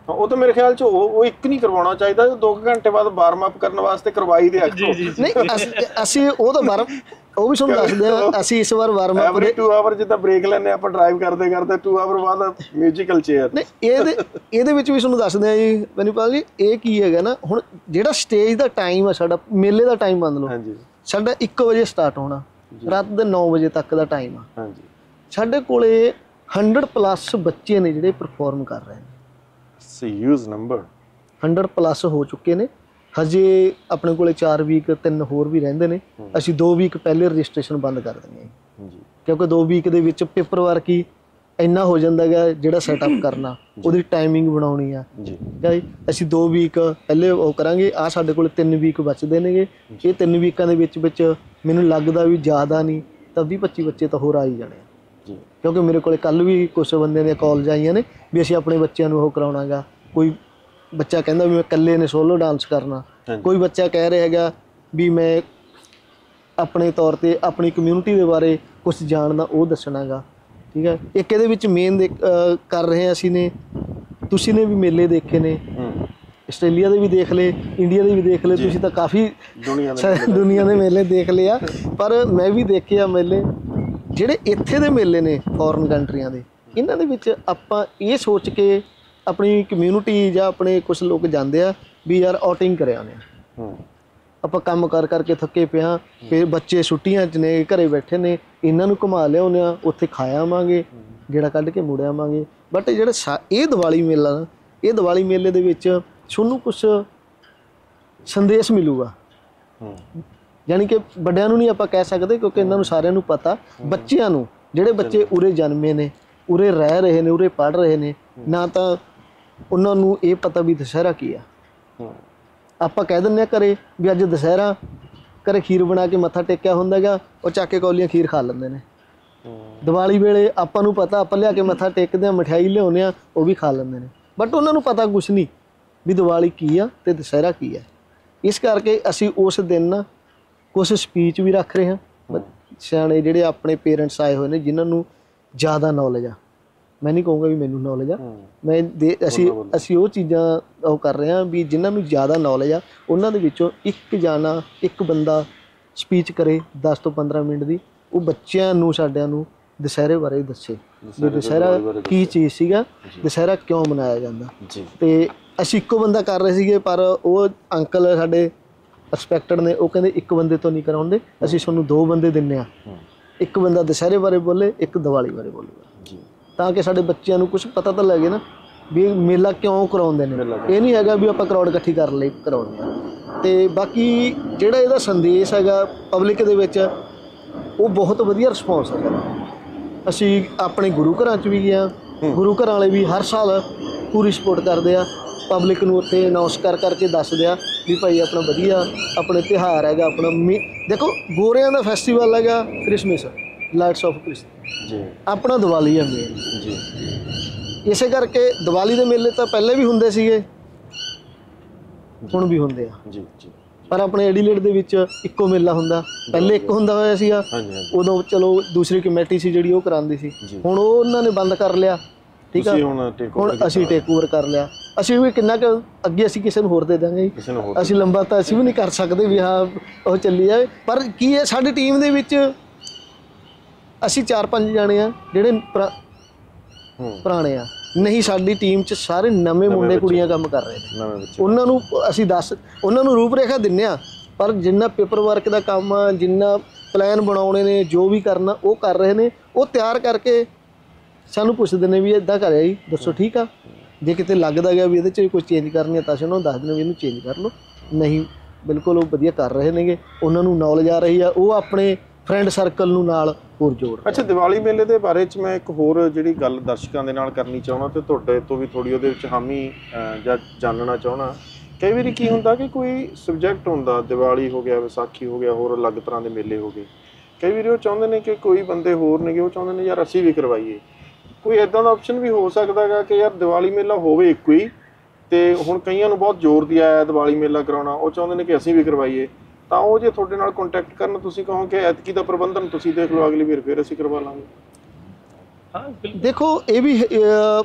ਉਹ ਤਾਂ ਮੇਰੇ ਖਿਆਲ 'ਚ ਉਹ ਇੱਕ ਨਹੀਂ ਕਰਵਾਉਣਾ ਚਾਹੀਦਾ, 2 ਘੰਟੇ ਬਾਅਦ ਵਾਰਮ ਅਪ ਕਰਨ ਵਾਸਤੇ ਕਰਵਾਈ ਦੇ ਅੱਗੋਂ। ਨਹੀਂ ਅਸੀਂ ਉਹ ਤਾਂ ਉਹ ਵੀ ਤੁਹਾਨੂੰ ਦੱਸਦੇ ਆ, ਅਸੀਂ ਇਸ ਵਾਰ ਵਾਰਮ ਅਪ ਐਵਰੀ 2 ਆਵਰ ਜਿੱਦਾਂ ਬ੍ਰੇਕ ਲੈਂਦੇ ਆਪਾਂ ਡਰਾਈਵ ਕਰਦੇ 2 ਆਵਰ ਬਾਅਦ ਮਿਊਜ਼ੀਕਲ ਚੇਅਰ। ਨਹੀਂ ਇਹਦੇ ਵਿੱਚ ਵੀ ਤੁਹਾਨੂੰ ਦੱਸਦੇ ਆ ਜੀ ਬੈਨੀਪਾਲ ਜੀ, ਇਹ ਕੀ ਹੈਗਾ ਨਾ, ਹੁਣ ਜਿਹੜਾ ਸਟੇਜ ਦਾ ਟਾਈਮ ਆ ਸਾਡਾ, ਮੇਲੇ ਦਾ ਟਾਈਮ ਮੰਨ ਲਓ ਹਾਂਜੀ, ਸਾਡਾ 1 ਵਜੇ ਸਟਾਰਟ ਹੋਣਾ, ਰਾਤ ਦੇ 9 ਵਜੇ ਤੱਕ ਦਾ ਟਾਈਮ ਆ। ਹਾਂਜੀ, ਸਾਡੇ ਕੋਲੇ 100+ ਬੱਚੇ ਨੇ ਜਿਹੜੇ ਪਰਫਾਰਮ ਕਰ ਰਹੇ ਨੇ। ਹਿਊਜ ਨੰਬਰ, 100+ ਹੋ ਚੁੱਕੇ ਨੇ। ਹਜੇ ਆਪਣੇ ਕੋਲੇ 4 ਵੀਕ 3 ਹੋਰ ਵੀ ਰਹਿੰਦੇ ਨੇ। ਅਸੀਂ 2 ਵੀਕ ਪਹਿਲੇ ਰਜਿਸਟ੍ਰੇਸ਼ਨ ਬੰਦ ਕਰ ਦਿੰਦੇ ਹਾਂ ਜੀ, ਕਿਉਂਕਿ 2 ਵੀਕ ਦੇ ਵਿੱਚ ਪੇਪਰ ਵਰਕ ਹੀ ਇੰਨਾ ਹੋ ਜਾਂਦਾ ਹੈਗਾ, ਜਿਹੜਾ ਸੈਟਅਪ ਕਰਨਾ, ਉਹਦੀ ਟਾਈਮਿੰਗ ਬਣਾਉਣੀ ਆ ਜੀ। ਅਸੀਂ 2 ਵੀਕ ਪਹਿਲੇ ਉਹ ਕਰਾਂਗੇ। ਆ ਸਾਡੇ ਕੋਲ 3 ਵੀਕ ਬਚਦੇ ਨੇਗੇ। ਇਹ 3 ਵੀਕਾਂ ਦੇ ਵਿੱਚ ਮੈਨੂੰ ਲੱਗਦਾ ਵੀ ਜ਼ਿਆਦਾ ਨਹੀਂ ਤਾਂ 20-25 ਬੱਚੇ ਤਾਂ ਹੋਰ ਆ ਹੀ ਜਾਣੇ ਜੀ, ਕਿਉਂਕਿ ਮੇਰੇ ਕੋਲੇ ਕੱਲ ਵੀ ਕੁਛ ਬੰਦਿਆਂ ਦੀਆਂ ਕਾਲਜ ਆਈਆਂ ਨੇ ਵੀ ਅਸੀਂ ਆਪਣੇ ਬੱਚਿਆਂ ਨੂੰ ਉਹ ਕਰਾਉਣਾਗਾ। ਕੋਈ ਬੱਚਾ ਕਹਿੰਦਾ ਵੀ ਮੈਂ ਇਕੱਲੇ ਨੇ ਸੋਲੋ ਡਾਂਸ ਕਰਨਾ, ਕੋਈ ਬੱਚਾ ਕਹਿ ਰਿਹਾ ਹੈਗਾ ਵੀ ਮੈਂ ਆਪਣੇ ਤੌਰ ਤੇ ਆਪਣੀ ਕਮਿਊਨਿਟੀ ਦੇ ਬਾਰੇ ਕੁਛ ਜਾਣਦਾ, ਉਹ ਦੱਸਣਾਗਾ। ਠੀਕ ਹੈ, ਇੱਕ ਇਹਦੇ ਵਿੱਚ ਮੇਨ ਕਰ ਰਹੇ ਹਾਂ ਅਸੀਂ ਨੇ, ਤੁਸੀਂ ਨੇ ਵੀ ਮੇਲੇ ਦੇਖੇ ਨੇ, ਆਸਟ੍ਰੇਲੀਆ ਦੇ ਵੀ ਦੇਖ ਲਏ, ਇੰਡੀਆ ਦੇ ਵੀ ਦੇਖ ਲਏ, ਤੁਸੀਂ ਤਾਂ ਕਾਫੀ ਦੁਨੀਆ ਦੇ ਮੇਲੇ ਦੇਖ ਲਏ ਆ। ਪਰ ਮੈਂ ਵੀ ਦੇਖੇ ਆ ਮੇਲੇ, ਜਿਹੜੇ ਇੱਥੇ ਦੇ ਮੇਲੇ ਨੇ ਫੋਰਨ ਕੰਟਰੀਆਂ ਦੇ, ਇਹਨਾਂ ਦੇ ਵਿੱਚ ਆਪਾਂ ਇਹ ਸੋਚ ਕੇ ਆਪਣੀ ਕਮਿਊਨਿਟੀ ਜਾਂ ਆਪਣੇ ਕੁਛ ਲੋਕ ਜਾਂਦੇ ਆ ਵੀ ਯਾਰ ਆਊਟਿੰਗ ਕਰਿਆ ਨੇ, ਆਪਾਂ ਕੰਮ ਕਰਕੇ ਥੱਕੇ ਪਿਆ, ਫਿਰ ਬੱਚੇ ਛੁੱਟੀਆਂ 'ਚ ਨੇ, ਘਰੇ ਬੈਠੇ ਨੇ, ਇਹਨਾਂ ਨੂੰ ਘੁਮਾ ਲਿਆਉਂਦੇ ਆ, ਉੱਥੇ ਖਾ ਆਵਾਂਗੇ, ਗੇੜਾ ਕੱਢ ਕੇ ਮੁੜ ਆਵਾਂਗੇ। ਬਟ ਜਿਹੜਾ ਇਹ ਦੀਵਾਲੀ ਮੇਲਾ ਨਾ, ਇਹ ਦੀਵਾਲੀ ਮੇਲੇ ਦੇ ਵਿੱਚ ਤੁਹਾਨੂੰ ਕੁਛ ਸੰਦੇਸ਼ ਮਿਲੂਗਾ। ਯਾਨੀ ਕਿ ਵੱਡਿਆਂ ਨੂੰ ਨਹੀਂ ਆਪਾਂ ਕਹਿ ਸਕਦੇ, ਕਿਉਂਕਿ ਇਹਨਾਂ ਨੂੰ ਸਾਰਿਆਂ ਨੂੰ ਪਤਾ। ਬੱਚਿਆਂ ਨੂੰ, ਜਿਹੜੇ ਬੱਚੇ ਉਰੇ ਜਨਮੇ ਨੇ, ਉਰੇ ਰਹਿ ਰਹੇ ਨੇ, ਉਰੇ ਪੜ੍ਹ ਰਹੇ ਨੇ, ਨਾ ਤਾਂ ਉਹਨਾਂ ਨੂੰ ਇਹ ਪਤਾ ਵੀ ਦੁਸਹਿਰਾ ਕੀ ਆ। ਆਪਾਂ ਕਹਿ ਦਿੰਦੇ ਆ ਘਰੇ ਵੀ ਅੱਜ ਦੁਸਹਿਰਾ, ਘਰੇ ਖੀਰ ਬਣਾ ਕੇ ਮੱਥਾ ਟੇਕਿਆ ਹੁੰਦਾ ਗਾ, ਉਹ ਚੱਕ ਕੇ ਕੌਲੀਆਂ ਖੀਰ ਖਾ ਲੈਂਦੇ ਨੇ। ਦੀਵਾਲੀ ਵੇਲੇ ਆਪਾਂ ਨੂੰ ਪਤਾ, ਆਪਾਂ ਲਿਆ ਕੇ ਮੱਥਾ ਟੇਕਦੇ ਹਾਂ, ਮਠਿਆਈ ਲਿਆਉਂਦੇ ਹਾਂ, ਉਹ ਵੀ ਖਾ ਲੈਂਦੇ ਨੇ। ਬਟ ਉਹਨਾਂ ਨੂੰ ਪਤਾ ਕੁਛ ਨਹੀਂ ਵੀ ਦੀਵਾਲੀ ਕੀ ਆ ਤੇ ਦੁਸਹਿਰਾ ਕੀ ਹੈ। ਇਸ ਕਰਕੇ ਅਸੀਂ ਉਸ ਦਿਨ ਨਾ ਕੁਛ ਸਪੀਚ ਵੀ ਰੱਖ ਰਹੇ ਹਾਂ। ਸਿਆਣੇ ਜਿਹੜੇ ਆਪਣੇ ਪੇਰੈਂਟਸ ਆਏ ਹੋਏ ਨੇ, ਜਿਨ੍ਹਾਂ ਨੂੰ ਜ਼ਿਆਦਾ ਨੌਲੇਜ ਆ, ਮੈਂ ਨਹੀਂ ਕਹੂੰਗਾ ਵੀ ਮੈਨੂੰ ਨੌਲੇਜ ਆ, ਅਸੀਂ ਉਹ ਚੀਜ਼ਾਂ ਉਹ ਕਰ ਰਹੇ ਹਾਂ ਵੀ ਜਿਨ੍ਹਾਂ ਨੂੰ ਜ਼ਿਆਦਾ ਨੌਲੇਜ ਆ, ਉਹਨਾਂ ਦੇ ਵਿੱਚੋਂ ਇੱਕ ਬੰਦਾ ਸਪੀਚ ਕਰੇ 10 ਤੋਂ 15 ਮਿੰਟ ਦੀ, ਉਹ ਬੱਚਿਆਂ ਨੂੰ, ਸਾਡਿਆਂ ਨੂੰ ਦੁਸਹਿਰੇ ਬਾਰੇ ਦੱਸੇ ਵੀ ਦੁਸਹਿਰਾ ਕੀ ਚੀਜ਼ ਸੀਗਾ, ਦੁਸਹਿਰਾ ਕਿਉਂ ਮਨਾਇਆ ਜਾਂਦਾ। ਤੇ ਅਸੀਂ ਇੱਕੋ ਬੰਦਾ ਕਰ ਰਹੇ ਸੀਗੇ, ਪਰ ਉਹ ਅੰਕਲ ਸਾਡੇ ਰਿਸਪੈਕਟਡ ਨੇ, ਉਹ ਕਹਿੰਦੇ ਇੱਕ ਬੰਦੇ ਤੋਂ ਨਹੀਂ ਕਰਾਉਂਦੇ, ਅਸੀਂ ਤੁਹਾਨੂੰ 2 ਬੰਦੇ ਦਿੰਦੇ ਹਾਂ, ਇੱਕ ਬੰਦਾ ਦੁਸਹਿਰੇ ਬਾਰੇ ਬੋਲੇ, ਇੱਕ ਦੀਵਾਲੀ ਬਾਰੇ ਬੋਲੇਗਾ, ਤਾਂ ਕਿ ਸਾਡੇ ਬੱਚਿਆਂ ਨੂੰ ਕੁਛ ਪਤਾ ਤਾਂ ਲੱਗੇ ਨਾ ਵੀ ਮੇਲਾ ਕਿਉਂ ਕਰਾਉਂਦੇ ਨੇ। ਇਹ ਨਹੀਂ ਹੈਗਾ ਵੀ ਆਪਾਂ ਕਰੌੜ ਇਕੱਠੀ ਕਰਨ ਲਈ ਕਰਾਉਂਦੇ ਹਾਂ। ਤੇ ਬਾਕੀ ਜਿਹੜਾ ਇਹਦਾ ਸੰਦੇਸ਼ ਹੈਗਾ ਪਬਲਿਕ ਦੇ ਵਿੱਚ, ਉਹ ਬਹੁਤ ਵਧੀਆ ਰਿਸਪੌਂਸ ਹੈਗਾ। ਅਸੀਂ ਆਪਣੇ ਗੁਰੂ ਘਰਾਂ 'ਚ ਵੀ ਗਏ ਹਾਂ, ਗੁਰੂ ਘਰਾਂ ਵਾਲੇ ਵੀ ਹਰ ਸਾਲ ਪੂਰੀ ਸਪੋਰਟ ਕਰਦੇ ਆ ਪਬਲਿਕ ਨੂੰ, ਉੱਥੇ ਅਨਾਉਂਸ ਕਰਕੇ ਦੱਸਦੇ ਆ ਵੀ ਭਾਈ ਆਪਣਾ ਵਧੀਆ ਆਪਣੇ ਤਿਉਹਾਰ ਹੈਗਾ। ਆਪਣਾ ਦੇਖੋ, ਗੋਰਿਆਂ ਦਾ ਫੈਸਟੀਵਲ ਹੈਗਾ ਕ੍ਰਿਸਮਸ, ਲਾਈਟਸ ਆਫ ਕ੍ਰਿਸਮਸ ਜੀ, ਆਪਣਾ ਦੀਵਾਲੀ ਹੈ ਮੇਨ ਜੀ। ਇਸੇ ਕਰਕੇ ਦੀਵਾਲੀ ਦੇ ਮੇਲੇ ਤਾਂ ਪਹਿਲੇ ਵੀ ਹੁੰਦੇ ਸੀਗੇ, ਹੁਣ ਵੀ ਹੁੰਦੇ ਆ ਜੀ ਜੀ। ਪਰ ਆਪਣੇ ਐਡੀਲੇਡ ਦੇ ਵਿੱਚ ਇੱਕੋ ਮੇਲਾ ਹੁੰਦਾ, ਪਹਿਲੇ ਇੱਕ ਹੁੰਦਾ ਹੋਇਆ ਸੀਗਾ, ਉਦੋਂ ਚਲੋ ਦੂਸਰੀ ਕਮੇਟੀ ਸੀ ਜਿਹੜੀ ਉਹ ਕਰਾਉਂਦੀ ਸੀ, ਹੁਣ ਉਹ ਉਹਨਾਂ ਨੇ ਬੰਦ ਕਰ ਲਿਆ। ਠੀਕ ਆ, ਹੁਣ ਅਸੀਂ ਟੇਕ ਓਵਰ ਕਰ ਲਿਆ। ਅਸੀਂ ਵੀ ਕਿੰਨਾ ਕੁ ਅੱਗੇ ਅਸੀਂ ਕਿਸੇ ਨੂੰ ਹੋਰ ਦੇ ਦਾਂਗੇ, ਅਸੀਂ ਲੰਬਾ ਤਾਂ ਅਸੀਂ ਵੀ ਨਹੀਂ ਕਰ ਸਕਦੇ ਵੀ ਹਾਂ ਉਹ ਚੱਲੀ ਜਾਏ। ਪਰ ਕੀ ਹੈ, ਸਾਡੀ ਟੀਮ ਦੇ ਵਿੱਚ ਅਸੀਂ 4-5 ਜਾਣੇ ਆ ਜਿਹੜੇ ਪੁਰਾਣੇ ਆ, ਨਹੀਂ ਸਾਡੀ ਟੀਮ 'ਚ ਸਾਰੇ ਨਵੇਂ ਮੁੰਡੇ ਕੁੜੀਆਂ ਕੰਮ ਕਰ ਰਹੇ ਨੇ। ਉਹਨਾਂ ਨੂੰ ਅਸੀਂ ਉਹਨਾਂ ਨੂੰ ਰੂਪ ਰੇਖਾ ਦਿੰਦੇ ਆ, ਪਰ ਜਿੰਨਾ ਪੇਪਰ ਵਰਕ ਦਾ ਕੰਮ ਆ, ਜਿੰਨਾ ਪਲਾਨ ਬਣਾਉਣੇ ਨੇ, ਜੋ ਵੀ ਕਰਨਾ ਉਹ ਕਰ ਰਹੇ ਨੇ। ਉਹ ਤਿਆਰ ਕਰਕੇ ਸਾਨੂੰ ਪੁੱਛਦੇ ਨੇ ਵੀ ਇੱਦਾਂ ਕਰਿਆ ਜੀ, ਦੱਸੋ ਠੀਕ ਆ। ਜੇ ਕਿਤੇ ਲੱਗਦਾ ਗਿਆ ਵੀ ਇਹਦੇ 'ਚ ਕੋਈ ਚੇਂਜ ਕਰਨੀ ਆ ਤਾਂ ਅਸੀਂ ਉਹਨਾਂ ਨੂੰ ਦੱਸ ਦਿੰਦੇ ਵੀ ਇਹਨੂੰ ਚੇਂਜ ਕਰ ਲਓ। ਨਹੀਂ, ਬਿਲਕੁਲ ਉਹ ਵਧੀਆ ਕਰ ਰਹੇ ਨੇਗੇ, ਉਹਨਾਂ ਨੂੰ ਨੌਲੇਜ ਆ ਰਹੀ ਆ, ਉਹ ਆਪਣੇ ਫਰੈਂਡ ਸਰਕਲ ਨੂੰ ਨਾਲ ਹੋਰ ਜੋੜ। ਅੱਛਾ, ਦੀਵਾਲੀ ਮੇਲੇ ਦੇ ਬਾਰੇ 'ਚ ਮੈਂ ਇੱਕ ਹੋਰ ਜਿਹੜੀ ਗੱਲ ਦਰਸ਼ਕਾਂ ਦੇ ਨਾਲ ਕਰਨੀ ਚਾਹੁੰਦਾ ਤੇ ਤੁਹਾਡੇ ਤੋਂ ਵੀ ਥੋੜ੍ਹੀ ਉਹਦੇ ਵਿੱਚ ਹਾਮੀ ਜਾਂ ਜਾਣਨਾ ਚਾਹੁੰਦਾ। ਕਈ ਵਾਰੀ ਕੀ ਹੁੰਦਾ ਕਿ ਕੋਈ ਸਬਜੈਕਟ ਹੁੰਦਾ, ਦੀਵਾਲੀ ਹੋ ਗਿਆ, ਵਿਸਾਖੀ ਹੋ ਗਿਆ, ਹੋਰ ਅਲੱਗ ਤਰ੍ਹਾਂ ਦੇ ਮੇਲੇ ਹੋ ਗਏ, ਕਈ ਵਾਰੀ ਉਹ ਚਾਹੁੰਦੇ ਨੇ ਕਿ ਕੋਈ ਬੰਦੇ ਹੋਰ ਨੇਗੇ, ਉਹ ਚਾਹੁੰਦੇ ਨੇ ਯਾਰ ਅਸੀਂ ਵੀ ਕਰਵਾਈਏ। ਕੋਈ ਇੱਦਾਂ ਦਾ ਆਪਸ਼ਨ ਵੀ ਹੋ ਸਕਦਾ ਗਾ ਕਿ ਯਾਰ ਦੀਵਾਲੀ ਮੇਲਾ ਹੋਵੇ ਇੱਕੋ ਹੀ, ਅਤੇ ਹੁਣ ਕਈਆਂ ਨੂੰ ਬਹੁਤ ਜ਼ੋਰ ਦਿਆ ਹੈ ਦੀਵਾਲੀ ਮੇਲਾ ਕਰਾਉਣਾ, ਉਹ ਚਾਹੁੰਦੇ ਨੇ ਕਿ ਅਸੀਂ ਵੀ ਕਰਵਾਈਏ, ਤਾਂ ਉਹ ਜੇ ਤੁਹਾਡੇ ਨਾਲ ਕੰਟੈਕਟ ਕਰਨ, ਤੁਸੀਂ ਕਹੋ ਕਿ ਐਤਕੀ ਦਾ ਪ੍ਰਬੰਧਨ ਤੁਸੀਂ ਦੇਖ ਲਓ, ਅਗਲੀ ਵਾਰ ਫਿਰ ਅਸੀਂ ਕਰਵਾ ਲਾਂਗੇ। ਦੇਖੋ, ਇਹ ਵੀ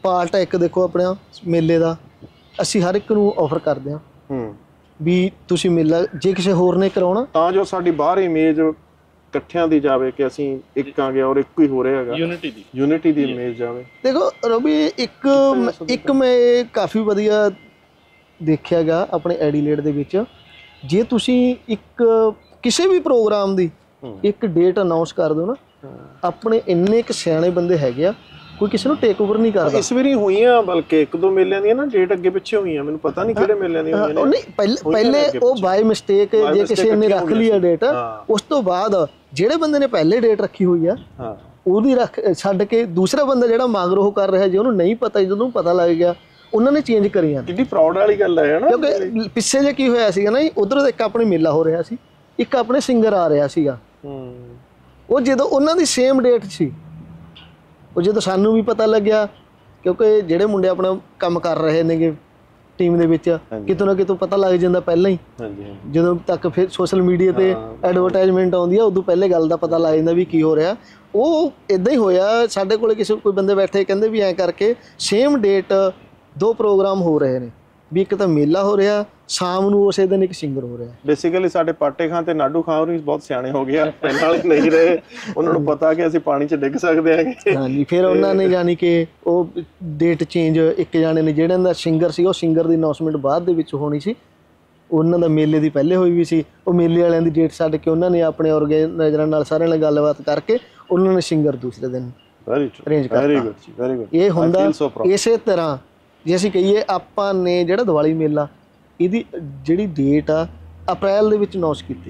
ਪਾਰਟ ਹੈ ਇੱਕ ਦੇਖੋ ਆਪਣਾ ਮੇਲੇ ਦਾ, ਅਸੀਂ ਹਰ ਇੱਕ ਨੂੰ ਆਫਰ ਕਰਦੇ ਹਾਂ ਵੀ ਤੁਸੀਂ ਮੇਲਾ ਜੇ ਕਿਸੇ ਹੋਰ ਨੇ ਕਰਾਉਣਾ ਤਾਂ ਜੋ ਸਾਡੀ ਬਾਹਰ ਇਮੇਜ ਇਕੱਠਿਆਂ ਦੀ ਜਾਵੇ ਕਿ ਅਸੀਂ ਇੱਕ ਆ ਗਿਆ ਔਰ ਇੱਕੋ ਹੀ ਹੋ ਰਿਹਾ ਹੈਗਾ, ਯੂਨਿਟੀ ਦੀ ਇਮੇਜ ਜਾਵੇ। ਦੇਖੋ ਰਵੀ ਇੱਕ ਮੈਂ ਕਾਫੀ ਵਧੀਆ ਦੇਖਿਆ ਗਾ ਆਪਣੇ ਐਡੀਲੇਡ ਦੇ ਵਿੱਚ, ਜੇ ਤੁਸੀਂ ਇੱਕ ਕਿਸੇ ਵੀ ਪ੍ਰੋਗਰਾਮ ਦੀ ਇੱਕ ਡੇਟ ਅਨਾਉਂਸ ਕਰ ਦਿਓ ਨਾ, ਆਪਣੇ ਇੰਨੇ ਕੁ ਸਿਆਣੇ ਬੰਦੇ ਹੈਗੇ ਆ, ਕੋਈ ਕਿਸੇ ਨੂੰ ਟੇਕ ਓਵਰ ਨਹੀਂ ਕਰਦਾ। ਇਸ ਵਾਰੀ ਹੋਈਆਂ ਬਲਕਿ 1-2 ਮੇਲਿਆਂ ਦੀਆਂ ਨਾ ਡੇਟ ਅੱਗੇ ਪਿੱਛੇ ਹੋਈਆਂ, ਮੈਨੂੰ ਪਤਾ ਨਹੀਂ ਕਿਹੜੇ ਮੇਲਿਆਂ ਦੀਆਂ ਹੋਈਆਂ ਨੇ। ਨਹੀਂ ਪਹਿਲੇ ਉਹ ਬਾਈ ਮਿਸਟੇਕ ਜੇ ਕਿਸੇ ਨੇ ਰੱਖ ਲਈ ਆ ਡੇਟ, ਉਸ ਤੋਂ ਬਾਅਦ ਜਿਹੜੇ ਬੰਦੇ ਨੇ ਪਹਿਲੇ ਡੇਟ ਰੱਖੀ ਹੋਈ ਆ ਉਹਦੀ ਛੱਡ ਕੇ ਦੂਸਰਾ ਬੰਦਾ ਜਿਹੜਾ ਮਗਰ ਉਹ ਕਰ ਰਿਹਾ, ਜੇ ਉਹਨੂੰ ਨਹੀਂ ਪਤਾ, ਜਦੋਂ ਪਤਾ ਲੱਗ ਗਿਆ ਉਹਨਾਂ ਨੇ ਚੇਂਜ ਕਰੀਆਂ। ਕਿੰਨੀ ਪ੍ਰਾਊਡ ਵਾਲੀ ਗੱਲ ਹੈ ਨਾ, ਕਿਉਂਕਿ ਪਿੱਛੇ ਜੇ ਕੀ ਹੋਇਆ ਸੀਗਾ ਨਾ, ਉਧਰੋਂ ਇੱਕ ਆਪਣੇ ਮੇਲਾ ਹੋ ਰਿਹਾ ਸੀ, ਇੱਕ ਆਪਣੇ ਸਿੰਗਰ ਆ ਰਿਹਾ ਸੀਗਾ, ਉਹ ਜਦੋਂ ਉਹਨਾਂ ਦੀ ਸੇਮ ਡੇਟ ਸੀ, ਉਹ ਜਦੋਂ ਸਾਨੂੰ ਵੀ ਪਤਾ ਲੱਗਿਆ, ਕਿਉਂਕਿ ਜਿਹੜੇ ਮੁੰਡੇ ਆਪਣਾ ਕੰਮ ਕਰ ਰਹੇ ਨੇਗੇ ਟੀਮ ਦੇ ਵਿੱਚ, ਕਿਤੋਂ ਨਾ ਕਿਤੋਂ ਪਤਾ ਲੱਗ ਜਾਂਦਾ ਪਹਿਲਾਂ ਹੀ, ਜਦੋਂ ਤੱਕ ਫਿਰ ਸੋਸ਼ਲ ਮੀਡੀਆ ਤੇ ਐਡਵਰਟਾਈਜ਼ਮੈਂਟ ਆਉਂਦੀ ਆ ਉਦੋਂ ਪਹਿਲੇ ਗੱਲ ਦਾ ਪਤਾ ਲੱਗ ਜਾਂਦਾ ਵੀ ਕੀ ਹੋ ਰਿਹਾ। ਉਹ ਇਦਾਂ ਹੀ ਹੋਇਆ ਸਾਡੇ ਕੋਲ, ਕੋਈ ਬੰਦੇ ਬੈਠੇ ਕਹਿੰਦੇ ਵੀ ਐਂ ਕਰਕੇ ਸੇਮ ਡੇਟ 2 ਪ੍ਰੋਗਰਾਮ ਹੋ ਰਹੇ ਨੇ, ਵੀ ਇੱਕ ਤਾਂ ਮੇਲਾ ਹੋ ਰਿਹਾ, ਸ਼ਾਮ ਨੂੰ ਉਸੇ ਦਿਨ ਇੱਕ ਸਿੰਗਰ ਹੋ ਰਿਹਾ। ਬੇਸਿਕਲੀ ਸਾਡੇ ਪਾਟੇ ਖਾਂ ਤੇ ਨਾਡੂ ਖਾਂ ਹੋਰੀ ਬਹੁਤ ਸਿਆਣੇ ਹੋ ਗਏ ਆ, ਪਹਿਲਾਂ ਵਾਲੇ ਨਹੀਂ ਰਹੇ, ਉਹਨਾਂ ਨੂੰ ਪਤਾ ਕਿ ਅਸੀਂ ਪਾਣੀ 'ਚ ਡਿੱਗ ਸਕਦੇ ਹੈਗੇ। ਹਾਂਜੀ, ਫਿਰ ਉਹਨਾਂ ਨੇ ਯਾਨੀ ਕਿ ਉਹ ਡੇਟ ਚੇਂਜ, ਇੱਕ ਜਾਣੇ ਨੇ ਜਿਹੜਾ ਦਾ ਸਿੰਗਰ ਸੀ, ਉਹ ਸਿੰਗਰ ਦੀ ਅਨਾਉਂਸਮੈਂਟ ਬਾਅਦ ਦੇ ਵਿੱਚ ਹੋਣੀ ਸੀ, ਉਹਨਾਂ ਦਾ ਮੇਲੇ ਦੀ ਪਹਿਲੇ ਹੋਈ ਵੀ ਸੀ, ਉਹ ਮੇਲੇ ਵਾਲਿਆਂ ਦੀ ਡੇਟ ਛੱਡ ਕੇ ਉਹਨਾਂ ਨੇ ਆਪਣੇ ਆਰਗੇਨਾਈਜ਼ਰਾਂ ਨਾਲ ਸਾਰਿਆਂ ਨਾਲ ਗੱਲਬਾਤ ਕਰਕੇ ਉਹਨਾਂ ਨੇ ਸਿੰਗਰ ਦੂਸਰੇ ਦਿਨ ਅਰੇਂਜ ਕਰਤਾ। ਵੈਰੀ ਗੁੱਡ ਜੀ, ਵੈਰੀ ਗੁੱਡ। ਇਹ ਹੁੰਦਾ ਇਸੇ ਤਰ੍ਹਾਂ ਜੇ ਅਸੀਂ ਕਹੀਏ ਆਪਾਂ ਨੇ ਜਿਹੜਾ ਦੀਵਾਲੀ ਮੇਲਾ ਇਹਦੀ ਜਿਹੜੀ ਡੇਟ ਆ ਅਪ੍ਰੈਲ ਦੇ ਵਿੱਚ ਅਨਾਉਂਸ ਕੀਤੀ,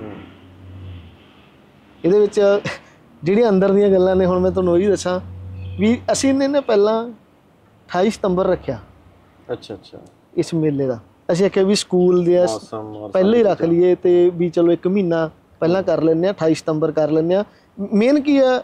ਇਹਦੇ ਵਿੱਚ ਜਿਹੜੀਆਂ ਅੰਦਰ ਦੀਆਂ ਗੱਲਾਂ ਨੇ, ਹੁਣ ਮੈਂ ਤੁਹਾਨੂੰ ਉਹੀ ਦੱਸਾਂ ਵੀ ਅਸੀਂ ਨੇ ਪਹਿਲਾਂ 28 ਸਤੰਬਰ ਰੱਖਿਆ। ਅੱਛਾ ਇਸ ਮੇਲੇ ਦਾ ਅਸੀਂ ਆਖਿਆ ਵੀ ਸਕੂਲ ਦੇ ਪਹਿਲਾਂ ਹੀ ਰੱਖ ਲਈਏ ਤੇ ਵੀ ਚਲੋ 1 ਮਹੀਨਾ ਪਹਿਲਾਂ ਕਰ ਲੈਂਦੇ ਹਾਂ, 28 ਸਤੰਬਰ ਕਰ ਲੈਂਦੇ ਹਾਂ। ਮੇਨ ਕੀ ਆ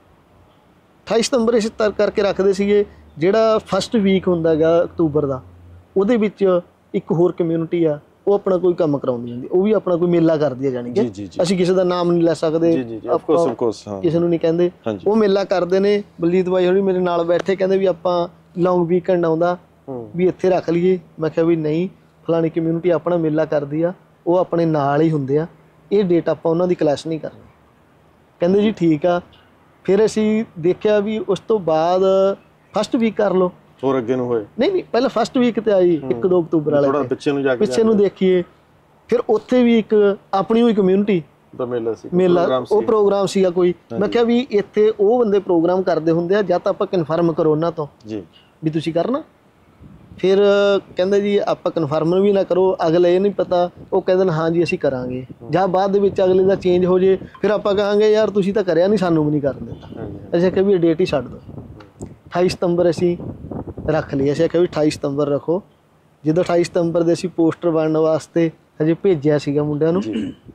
28 ਸਤੰਬਰ ਇਸ ਤਰ੍ਹਾਂ ਕਰਕੇ ਰੱਖਦੇ ਸੀਗੇ, ਜਿਹੜਾ ਫਸਟ ਵੀਕ ਹੁੰਦਾ ਗਾ ਅਕਤੂਬਰ ਦਾ, ਉਹਦੇ ਵਿੱਚ ਇੱਕ ਹੋਰ ਕਮਿਊਨਿਟੀ ਆ, ਉਹ ਆਪਣਾ ਕੋਈ ਕੰਮ ਕਰਾਉਂਦੀ ਹੁੰਦੀ, ਉਹ ਵੀ ਆਪਣਾ ਕੋਈ ਮੇਲਾ ਕਰਦੀ ਹੈ, ਜਾਣੀ ਕਿ ਅਸੀਂ ਕਿਸੇ ਦਾ ਨਾਮ ਨਹੀਂ ਲੈ ਸਕਦੇ, ਕਿਸੇ ਨੂੰ ਨਹੀਂ ਕਹਿੰਦੇ, ਉਹ ਮੇਲਾ ਕਰਦੇ ਨੇ। ਬਲਜੀਤ ਬਾਈ ਹੋਣੀ ਮੇਰੇ ਨਾਲ ਬੈਠੇ ਕਹਿੰਦੇ ਵੀ ਆਪਾਂ ਲੌਂਗ ਵੀਕਐਂਡ ਆਉਂਦਾ ਵੀ ਇੱਥੇ ਰੱਖ ਲਈਏ। ਮੈਂ ਕਿਹਾ ਵੀ ਨਹੀਂ, ਫਲਾਣੀ ਕਮਿਊਨਿਟੀ ਆਪਣਾ ਮੇਲਾ ਕਰਦੀ ਆ, ਉਹ ਆਪਣੇ ਨਾਲ ਹੀ ਹੁੰਦੇ ਆ, ਇਹ ਡੇਟ ਆਪਾਂ ਉਹਨਾਂ ਦੀ ਕਲੈਸ਼ ਨਹੀਂ ਕਰਨੀ। ਕਹਿੰਦੇ ਜੀ ਠੀਕ ਆ। ਫਿਰ ਅਸੀਂ ਦੇਖਿਆ ਵੀ ਉਸ ਤੋਂ ਬਾਅਦ ਫਸਟ ਵੀਕ ਕਰ ਲਓ, ਹੋਰ ਅੱਗੇ ਨੂੰ ਹੋਏ ਨਹੀਂ ਪਹਿਲਾਂ ਫਸਟ ਵੀਕ ਤੇ ਆਈ 1-2 ਅਕਤੂਬਰ ਵਾਲੇ ਪਿੱਛੇ ਨੂੰ ਦੇਖੀਏ। ਫਿਰ ਉੱਥੇ ਵੀ ਇੱਕ ਆਪਣੀ ਹੋਈ ਕਮਿਊਨਿਟੀ ਦਾ ਮੇਲਾ ਉਹ ਪ੍ਰੋਗਰਾਮ ਸੀਗਾ ਕੋਈ। ਮੈਂ ਕਿਹਾ ਵੀ ਇੱਥੇ ਉਹ ਬੰਦੇ ਪ੍ਰੋਗਰਾਮ ਕਰਦੇ ਹੁੰਦੇ ਆ, ਜਾਂ ਤਾਂ ਆਪਾਂ ਕਨਫਰਮ ਕਰੋ ਉਹਨਾਂ ਤੋਂ ਵੀ ਤੁਸੀਂ ਕਰਨਾ। ਫਿਰ ਕਹਿੰਦੇ ਜੀ ਆਪਾਂ ਕਨਫਰਮ ਵੀ ਨਾ ਕਰੋ, ਅਗਲੇ ਇਹ ਨਹੀਂ ਪਤਾ, ਉਹ ਕਹਿੰਦੇ ਨੇ ਹਾਂ ਜੀ ਅਸੀਂ ਕਰਾਂਗੇ, ਜਾਂ ਬਾਅਦ ਦੇ ਵਿੱਚ ਅਗਲੇ ਦਾ ਚੇਂਜ ਹੋ ਜੇ, ਫਿਰ ਆਪਾਂ ਕਹਾਂਗੇ ਯਾਰ ਤੁਸੀਂ ਤਾਂ ਕਰਿਆ ਨਹੀਂ, ਸਾਨੂੰ ਵੀ ਨਹੀਂ ਕਰਨ ਦਿੱਤਾ। ਅਸੀਂ ਕਿਹਾ ਵੀ ਡੇਟ ਹੀ ਛੱਡ ਦਿਓ। 28 ਸਤੰਬਰ ਅਸੀਂ ਰੱਖ ਲਈ। ਅਸੀਂ ਕਿਹਾ ਵੀ 28 ਸਤੰਬਰ ਰੱਖੋ। ਜਦੋਂ 28 ਸਤੰਬਰ ਦੇ ਅਸੀਂ ਪੋਸਟਰ ਬਣਨ ਵਾਸਤੇ ਹਜੇ ਭੇਜਿਆ ਸੀਗਾ ਮੁੰਡਿਆਂ ਨੂੰ,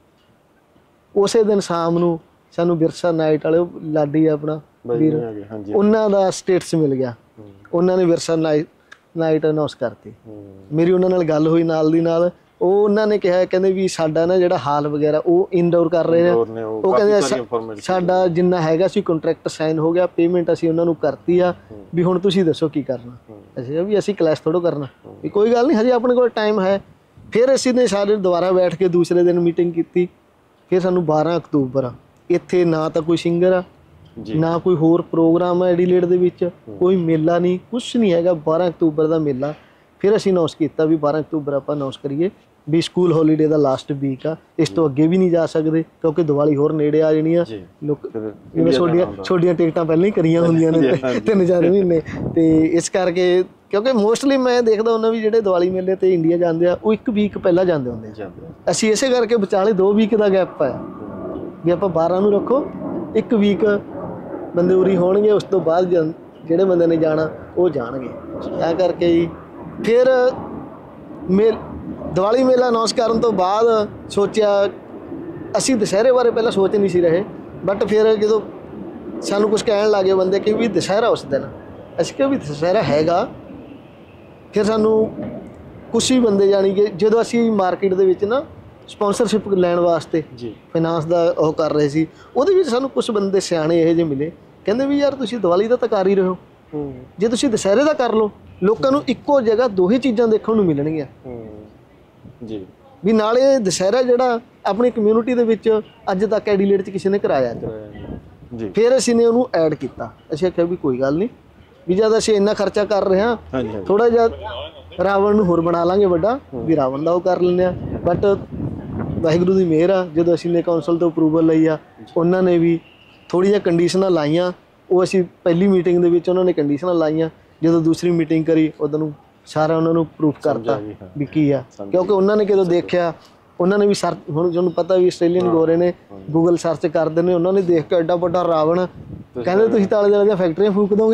ਉਸੇ ਦਿਨ ਸ਼ਾਮ ਨੂੰ ਸਾਨੂੰ ਵਿਰਸਾ ਨਾਈਟ ਵਾਲੇ ਲਾਡੀ ਆਪਣਾ ਵੀਰ, ਉਹਨਾਂ ਦਾ ਸਟੇਟਸ ਮਿਲ ਗਿਆ, ਉਹਨਾਂ ਨੇ ਵਿਰਸਾ ਨਾਈਟ ਅਨਾਉਂਸ ਕਰਤੀ। ਮੇਰੀ ਉਹਨਾਂ ਨਾਲ ਗੱਲ ਹੋਈ ਨਾਲ ਦੀ ਨਾਲ, ਉਹ ਉਹਨਾਂ ਨੇ ਕਿਹਾ, ਕਹਿੰਦੇ ਵੀ ਸਾਡਾ ਨਾ ਜਿਹੜਾ ਹਾਲ ਵਗੈਰਾ ਉਹ ਇਨਡੋਰ ਕਰ ਰਹੇ ਆ, ਉਹ ਕਹਿੰਦੇ ਸਾਡਾ ਜਿੰਨਾ ਹੈਗਾ ਸੀ ਕੰਟਰੈਕਟ ਸਾਈਨ ਹੋ ਗਿਆ, ਪੇਮੈਂਟ ਅਸੀਂ ਉਹਨਾਂ ਨੂੰ ਕਰਤੀ ਆ, ਵੀ ਹੁਣ ਤੁਸੀਂ ਦੱਸੋ ਕੀ ਕਰਨਾ। ਅਸੀਂ ਵੀ ਅਸੀਂ ਕਲੈਸ਼ ਥੋੜ੍ਹਾ ਕਰਨਾ, ਵੀ ਕੋਈ ਗੱਲ ਨਹੀਂ ਹਜੇ ਆਪਣੇ ਕੋਲ ਟਾਈਮ ਹੈ। ਫਿਰ ਅਸੀਂ ਨੇ ਸਾਰੇ ਦੁਬਾਰਾ ਬੈਠ ਕੇ ਦੂਸਰੇ ਦਿਨ ਮੀਟਿੰਗ ਕੀਤੀ। ਫਿਰ ਸਾਨੂੰ 12 ਅਕਤੂਬਰ ਇੱਥੇ ਨਾ ਤਾਂ ਕੋਈ ਸਿੰਗਰ ਆ, ਨਾ ਕੋਈ ਹੋਰ ਪ੍ਰੋਗਰਾਮ ਹੈ ਐਡੀਲੇਡ ਦੇ ਵਿੱਚ, ਕੋਈ ਮੇਲਾ ਨਹੀਂ, ਕੁਛ ਨਹੀਂ ਹੈਗਾ। 12 ਅਕਤੂਬਰ ਦਾ ਮੇਲਾ। ਫਿਰ ਅਸੀਂ ਅਨਾਉਂਸ ਕੀਤਾ ਵੀ 12 ਅਕਤੂਬਰ ਆਪਾਂ ਅਨਾਉਂਸ ਕਰੀਏ ਵੀ ਸਕੂਲ ਹੌਲੀਡੇ ਦਾ ਲਾਸਟ ਵੀਕ ਆ, ਇਸ ਤੋਂ ਅੱਗੇ ਵੀ ਨਹੀਂ ਜਾ ਸਕਦੇ ਕਿਉਂਕਿ ਦੀਵਾਲੀ ਹੋਰ ਨੇੜੇ ਆ ਜਾਣੀ ਆ। ਲੋਕ ਜਿਵੇਂ ਛੋਟੀਆਂ ਟਿਕਟਾਂ ਪਹਿਲਾਂ ਹੀ ਕਰੀਆਂ ਹੁੰਦੀਆਂ ਨੇ 3-4 ਮਹੀਨੇ, ਤੇ ਇਸ ਕਰਕੇ ਕਿਉਂਕਿ ਮੋਸਟਲੀ ਮੈਂ ਦੇਖਦਾ ਹੁੰਦਾ ਵੀ ਜਿਹੜੇ ਦੀਵਾਲੀ ਮੇਲੇ ਤੇ ਇੰਡੀਆ ਜਾਂਦੇ ਆ ਉਹ 1 ਵੀਕ ਪਹਿਲਾਂ ਜਾਂਦੇ ਹੁੰਦੇ ਆ। ਅਸੀਂ ਇਸੇ ਕਰਕੇ ਵਿਚਾਲੇ 2 ਵੀਕ ਦਾ ਗੈਪ ਪਾਇਆ ਵੀ ਆਪਾਂ 12 ਨੂੰ ਰੱਖੋ, 1 ਵੀਕ ਬੰਦੇ ਉਰੀ ਹੋਣਗੇ, ਉਸ ਤੋਂ ਬਾਅਦ ਜਿਹੜੇ ਬੰਦੇ ਨੇ ਜਾਣਾ ਉਹ ਜਾਣਗੇ। ਤਾਂ ਕਰਕੇ ਜੀ ਫਿਰ ਦੀਵਾਲੀ ਮੇਲਾ ਅਨਾਉਂਸ ਕਰਨ ਤੋਂ ਬਾਅਦ ਸੋਚਿਆ, ਅਸੀਂ ਦੁਸਹਿਰੇ ਬਾਰੇ ਪਹਿਲਾਂ ਸੋਚ ਨਹੀਂ ਸੀ ਰਹੇ, ਬਟ ਫਿਰ ਜਦੋਂ ਸਾਨੂੰ ਕੁਝ ਕਹਿਣ ਲੱਗੇ ਬੰਦੇ ਕਿ ਵੀ ਦੁਸਹਿਰਾ ਉਸ ਦਿਨ, ਅਸੀਂ ਕਿਹਾ ਵੀ ਦੁਸਹਿਰਾ ਹੈਗਾ। ਫਿਰ ਸਾਨੂੰ ਕੁਛ ਹੀ ਬੰਦੇ ਜਾਣੀ ਕਿ ਜਦੋਂ ਅਸੀਂ ਮਾਰਕੀਟ ਦੇ ਵਿੱਚ ਨਾ ਸਪਾਂਸਰਸ਼ਿਪ ਲੈਣ ਵਾਸਤੇ ਫਾਈਨਾਂਸ ਦਾ ਉਹ ਕਰ ਰਹੇ ਸੀ, ਉਹਦੇ ਵਿੱਚ ਸਾਨੂੰ ਕੁਛ ਬੰਦੇ ਸਿਆਣੇ ਇਹੋ ਜਿਹੇ ਮਿਲੇ, ਕਹਿੰਦੇ ਵੀ ਯਾਰ ਤੁਸੀਂ ਦੀਵਾਲੀ ਦਾ ਤਾਂ ਕਰ ਹੀ ਰਹੇ ਹੋ, ਜੇ ਤੁਸੀਂ ਦੁਸਹਿਰੇ ਦਾ ਕਰ ਲਓ, ਲੋਕਾਂ ਨੂੰ ਇੱਕੋ ਜਗ੍ਹਾ ਦੋਹੇ ਚੀਜ਼ਾਂ ਦੇਖਣ ਨੂੰ ਮਿਲਣਗੀਆਂ ਜੀ। ਵੀ ਨਾਲੇ ਦੁਸਹਿਰਾ ਜਿਹੜਾ ਆਪਣੀ ਕਮਿਊਨਿਟੀ ਦੇ ਵਿੱਚ ਅੱਜ ਤੱਕ ਐਡੀਲੇਟ 'ਚ ਕਿਸੇ ਨੇ ਕਰਾਇਆ ਜੀ। ਫਿਰ ਅਸੀਂ ਨੇ ਉਹਨੂੰ ਐਡ ਕੀਤਾ। ਅਸੀਂ ਆਖਿਆ ਵੀ ਕੋਈ ਗੱਲ ਨਹੀਂ, ਵੀ ਜਦ ਅਸੀਂ ਇੰਨਾ ਖਰਚਾ ਕਰ ਰਹੇ ਹਾਂ, ਥੋੜਾ ਜਿਹਾ ਰਾਵਣ ਨੂੰ ਹੋਰ ਬਣਾ ਲਾਂਗੇ ਵੱਡਾ, ਵੀ ਰਾਵਣ ਦਾ ਉਹ ਕਰ ਲੈਂਦੇ ਆ। ਬਟ ਵਾਹਿਗੁਰੂ ਦੀ ਮਿਹਰ ਆ, ਜਦੋਂ ਅਸੀਂ ਨੇ ਕੌਂਸਲ ਤੋਂ ਅਪਰੂਵਲ ਲਈ ਆ, ਉਹਨਾਂ ਨੇ ਵੀ ਥੋੜ੍ਹੀ ਜਿਹੀਆਂ ਕੰਡੀਸ਼ਨਾਂ ਲਾਈਆਂ। ਉਹ ਅਸੀਂ ਪਹਿਲੀ ਮੀਟਿੰਗ ਦੇ ਵਿੱਚ ਉਹਨਾਂ ਨੇ ਕੰਡੀਸ਼ਨਾਂ ਲਾਈਆਂ, ਜਦੋਂ ਦੂਸਰੀ ਮੀਟਿੰਗ ਕਰੀ ਉਦੋਂ ਨੂੰ ਸਾਰਾ ਉਹਨਾਂ ਨੂੰ ਪ੍ਰੂਫ ਕਰਤਾ ਵੀ ਕੀ ਆ। ਕਿਉਂਕਿ ਉਹਨਾਂ ਨੇ ਜਦੋਂ ਦੇਖਿਆ, ਉਹਨਾਂ ਨੇ ਵੀ ਸਰਚ, ਹੁਣ ਤੁਹਾਨੂੰ ਪਤਾ ਵੀ ਆਸਟ੍ਰੇਲੀਅਨ ਗੋਰੇ ਨੇ ਗੂਗਲ ਸਰਚ ਕਰਦੇ ਨੇ, ਉਹਨਾਂ ਨੇ ਦੇਖ ਕੇ ਐਡਾ ਵੱਡਾ ਰਾਵਣ, ਕਹਿੰਦੇ ਤੁਸੀਂ ਤਾਲੇ ਦੀਆਂ ਫੈਕਟਰੀਆਂ ਫੂਕ ਦੋਗੇ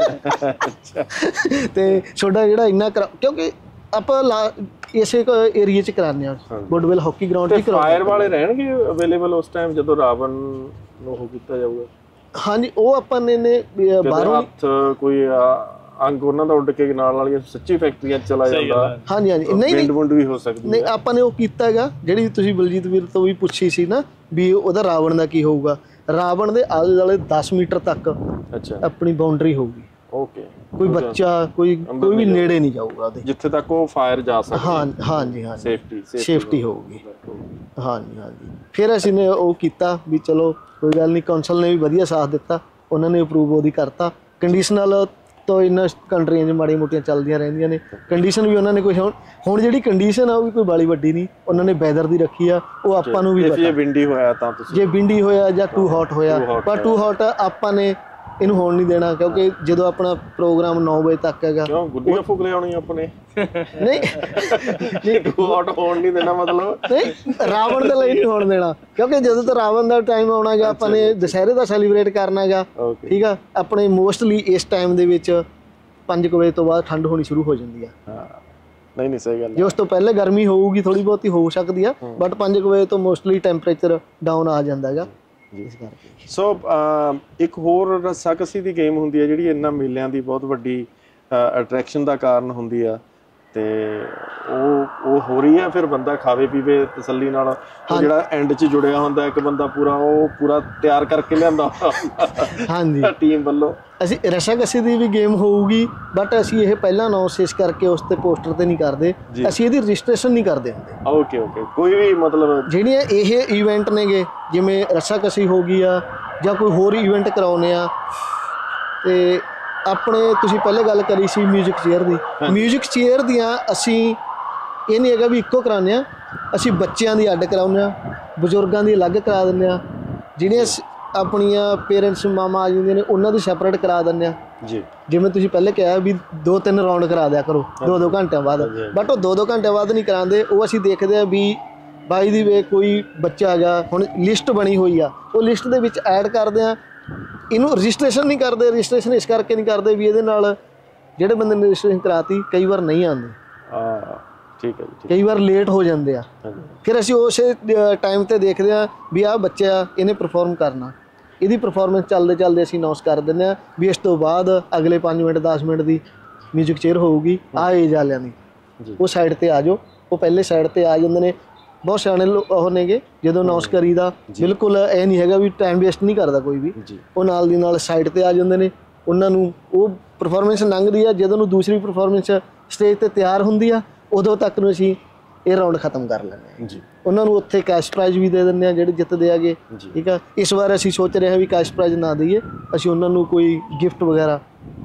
ਤੇ ਤੁਹਾਡਾ ਜਿਹੜਾ ਇੰਨਾ ਕਿਉਂਕਿ ਆਪਾਂ ਇਸੇ ਏਰੀਏ 'ਚ ਕਰਾਉਂਦੇ ਹਾਂ, ਗੁੱਡਵਿਲ ਹਾਕੀ ਗਰਾਊਂਡ 'ਚ ਕਰਾਉਂਦੇ। ਫਾਇਰ ਵਾਲੇ ਰਹਿਣਗੇ ਅਵੇਲੇਬਲ ਉਸ ਟਾਈਮ ਜਦੋਂ ਰਾਵਣ ਨੂੰ ਉਹ ਕੀਤਾ ਜਾਊਗਾ? ਹਾਂਜੀ, ਉਹ ਆਪਾਂ ਨੇ ਬਾਹਰੋਂ ਹੱਥ ਕੋਈ ਅੰਗ ਉਹਨਾਂ ਦਾ ਉੱਡ ਕੇ ਨਾਲ ਵਾਲੀਆਂ ਸੱਚੀ ਫੈਕਟਰੀਆਂ ਚਲਾ ਜਾਂਦਾ। ਹਾਂਜੀ ਨਹੀਂ ਵਿੰਡ ਵੁੰਡ ਵੀ ਹੋ ਸਕਦੀ ਨਹੀਂ, ਆਪਾਂ ਨੇ ਉਹ ਕੀਤਾ ਹੈਗਾ। ਜਿਹੜੀ ਤੁਸੀਂ ਬਲਜੀਤ ਵੀਰ ਤੋਂ ਵੀ ਪੁੱਛੀ ਸੀ ਨਾ ਵੀ ਉਹਦਾ ਰਾਵਣ ਦਾ ਕੀ ਹੋਊਗਾ, ਰਾਵਣ ਦੇ ਆਲੇ ਦੁਆਲੇ 10 ਮੀਟਰ ਤੱਕ ਆਪਣੀ ਬਾਉਂਡਰੀ ਹੋਊਗੀ। ਓਕੇ, ਕੋਈ ਬੱਚਾ ਕੋਈ ਵੀ ਨੇੜੇ ਨਹੀਂ ਜਾਊਗਾ ਉਹਦੇ, ਜਿੱਥੇ ਤੱਕ ਉਹ ਫਾਇਰ ਜਾ ਸਕਦਾ। ਹਾਂਜੀ ਸੇਫਟੀ ਹੋਊਗੀ। ਹਾਂਜੀ ਫਿਰ ਅਸੀਂ ਨੇ ਉਹ ਕੀਤਾ ਵੀ ਚਲੋ ਕੋਈ ਗੱਲ ਨਹੀਂ। ਕੌਂਸਲ ਨੇ ਵੀ ਵਧੀਆ ਸਾਥ ਦਿੱਤਾ, ਉਹਨਾਂ ਨੇ ਅਪਰੂਵ ਉਹਦੀ ਕਰਤਾ। ਕੰਡੀਸ਼ਨਲ ਤੋਂ ਇਹਨਾਂ ਕੰਟਰੀਆਂ 'ਚ ਮਾੜੀਆਂ ਮੋਟੀਆਂ ਚੱਲਦੀਆਂ ਰਹਿੰਦੀਆਂ ਨੇ, ਕੰਡੀਸ਼ਨ ਵੀ ਉਹਨਾਂ ਨੇ ਕੁਛ ਹੁਣ ਜਿਹੜੀ ਕੰਡੀਸ਼ਨ ਆ ਉਹ ਵੀ ਕੋਈ ਬਾਲੀ ਵੱਡੀ ਨਹੀਂ, ਉਹਨਾਂ ਨੇ ਵੈਦਰ ਦੀ ਰੱਖੀ ਆ। ਉਹ ਆਪਾਂ ਨੂੰ ਵੀ ਪਤਾ, ਜੇ ਵਿੰਡੀ ਹੋਇਆ ਤਾਂ ਤੁਸੀਂ, ਜੇ ਵਿੰਡੀ ਹੋਇਆ ਜਾਂ ਟੂ ਹੌਟ ਹੋਇਆ, ਪਰ ਟੂ ਹੌਟ ਆਪਾਂ ਨੇ ਇਹਨੂੰ ਹੋਣ ਨਹੀਂ ਦੇਣਾ, ਕਿਉਂਕਿ ਜਦੋਂ ਆਪਣਾ ਪ੍ਰੋਗਰਾਮ 9 ਵਜੇ ਤੱਕ ਹੈਗਾ। ਗੁੱਡੀਆਂ ਫੂਕ ਲਿਆਉਣੀ ਆਪਣੇ? ਨਹੀਂ ਟੂ ਹੌਟ ਹੋਣ ਨਹੀਂ ਦੇਣਾ, ਮਤਲਬ ਨਹੀਂ, ਰਾਵਣ ਦੇ ਲਈ ਨਹੀਂ ਹੋਣ ਦੇਣਾ, ਕਿਉਂਕਿ ਜਦੋਂ ਤਾਂ ਰਾਵਣ ਦਾ ਟਾਈਮ ਆਉਣਾ ਗਾ, ਆਪਾਂ ਨੇ ਦੁਸਹਿਰੇ ਦਾ ਸੈਲੀਬ੍ਰੇਟ ਕਰਨਾ ਗਾ। ਠੀਕ ਆ, ਆਪਣੇ ਮੋਸਟਲੀ ਇਸ ਟਾਈਮ ਦੇ ਵਿੱਚ 5 ਵਜੇ ਤੋਂ ਬਾਅਦ ਠੰਡ ਹੋਣੀ ਸ਼ੁਰੂ ਹੋ ਜਾਂਦੀ ਆ। ਨਹੀਂ ਸਹੀ ਗੱਲ, ਜੇ ਉਸ ਤੋਂ ਪਹਿਲੇ ਗਰਮੀ ਹੋਊਗੀ, ਥੋੜੀ ਬਹੁਤੀ ਹੋ ਸਕਦੀ ਆ, ਬਟ 5 ਵਜੇ ਤੋਂ ਮੋਸਟਲੀ ਟੈਂਪਰੇਚਰ ਡਾਊਨ ਆ ਜਾਂਦਾ ਹੈਗਾ। ਸੋ ਇੱਕ ਹੋਰ ਰੱਸਾਕੱਸੀ ਦੀ ਗੇਮ ਹੁੰਦੀ ਹੈ ਜਿਹੜੀ ਇਹਨਾਂ ਮੇਲਿਆਂ ਦੀ ਬਹੁਤ ਵੱਡੀ ਅਟਰੈਕਸ਼ਨ ਦਾ ਕਾਰਨ ਹੁੰਦੀ ਆ, ਤੇ ਉਹ ਹੋ ਰਹੀ ਹੈ। ਫਿਰ ਬੰਦਾ ਖਾਵੇ ਪੀਵੇ ਤਸੱਲੀ ਨਾਲ, ਜਿਹੜਾ ਐਂਡ 'ਚ ਜੁੜਿਆ ਹੁੰਦਾ ਇੱਕ ਬੰਦਾ ਪੂਰਾ ਤਿਆਰ ਕਰਕੇ ਲਿਆਂਦਾ ਹਾਂਜੀ ਟੀਮ ਵੱਲੋਂ। ਅਸੀਂ ਰੱਸਾਕੱਸੀ ਦੀ ਵੀ ਗੇਮ ਹੋਊਗੀ, ਬਟ ਅਸੀਂ ਇਹ ਪਹਿਲਾਂ ਅਨਾਉਂਸ ਇਸ ਕਰਕੇ ਉਸ ਤੇ ਪੋਸਟਰ ਤੇ ਨਹੀਂ ਕਰਦੇ, ਅਸੀਂ ਇਹਦੀ ਰਜਿਸਟ੍ਰੇਸ਼ਨ ਨਹੀਂ ਕਰਦੇ ਹੁੰਦੇ। ਓਕੇ ਕੋਈ ਵੀ ਮਤਲਬ ਜਿਹੜੀਆਂ ਇਹ ਇਵੈਂਟ ਨੇਗੇ, ਜਿਵੇਂ ਰੱਸਾਕੱਸੀ ਹੋ ਗਈ ਆ ਜਾਂ ਕੋਈ ਹੋਰ ਇਵੈਂਟ ਕਰਾਉਨੇ ਆ, ਤੇ ਆਪਣੇ ਤੁਸੀਂ ਪਹਿਲੇ ਗੱਲ ਕਰੀ ਸੀ ਮਿਊਜ਼ਿਕ ਚੇਅਰ ਦੀ, ਮਿਊਜ਼ਿਕ ਚੇਅਰ ਦੀਆਂ ਅਸੀਂ ਇਹ ਨਹੀਂ ਹੈਗਾ ਵੀ ਇੱਕੋ ਕਰਾਉਂਦੇ ਹਾਂ, ਅਸੀਂ ਬੱਚਿਆਂ ਦੀ ਅੱਡ ਕਰਾਉਂਦੇ ਹਾਂ, ਬਜ਼ੁਰਗਾਂ ਦੀ ਅਲੱਗ ਕਰਾ ਦਿੰਦੇ ਹਾਂ, ਜਿਹੜੀਆਂ ਆਪਣੀਆਂ ਪੇਰੈਂਟਸ ਮਾਮਾ ਆ ਜਾਂਦੇ ਨੇ ਉਹਨਾਂ ਦੀ ਸੈਪਰੇਟ ਕਰਾ ਦਿੰਦੇ ਹਾਂ ਜੀ। ਜਿਵੇਂ ਤੁਸੀਂ ਪਹਿਲੇ ਕਿਹਾ ਵੀ 2-3 ਰਾਊਂਡ ਕਰਾ ਦਿਆ ਕਰੋ 2-2 ਘੰਟਿਆਂ ਬਾਅਦ, ਬਟ ਉਹ 2-2 ਘੰਟਿਆਂ ਬਾਅਦ ਨਹੀਂ ਕਰਾਉਂਦੇ। ਉਹ ਅਸੀਂ ਦੇਖਦੇ ਹਾਂ ਵੀ ਬਾਈ ਦੀ ਵੇ ਕੋਈ ਬੱਚਾ ਹੈਗਾ, ਹੁਣ ਲਿਸਟ ਬਣੀ ਹੋਈ ਆ, ਉਹ ਲਿਸਟ ਦੇ ਵਿੱਚ ਐਡ ਕਰਦੇ ਹਾਂ। ਇਹਨੂੰ ਰਜਿਸਟ੍ਰੇਸ਼ਨ ਨਹੀਂ ਕਰਦੇ, ਰਜਿਸਟ੍ਰੇਸ਼ਨ ਇਸ ਕਰਕੇ ਨਹੀਂ ਕਰਦੇ ਵੀ ਇਹਦੇ ਨਾਲ ਜਿਹੜੇ ਬੰਦੇ ਨੇ ਰਜਿਸਟ੍ਰੇਸ਼ਨ ਕਰਾਤੀ ਕਈ ਵਾਰ ਨਹੀਂ ਆਉਂਦੇ। ਠੀਕ ਹੈ ਜੀ, ਕਈ ਵਾਰ ਲੇਟ ਹੋ ਜਾਂਦੇ ਆ। ਫਿਰ ਅਸੀਂ ਉਸੇ ਟਾਈਮ ਤੇ ਦੇਖਦੇ ਹਾਂ ਵੀ ਆਹ ਬੱਚਾ ਇਹਨੇ ਪਰਫਾਰਮ ਕਰਨਾ, ਇਹਦੀ ਪਰਫਾਰਮੈਂਸ ਚੱਲਦੇ ਅਸੀਂ ਅਨਾਉਂਸ ਕਰ ਦਿੰਦੇ ਹਾਂ ਵੀ ਇਸ ਤੋਂ ਬਾਅਦ ਅਗਲੇ 5 ਮਿੰਟ 10 ਮਿੰਟ ਦੀ ਮਿਊਜ਼ਿਕ ਚੇਅਰ ਹੋਊਗੀ ਆਹ ਏਜ ਵਾਲਿਆਂ ਦੀ, ਉਹ ਸਾਈਡ ਤੇ ਆ ਜਾਓ। ਉਹ ਪਹਿਲੇ ਸਾਈਡ ਤੇ ਆ ਜਾਂਦੇ ਨੇ, ਬਹੁਤ ਸਿਆਣੇ ਉਹ ਨੇਗੇ। ਜਦੋਂ ਅਨਾਉਂਸ ਕਰੀਦਾ ਬਿਲਕੁਲ ਇਹ ਨਹੀਂ ਹੈਗਾ ਵੀ ਟਾਈਮ ਵੇਸਟ ਨਹੀਂ ਕਰਦਾ ਕੋਈ ਵੀ, ਉਹ ਨਾਲ ਦੀ ਨਾਲ ਸਾਈਡ ਤੇ ਆ ਜਾਂਦੇ ਨੇ। ਉਹਨਾਂ ਨੂੰ ਉਹ ਪਰਫਾਰਮੈਂਸ ਲੰਘਦੀ ਆ, ਜਦੋਂ ਨੂੰ ਦੂਸਰੀ ਪਰਫਾਰਮੈਂਸ ਸਟੇਜ ਤੇ ਤਿਆਰ ਹੁੰਦੀ ਆ ਉਦੋਂ ਤੱਕ ਨੂੰ ਅਸੀਂ ਇਹ ਰਾਊਂਡ ਖਤਮ ਕਰ ਲੈਂਦੇ ਹਾਂ ਜੀ। ਉਹਨਾਂ ਨੂੰ ਉੱਥੇ ਕੈਸ਼ ਪ੍ਰਾਈਜ਼ ਵੀ ਦੇ ਦਿੰਦੇ ਹਾਂ ਜਿਹੜੇ ਜਿੱਤਦੇ ਹੈਗੇ। ਠੀਕ ਆ, ਇਸ ਵਾਰ ਅਸੀਂ ਸੋਚ ਰਹੇ ਹਾਂ ਵੀ ਕੈਸ਼ ਪ੍ਰਾਈਜ਼ ਨਾ ਦਈਏ, ਅਸੀਂ ਉਹਨਾਂ ਨੂੰ ਕੋਈ ਗਿਫਟ ਵਗੈਰਾ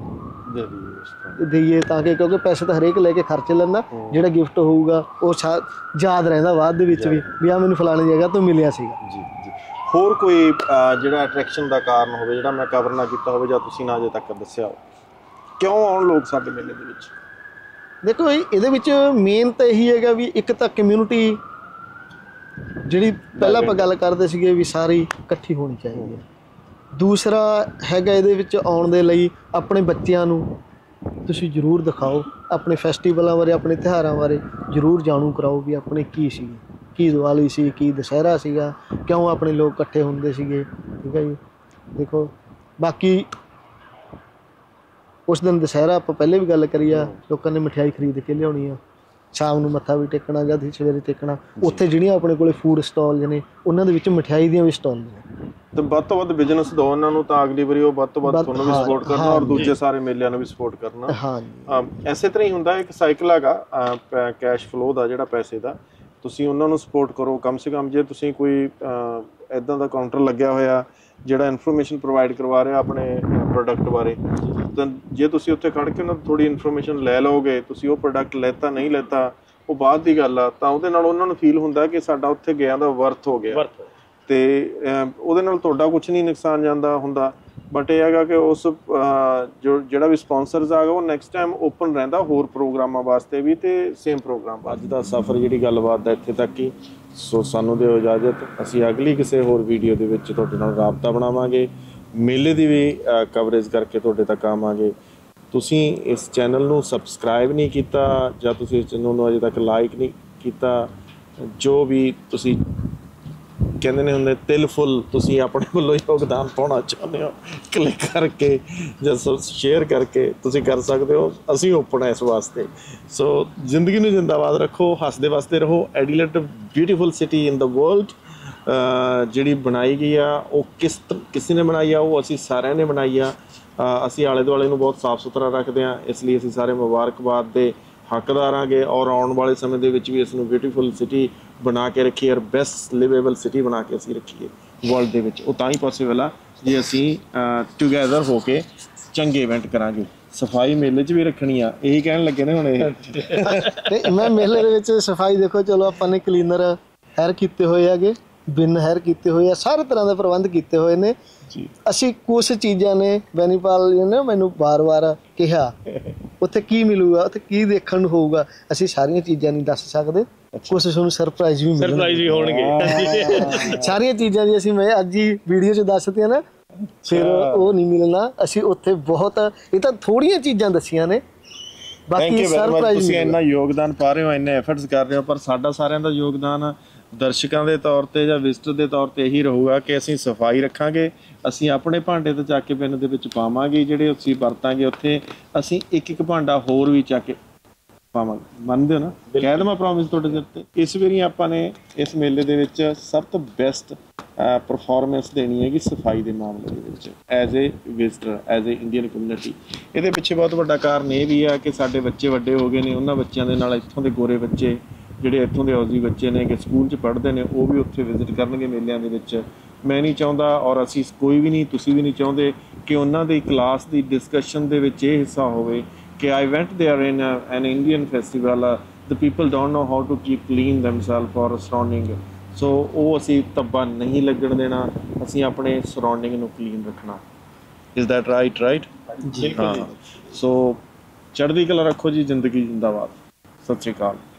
ਦਈਏ ਤਾਂ ਕਿ, ਕਿਉਂਕਿ ਪੈਸੇ ਤਾਂ ਹਰੇਕ ਲੈ ਕੇ ਖਰਚ ਲੈਂਦਾ, ਜਿਹੜਾ ਗਿਫਟ ਹੋਊਗਾ ਉਹ ਯਾਦ ਰਹਿੰਦਾ ਬਾਅਦ ਦੇ ਵਿੱਚ ਵੀ ਆਹ ਮੈਨੂੰ ਫਲਾਣੀ ਜਗ੍ਹਾ ਤੋਂ ਮਿਲਿਆ ਸੀਗਾ ਜੀ। ਹੋਰ ਕੋਈ ਜਿਹੜਾ ਅਟਰੈਕਸ਼ਨ ਦਾ ਕਾਰਨ ਹੋਵੇ ਜਿਹੜਾ ਮੈਂ ਕਵਰ ਨਾ ਕੀਤਾ ਹੋਵੇ ਜਾਂ ਤੁਸੀਂ ਨਾ ਅਜੇ ਤੱਕ ਦੱਸਿਆ ਹੋ, ਕਿਉਂ ਆਉਣ ਲੋਕ ਸਾਡੇ ਮੇਲੇ ਦੇ ਵਿੱਚ? ਦੇਖੋ ਇਹਦੇ ਵਿੱਚ ਮੇਨ ਤਾਂ ਇਹੀ ਹੈਗਾ ਵੀ ਇੱਕ ਤਾਂ ਕਮਿਊਨਿਟੀ ਜਿਹੜੀ ਪਹਿਲਾਂ ਆਪਾਂ ਗੱਲ ਕਰਦੇ ਸੀਗੇ ਵੀ ਸਾਰੀ ਇਕੱਠੀ ਹੋਣੀ ਚਾਹੀਦੀ ਹੈ। ਦੂਸਰਾ ਹੈਗਾ ਇਹਦੇ ਵਿੱਚ ਆਉਣ ਦੇ ਲਈ ਆਪਣੇ ਬੱਚਿਆਂ ਨੂੰ ਤੁਸੀਂ ਜ਼ਰੂਰ ਦਿਖਾਓ, ਆਪਣੇ ਫੈਸਟੀਵਲਾਂ ਬਾਰੇ, ਆਪਣੇ ਤਿਉਹਾਰਾਂ ਬਾਰੇ ਜ਼ਰੂਰ ਜਾਣੂ ਕਰਾਓ ਵੀ ਆਪਣੇ ਕੀ ਸੀ, ਕੀ ਦੀਵਾਲੀ ਸੀ, ਕੀ ਦੁਸਹਿਰਾ ਸੀਗਾ, ਕਿਉਂ ਆਪਣੇ ਲੋਕ ਇਕੱਠੇ ਹੁੰਦੇ ਸੀਗੇ। ਠੀਕ ਹੈ ਜੀ, ਦੇਖੋ ਬਾਕੀ ਉਸ ਦਿਨ ਦੁਸਹਿਰਾ ਆਪਾਂ ਪਹਿਲੇ ਵੀ ਗੱਲ ਕਰੀ ਆ, ਲੋਕਾਂ ਨੇ ਮਠਿਆਈ ਖਰੀਦ ਕੇ ਲਿਆਉਣੀ ਆ, ਸ਼ਾਮ ਨੂੰ ਮੱਥਾ ਵੀ ਟੇਕਣਾ ਜਾਂ ਸਵੇਰੇ ਟੇਕਣਾ। ਉੱਥੇ ਜਿਹੜੀਆਂ ਆਪਣੇ ਕੋਲੇ ਫੂਡ ਸਟਾਲ ਨੇ ਉਹਨਾਂ ਦੇ ਵਿੱਚ ਮਠਿਆਈ ਦੀਆਂ ਵੀ ਸਟਾਲ ਨੇ। ਤੇ ਵੱਧ ਤੋਂ ਵੱਧ ਬਿਜ਼ਨਸ ਦਿਓ ਉਹਨਾਂ ਨੂੰ, ਤਾਂ ਅਗਲੀ ਵਾਰੀ ਉਹ ਵੱਧ ਤੋਂ ਵੱਧ ਤੁਹਾਨੂੰ ਵੀ ਸਪੋਰਟ ਕਰਨਾ ਔਰ ਦੂਜੇ ਸਾਰੇ ਮੇਲਿਆਂ ਨੂੰ ਵੀ ਸਪੋਰਟ ਕਰਨਾ। ਹਾਂਜੀ, ਐਸੇ ਤਰ੍ਹਾਂ ਹੀ ਹੁੰਦਾ। ਇੱਕ ਸਾਈਕਲ ਹੈਗਾ ਕੈਸ਼ ਫਲੋ ਦਾ, ਜਿਹੜਾ ਪੈਸੇ ਦਾ, ਤੁਸੀਂ ਉਹਨਾਂ ਨੂੰ ਸਪੋਰਟ ਕਰੋ। ਕਮ ਸੇ ਕਮ ਜੇ ਤੁਸੀਂ ਕੋਈ ਇੱਦਾਂ ਦਾ ਕਾਊਂਟਰ ਲੱਗਿਆ ਹੋਇਆ ਜਿਹੜਾ ਇਨਫੋਰਮੇਸ਼ਨ ਪ੍ਰੋਵਾਈਡ ਕਰਵਾ ਰਿਹਾ ਆਪਣੇ ਪ੍ਰੋਡਕਟ ਬਾਰੇ, ਤਾਂ ਜੇ ਤੁਸੀਂ ਉੱਥੇ ਖੜ੍ਹ ਕੇ ਉਹਨਾਂ ਤੋਂ ਥੋੜ੍ਹੀ ਇਨਫੋਰਮੇਸ਼ਨ ਲੈ ਲਓਗੇ, ਤੁਸੀਂ ਉਹ ਪ੍ਰੋਡਕਟ ਲੈਤਾ ਨਹੀਂ ਲੈਤਾ ਉਹ ਬਾਅਦ ਦੀ ਗੱਲ ਆ, ਤਾਂ ਉਹਦੇ ਨਾਲ ਉਹਨਾਂ ਨੂੰ ਫੀਲ ਹੁੰਦਾ ਕਿ ਸਾਡਾ ਉੱਥੇ ਗਿਆ ਦਾ ਵਰਥ ਹੋ ਗਿਆ, ਤੇ ਉਹਦੇ ਨਾਲ ਤੁਹਾਡਾ ਕੁਛ ਨਹੀਂ ਨੁਕਸਾਨ ਜਾਂਦਾ ਹੁੰਦਾ। ਬਟ ਇਹ ਹੈਗਾ ਕਿ ਉਸ ਜਿਹੜਾ ਵੀ ਸਪੋਂਸਰਸ ਆ ਉਹ ਨੈਕਸਟ ਟਾਈਮ ਓਪਨ ਰਹਿੰਦਾ ਹੋਰ ਪ੍ਰੋਗਰਾਮਾਂ ਵਾਸਤੇ ਵੀ ਤੇ ਸੇਮ ਪ੍ਰੋਗਰਾਮ। ਅੱਜ ਦਾ ਸਫ਼ਰ ਜਿਹੜੀ ਗੱਲਬਾਤ ਦਾ ਇੱਥੇ ਤੱਕ ਹੀ। ਸੋ ਸਾਨੂੰ ਦਿਓ ਇਜਾਜ਼ਤ, ਅਸੀਂ ਅਗਲੀ ਕਿਸੇ ਹੋਰ ਵੀਡੀਓ ਦੇ ਵਿੱਚ ਤੁਹਾਡੇ ਨਾਲ ਰਾਬਤਾ ਬਣਾਵਾਂਗੇ, ਮੇਲੇ ਦੀ ਵੀ ਕਵਰੇਜ ਕਰਕੇ ਤੁਹਾਡੇ ਤੱਕ ਆਵਾਂਗੇ। ਤੁਸੀਂ ਇਸ ਚੈਨਲ ਨੂੰ ਸਬਸਕ੍ਰਾਈਬ ਨਹੀਂ ਕੀਤਾ ਜਾਂ ਤੁਸੀਂ ਇਸ ਚੈਨਲ ਨੂੰ ਅਜੇ ਤੱਕ ਲਾਈਕ ਨਹੀਂ ਕੀਤਾ, ਜੋ ਵੀ ਤੁਸੀਂ ਕਹਿੰਦੇ ਨੇ ਹੁੰਦੇ ਤਿਲ ਫੁੱਲ ਤੁਸੀਂ ਆਪਣੇ ਵੱਲੋਂ ਯੋਗਦਾਨ ਪਾਉਣਾ ਚਾਹੁੰਦੇ ਹੋ, ਕਲਿੱਕ ਕਰਕੇ ਜਾਂ ਸ਼ੇਅਰ ਕਰਕੇ ਤੁਸੀਂ ਕਰ ਸਕਦੇ ਹੋ। ਅਸੀਂ ਓਪਨ ਹੈ ਇਸ ਵਾਸਤੇ। ਸੋ ਜ਼ਿੰਦਗੀ ਨੂੰ ਜ਼ਿੰਦਾਬਾਦ ਰੱਖੋ, ਹੱਸਦੇ ਵਸਦੇ ਰਹੋ। Adelaide beautiful city in the world ਜਿਹੜੀ ਬਣਾਈ ਗਈ ਆ ਉਹ ਕਿਸੇ ਨੇ ਬਣਾਈ ਆ, ਉਹ ਅਸੀਂ ਸਾਰਿਆਂ ਨੇ ਬਣਾਈ ਆ। ਅਸੀਂ ਆਲੇ ਦੁਆਲੇ ਨੂੰ ਬਹੁਤ ਸਾਫ਼ ਸੁਥਰਾ ਰੱਖਦੇ ਹਾਂ, ਇਸ ਲਈ ਅਸੀਂ ਸਾਰੇ ਮੁਬਾਰਕਬਾਦ ਦੇ ਹੱਕਦਾਰ ਆਂਗੇ ਔਰ ਆਉਣ ਵਾਲੇ ਸਮੇਂ ਦੇ ਵਿੱਚ ਵੀ ਇਸ ਨੂੰ ਬਿਊਟੀਫੁਲ ਸਿਟੀ ਬਣਾ ਕੇ ਰੱਖੀਏ ਔਰ ਬੈਸਟ ਲਿਵੇਬਲ ਸਿਟੀ ਬਣਾ ਕੇ ਅਸੀਂ ਰੱਖੀਏ ਵਰਲਡ ਦੇ ਵਿੱਚ। ਉਹ ਤਾਂ ਹੀ ਪੋਸੀਬਲ ਆ ਜੇ ਅਸੀਂ ਟੂਗੈਦਰ ਹੋ ਕੇ ਚੰਗੇ ਇਵੈਂਟ ਕਰਾਂਗੇ। ਸਫਾਈ ਮੇਲੇ 'ਚ ਵੀ ਰੱਖਣੀ ਆ, ਇਹੀ ਕਹਿਣ ਲੱਗੇ ਨੇ ਹੁਣ ਇਹ। ਤੇ ਮੈਂ ਮੇਲੇ ਦੇ ਵਿੱਚ ਸਫਾਈ ਦੇਖੋ, ਚਲੋ ਆਪਾਂ ਨੇ ਕਲੀਨਰ ਹਾਇਰ ਕੀਤੇ ਹੋਏ ਹੈਗੇ, ਬਿਨ ਹਾਇਰ ਕੀਤੇ ਹੋਏ ਆ, ਸਾਰੇ ਤਰ੍ਹਾਂ ਦੇ ਪ੍ਰਬੰਧ ਕੀਤੇ ਹੋਏ ਨੇ ਜੀ। ਅਸੀਂ ਕੁਛ ਚੀਜ਼ਾਂ ਨੇ ਬੈਨੀਪਾਲ ਜੀ ਨੇ ਮੈਨੂੰ ਵਾਰ-ਵਾਰ ਕਿਹਾ ਉੱਥੇ ਕੀ ਮਿਲੂਗਾ, ਉੱਥੇ ਕੀ ਦੇਖਣ ਨੂੰ ਹੋਊਗਾ, ਅਸੀਂ ਸਾਰੀਆਂ ਚੀਜ਼ਾਂ ਨਹੀਂ ਦੱਸ ਸਕਦੇ, ਕੁਛ ਤੁਹਾਨੂੰ ਸਰਪ੍ਰਾਈਜ਼ ਵੀ ਹੋਣਗੇ। ਸਾਰੀਆਂ ਚੀਜ਼ਾਂ ਦੀ ਅਸੀਂ ਮੈਂ ਅੱਜ ਹੀ ਵੀਡੀਓ 'ਚ ਦੱਸਤੀਆਂ ਨਾ, ਫਿਰ ਉਹ ਨਹੀਂ ਮਿਲਣਾ। ਅਸੀਂ ਉੱਥੇ ਬਹੁਤ, ਇਹ ਤਾਂ ਥੋੜ੍ਹੀਆਂ ਚੀਜ਼ਾਂ ਦੱਸੀਆਂ ਨੇ, ਬਾਕੀ ਸਰਪ੍ਰਾਈਜ਼। ਤੁਸੀਂ ਇੰਨਾ ਯੋਗਦਾਨ ਪਾ ਰਹੇ ਹੋ, ਇੰਨੇ ਐਫਰਟਸ ਕਰ ਰਹੇ ਹੋ, ਪਰ ਸਾਡਾ ਸਾਰਿਆਂ ਦਾ ਯੋਗਦਾਨ ਦਰਸ਼ਕਾਂ ਦੇ ਤੌਰ ਤੇ ਜਾਂ ਵਿਜ਼ਟਰ ਦੇ ਤੌਰ ਤੇ ਇਹੀ ਰਹੂਗਾ ਕਿ ਅਸੀਂ ਸਫਾਈ ਰੱਖਾਂਗੇ। ਅਸੀਂ ਆਪਣੇ ਭਾਂਡੇ ਤੋਂ ਚੱਕ ਕੇ ਪਿੰਡ ਦੇ ਵਿੱਚ ਪਾਵਾਂਗੇ, ਜਿਹੜੇ ਅਸੀਂ ਵਰਤਾਂਗੇ ਉੱਥੇ ਅਸੀਂ ਇੱਕ ਇੱਕ ਭਾਂਡਾ ਹੋਰ ਵੀ ਚੱਕ ਕੇ ਪਾਵਾਂਗੇ। ਮੰਨਦੇ ਹੋ ਨਾ? ਕਹਿ ਦੇਵਾਂ ਪ੍ਰੋਮਿਸ ਤੁਹਾਡੇ ਸਿਰ ਤੇ। ਇਸ ਵਾਰੀ ਆਪਾਂ ਨੇ ਇਸ ਮੇਲੇ ਦੇ ਵਿੱਚ ਸਭ ਤੋਂ ਬੈਸਟ ਪਰਫੋਰਮੈਂਸ ਦੇਣੀ ਹੈਗੀ ਸਫਾਈ ਦੇ ਮਾਮਲੇ ਦੇ ਵਿੱਚ, as a visitor, as a Indian community. ਇਹਦੇ ਪਿੱਛੇ ਬਹੁਤ ਵੱਡਾ ਕਾਰਨ ਇਹ ਵੀ ਆ ਕਿ ਸਾਡੇ ਬੱਚੇ ਵੱਡੇ ਹੋ ਗਏ ਨੇ, ਉਹਨਾਂ ਬੱਚਿਆਂ ਦੇ ਨਾਲ ਇੱਥੋਂ ਦੇ ਗੋਰੇ ਬੱਚੇ ਜਿਹੜੇ ਇੱਥੋਂ ਦੇ ਔਜ਼ੀ ਬੱਚੇ ਨੇ ਕਿ ਸਕੂਲ 'ਚ ਪੜ੍ਹਦੇ ਨੇ, ਉਹ ਵੀ ਉੱਥੇ ਵਿਜ਼ਿਟ ਕਰਨਗੇ ਮੇਲਿਆਂ ਦੇ ਵਿੱਚ। ਮੈਂ ਨਹੀਂ ਚਾਹੁੰਦਾ ਔਰ ਅਸੀਂ ਕੋਈ ਵੀ ਨਹੀਂ, ਤੁਸੀਂ ਵੀ ਨਹੀਂ ਚਾਹੁੰਦੇ ਕਿ ਉਹਨਾਂ ਦੀ ਕਲਾਸ ਦੀ ਡਿਸਕਸ਼ਨ ਦੇ ਵਿੱਚ ਇਹ ਹਿੱਸਾ ਹੋਵੇ ਕਿ I went there in an Indian festival, the people don't know how to keep clean themselves or surrounding, so ਉਹ ਅਸੀਂ ਧੱਬਾ ਨਹੀਂ ਲੱਗਣ ਦੇਣਾ, ਅਸੀਂ ਆਪਣੇ ਸਰਾਊਂਡਿੰਗ ਨੂੰ ਕਲੀਨ ਰੱਖਣਾ। Is that right? ਜੀ ਹਾਂ। ਸੋ ਚੜ੍ਹਦੀ ਕਲਾ ਰੱਖੋ ਜੀ, ਜ਼ਿੰਦਗੀ ਜ਼ਿੰਦਾਬਾਦ। ਸਤਿ ਸ਼੍ਰੀ ਅਕਾਲ।